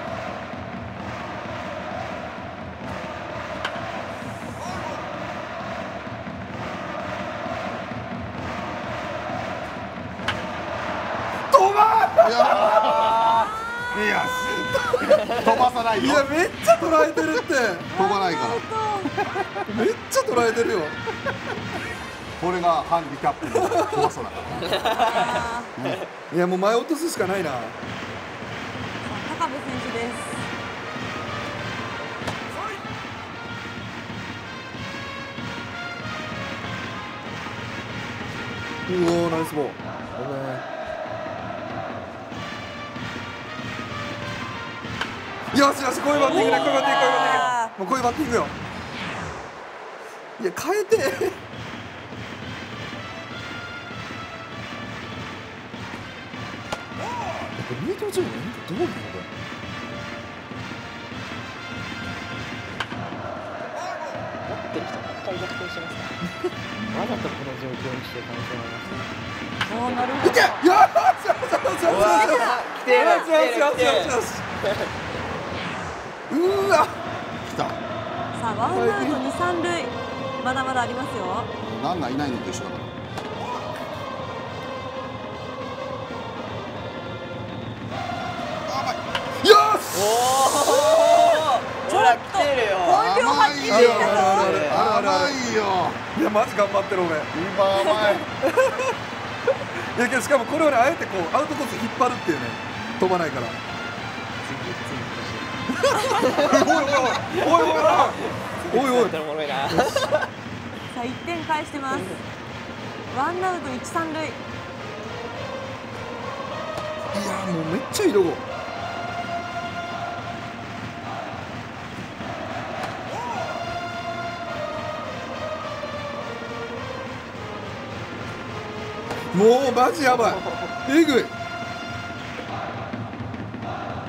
いや飛ばさないよ。 いやめっちゃ捉えてるって飛ばないからめっちゃ捉えてるよ。 これがハンディキャップの怖さだから、 ね、いやもう前落とすしかないな。 高部選手です。 うおーナイスボール。ごめん。よしよしこういうバッティングねこういうバッティングこういうバッティングもうこういうバッティングよ。いや変えてこれミートチーム何かどうなのこれ。 持ってる人ばっかり逆転してますからわざとこの状況にしてる可能性もありますね。 おーなるほど。 いけよーしよしよしよしよし来てるよしよしよしよしよし。うーわ来た。 さあワンアウト二三塁まだまだありますよ。 ランナーいないのと一緒だから。 よし。 おおほら来てるよ。 本領発揮してるぞ。 甘いよ。 いやマジ頑張ってる俺。 今甘い。 いやけどしかもこれをねあえてこうアウトコース引っ張るっていうね飛ばないから。おいおいおいおいおいおいおい。 おもろいな。 さあいってん返してます。ワンアウト一三塁。 いやもうめっちゃいいとこ。もうマジやばいえぐい。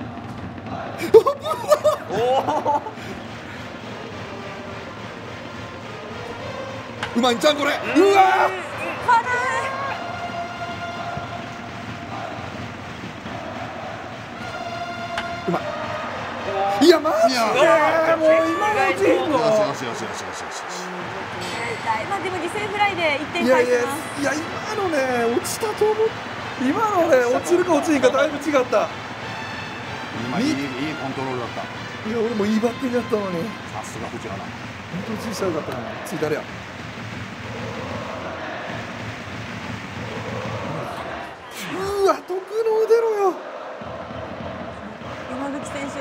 おおうまいんちゃんこれ。うわ軽い。 うまい。いやマジでもう今のうちにも。 よしよしよしよしよしよし。 まあでも犠牲フライでいってんいやいや返します。 いや今のね落ちたと思う。今のね落ちるか落ちんかだいぶ違った。 今いいいいコントロールだった。 いや俺もいいバッティングだったのに。 さすが藤原。 本当に小さいかったね。ついたれや。うわ得の腕ろよ。 山口選手。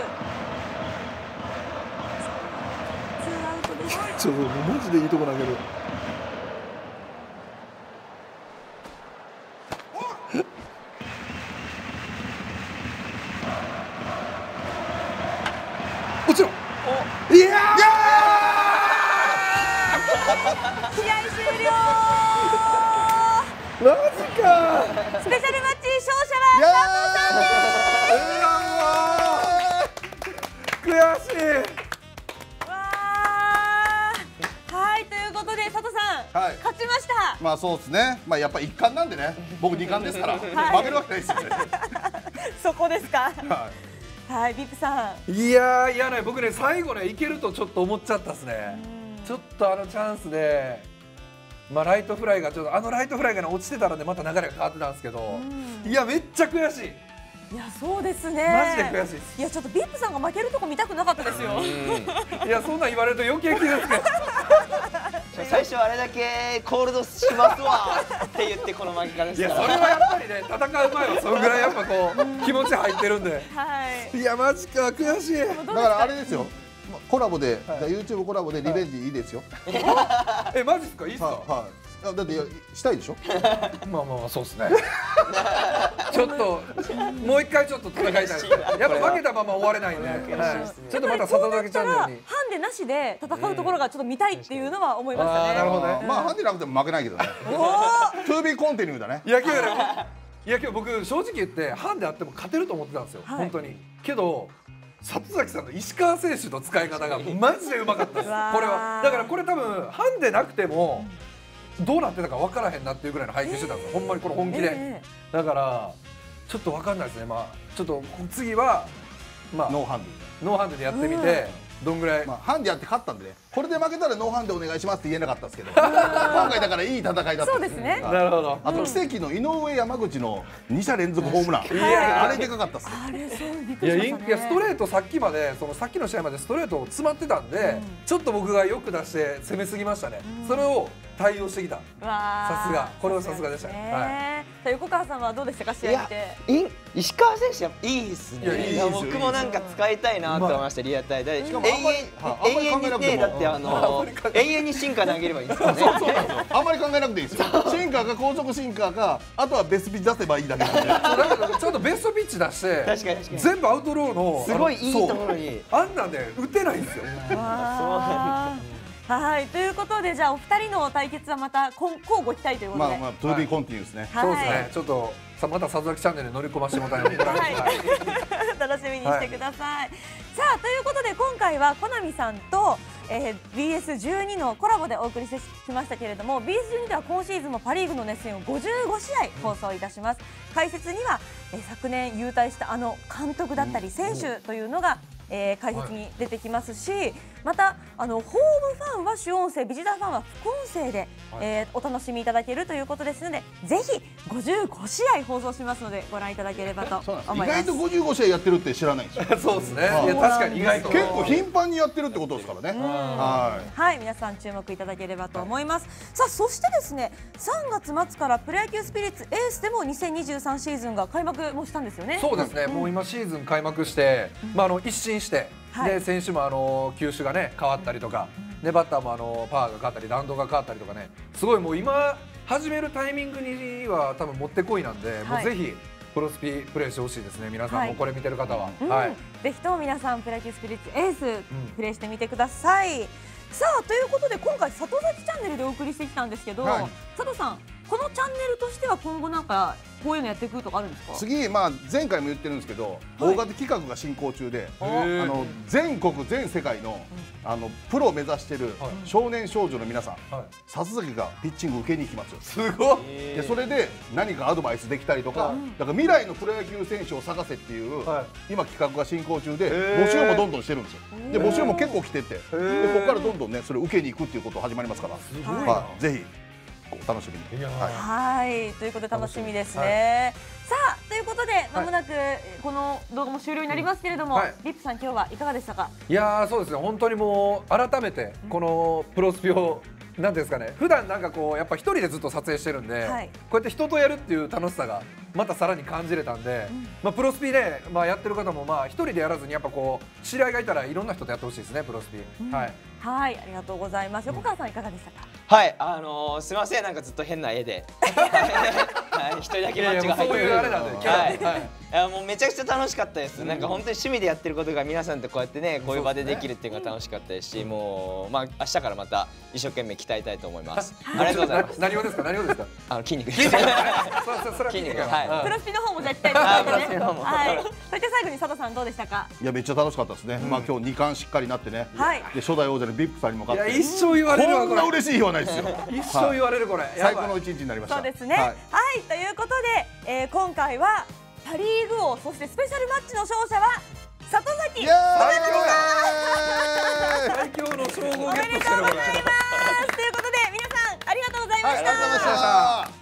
ツーアウトです。 ちょっとマジでいいとこ投げる。もちろん。いやー。 試合終了。 マジか。 スペシャルマッチ勝者は佐藤さんです。 悔しい。 わー。はい、ということで佐藤さん、 はい、 勝ちました。 まあそうですね。まあやっぱ一冠なんでね。僕二冠ですから、負けるわけないですよね。 そこですか。 はい。 はい、ビップさん。いやーいやね僕ね最後ねいけるとちょっと思っちゃったですね。ちょっとあのチャンスで。まあライトフライがちょっとあのライトフライが、ね、落ちてたらねまた流れが変わってたんですけど、いやめっちゃ悔しい。 いやそうですね。 マジで悔しいです。 いやちょっとビップさんが負けるとこ見たくなかったですよ。 いやそんなん言われると余計傷つく。 最初あれだけコールドしますわって言ってこの負け方ですから。 いやそれはやっぱりね戦う前はそのぐらいやっぱこう気持ち入ってるんで。 はい。 いやマジか悔しい。 だからあれですよ。コラボで、はい、YouTube コラボでリベンジいいですよ。 えマジですかいいですか。 はい。だってしたいでしょ。 まあまあまあそうですね。ちょっともう一回ちょっと戦いたいです。やっぱ負けたまま終われないんで、ちょっとまた里崎チャンネルにハンデなしで戦うところがちょっと見たいっていうのは思いましたね。 なるほどね。 まあハンデなくても負けないけどね。トゥービーコンティニューだね。 いや今日ね、いや今日僕正直言ってハンデあっても勝てると思ってたんですよ。本当に。けど。里崎さんの石川選手の使い方がマジでうまかったです。これはだからこれ多分ハンデなくてもどうなってたか分からへんなっていうぐらいの配球してたんですよ、ほんまにこれ本気で、えー、だからちょっと分かんないですね。まあちょっと次はまあノーハンデノーハンデでやってみて、どんぐらい、 まあ、ハンデやって勝ったんでね、これで負けたらノーハンデお願いしますって言えなかったんですけど今回だからいい戦いだった。 そうですね。 なるほど。 あと奇跡の井上山口のに者連続ホームラン、いやあれでかかったっす。 あれそうびっくいやりしましたね。 いやストレートさっきまでそのさっきの試合までストレート詰まってたんで、うん、ちょっと僕がよく出して攻めすぎましたね、うん、それを対応してきた。さすがこれはさすがでしたね。はいさあ横川さんはどうでしたか試合見て。 い石川選手やっぱいいですね。いや僕もなんか使いたいなと思いました。リアタイで永遠にねだってあの永遠にシンカー投げればいいんですよね。 あんまり考えなくていいですよ。シンカーか高速シンカーかあとはベストピッチ出せばいいだけなんで。 だからちょっとベストピッチ出して確かに確かに全部アウトローのすごいいいところにあんなんで打てないんですよ。 はいということでじゃあお二人の対決はまた今交互期待ということで。 まあまあトゥービーコンティニューですね。 そうですね。ちょっとさまた里崎チャンネルに乗り込ませてもらいます。 楽しみにしてください。さあということで今回はコナミさんと、えー、ビーエスじゅうに のコラボでお送りしてきましたけれども ビーエスじゅうに では今シーズンもパ・リーグの熱戦をごじゅうごしあい放送いたします。解説には、えー、昨年勇退したあの監督だったり選手というのが、えー、解説に出てきますし、はい、またあのホームファンは主音声ビジターファンは副音声で、はいえー、お楽しみいただけるということですのでぜひごじゅうごしあい放送しますのでご覧いただければと思います。 意外とごじゅうごしあいやってるって知らないんですよ。 そうですね。いや確かに意外と結構頻繁にやってるってことですからね。 はい、はい、皆さん注目いただければと思います。さあそしてですねさんがつ末からプロ野球スピリッツエースでもにせんにじゅうさんシーズンが開幕もしたんですよね。 そうですね、うん、もう今シーズン開幕して、まあ、あの一新して、はい、で選手もあの球種がね変わったりとか、うん、でバッターもあのパワーが変わったり弾道が変わったりとかねすごいもう今始めるタイミングには多分もってこいなんで、はい、もうぜひプロスピプレイしてほしいですね。皆さん、はい、もうこれ見てる方は、うんはい、 ぜひとも皆さんプロ野球スピリッツエース、うん、プレイしてみてください。さあということで今回里崎チャンネルでお送りしてきたんですけど、はい、佐藤さんこのチャンネルとしては今後なんかこういうのやっていくとかあるんですか？ 次、まあ、前回も言ってるんですけど、大型企画が進行中で、あの全国全世界のあのプロを目指している少年少女の皆さん、里崎がピッチング受けに行きますよ。 すごい。 でそれで何かアドバイスできたりとか、だから未来のプロ野球選手を探せっていう今企画が進行中で、募集もどんどんしてるんですよ。で募集も結構来てて、でここからどんどんねそれを受けに行くっていうこと始まりますから、はい、ぜひ。お楽しみに。 はい、ということで楽しみですね。さあということでまもなくこの動画も終了になりますけれども、リップさん今日はいかがでしたか？ いやーそうですね、本当にもう改めてこのプロスピをなんていうんですかね、普段なんかこうやっぱ一人でずっと撮影してるんで、はい、こうやって人とやるっていう楽しさがまたさらに感じれたんで、うん、まあプロスピでまあやってる方もまあ一人でやらずにやっぱこう知り合いがいたらいろんな人とやってほしいですね、プロスピ。うん、はい。 はい、ありがとうございます。横川さんいかがでしたか？ はい、あのー、すみません、なんかずっと変な絵で、はい、一人だけマッチが入ってる。はい、いやもうめちゃくちゃ楽しかったです。なんか本当に趣味でやってることが皆さんとこうやってね、こういう場でできるっていうのが楽しかったですし、もうまあ明日からまた一生懸命鍛えたいと思います。ありがとうございます。 何をですか？何をですか？ あの筋肉。 筋肉。 筋肉。はい。 プロスピの方も絶対鍛えてね。はい。そして最後に佐藤さんどうでしたか？ いやめっちゃ楽しかったですね。まあ今日に冠しっかりなってね。はい。で初代王者のビップさんにも勝って。 一生言われるわこれ。 こんな嬉しい日はないですよ。 一生言われるこれ。 最高の一日になりました。 そうですね。はい。ということで、えー、今回はパリーグ王そしてスペシャルマッチの勝者は里崎。 最強の称号をゲットしてるこれ。 おめでとうございます。ということで皆さんありがとうございました。 ありがとうございました。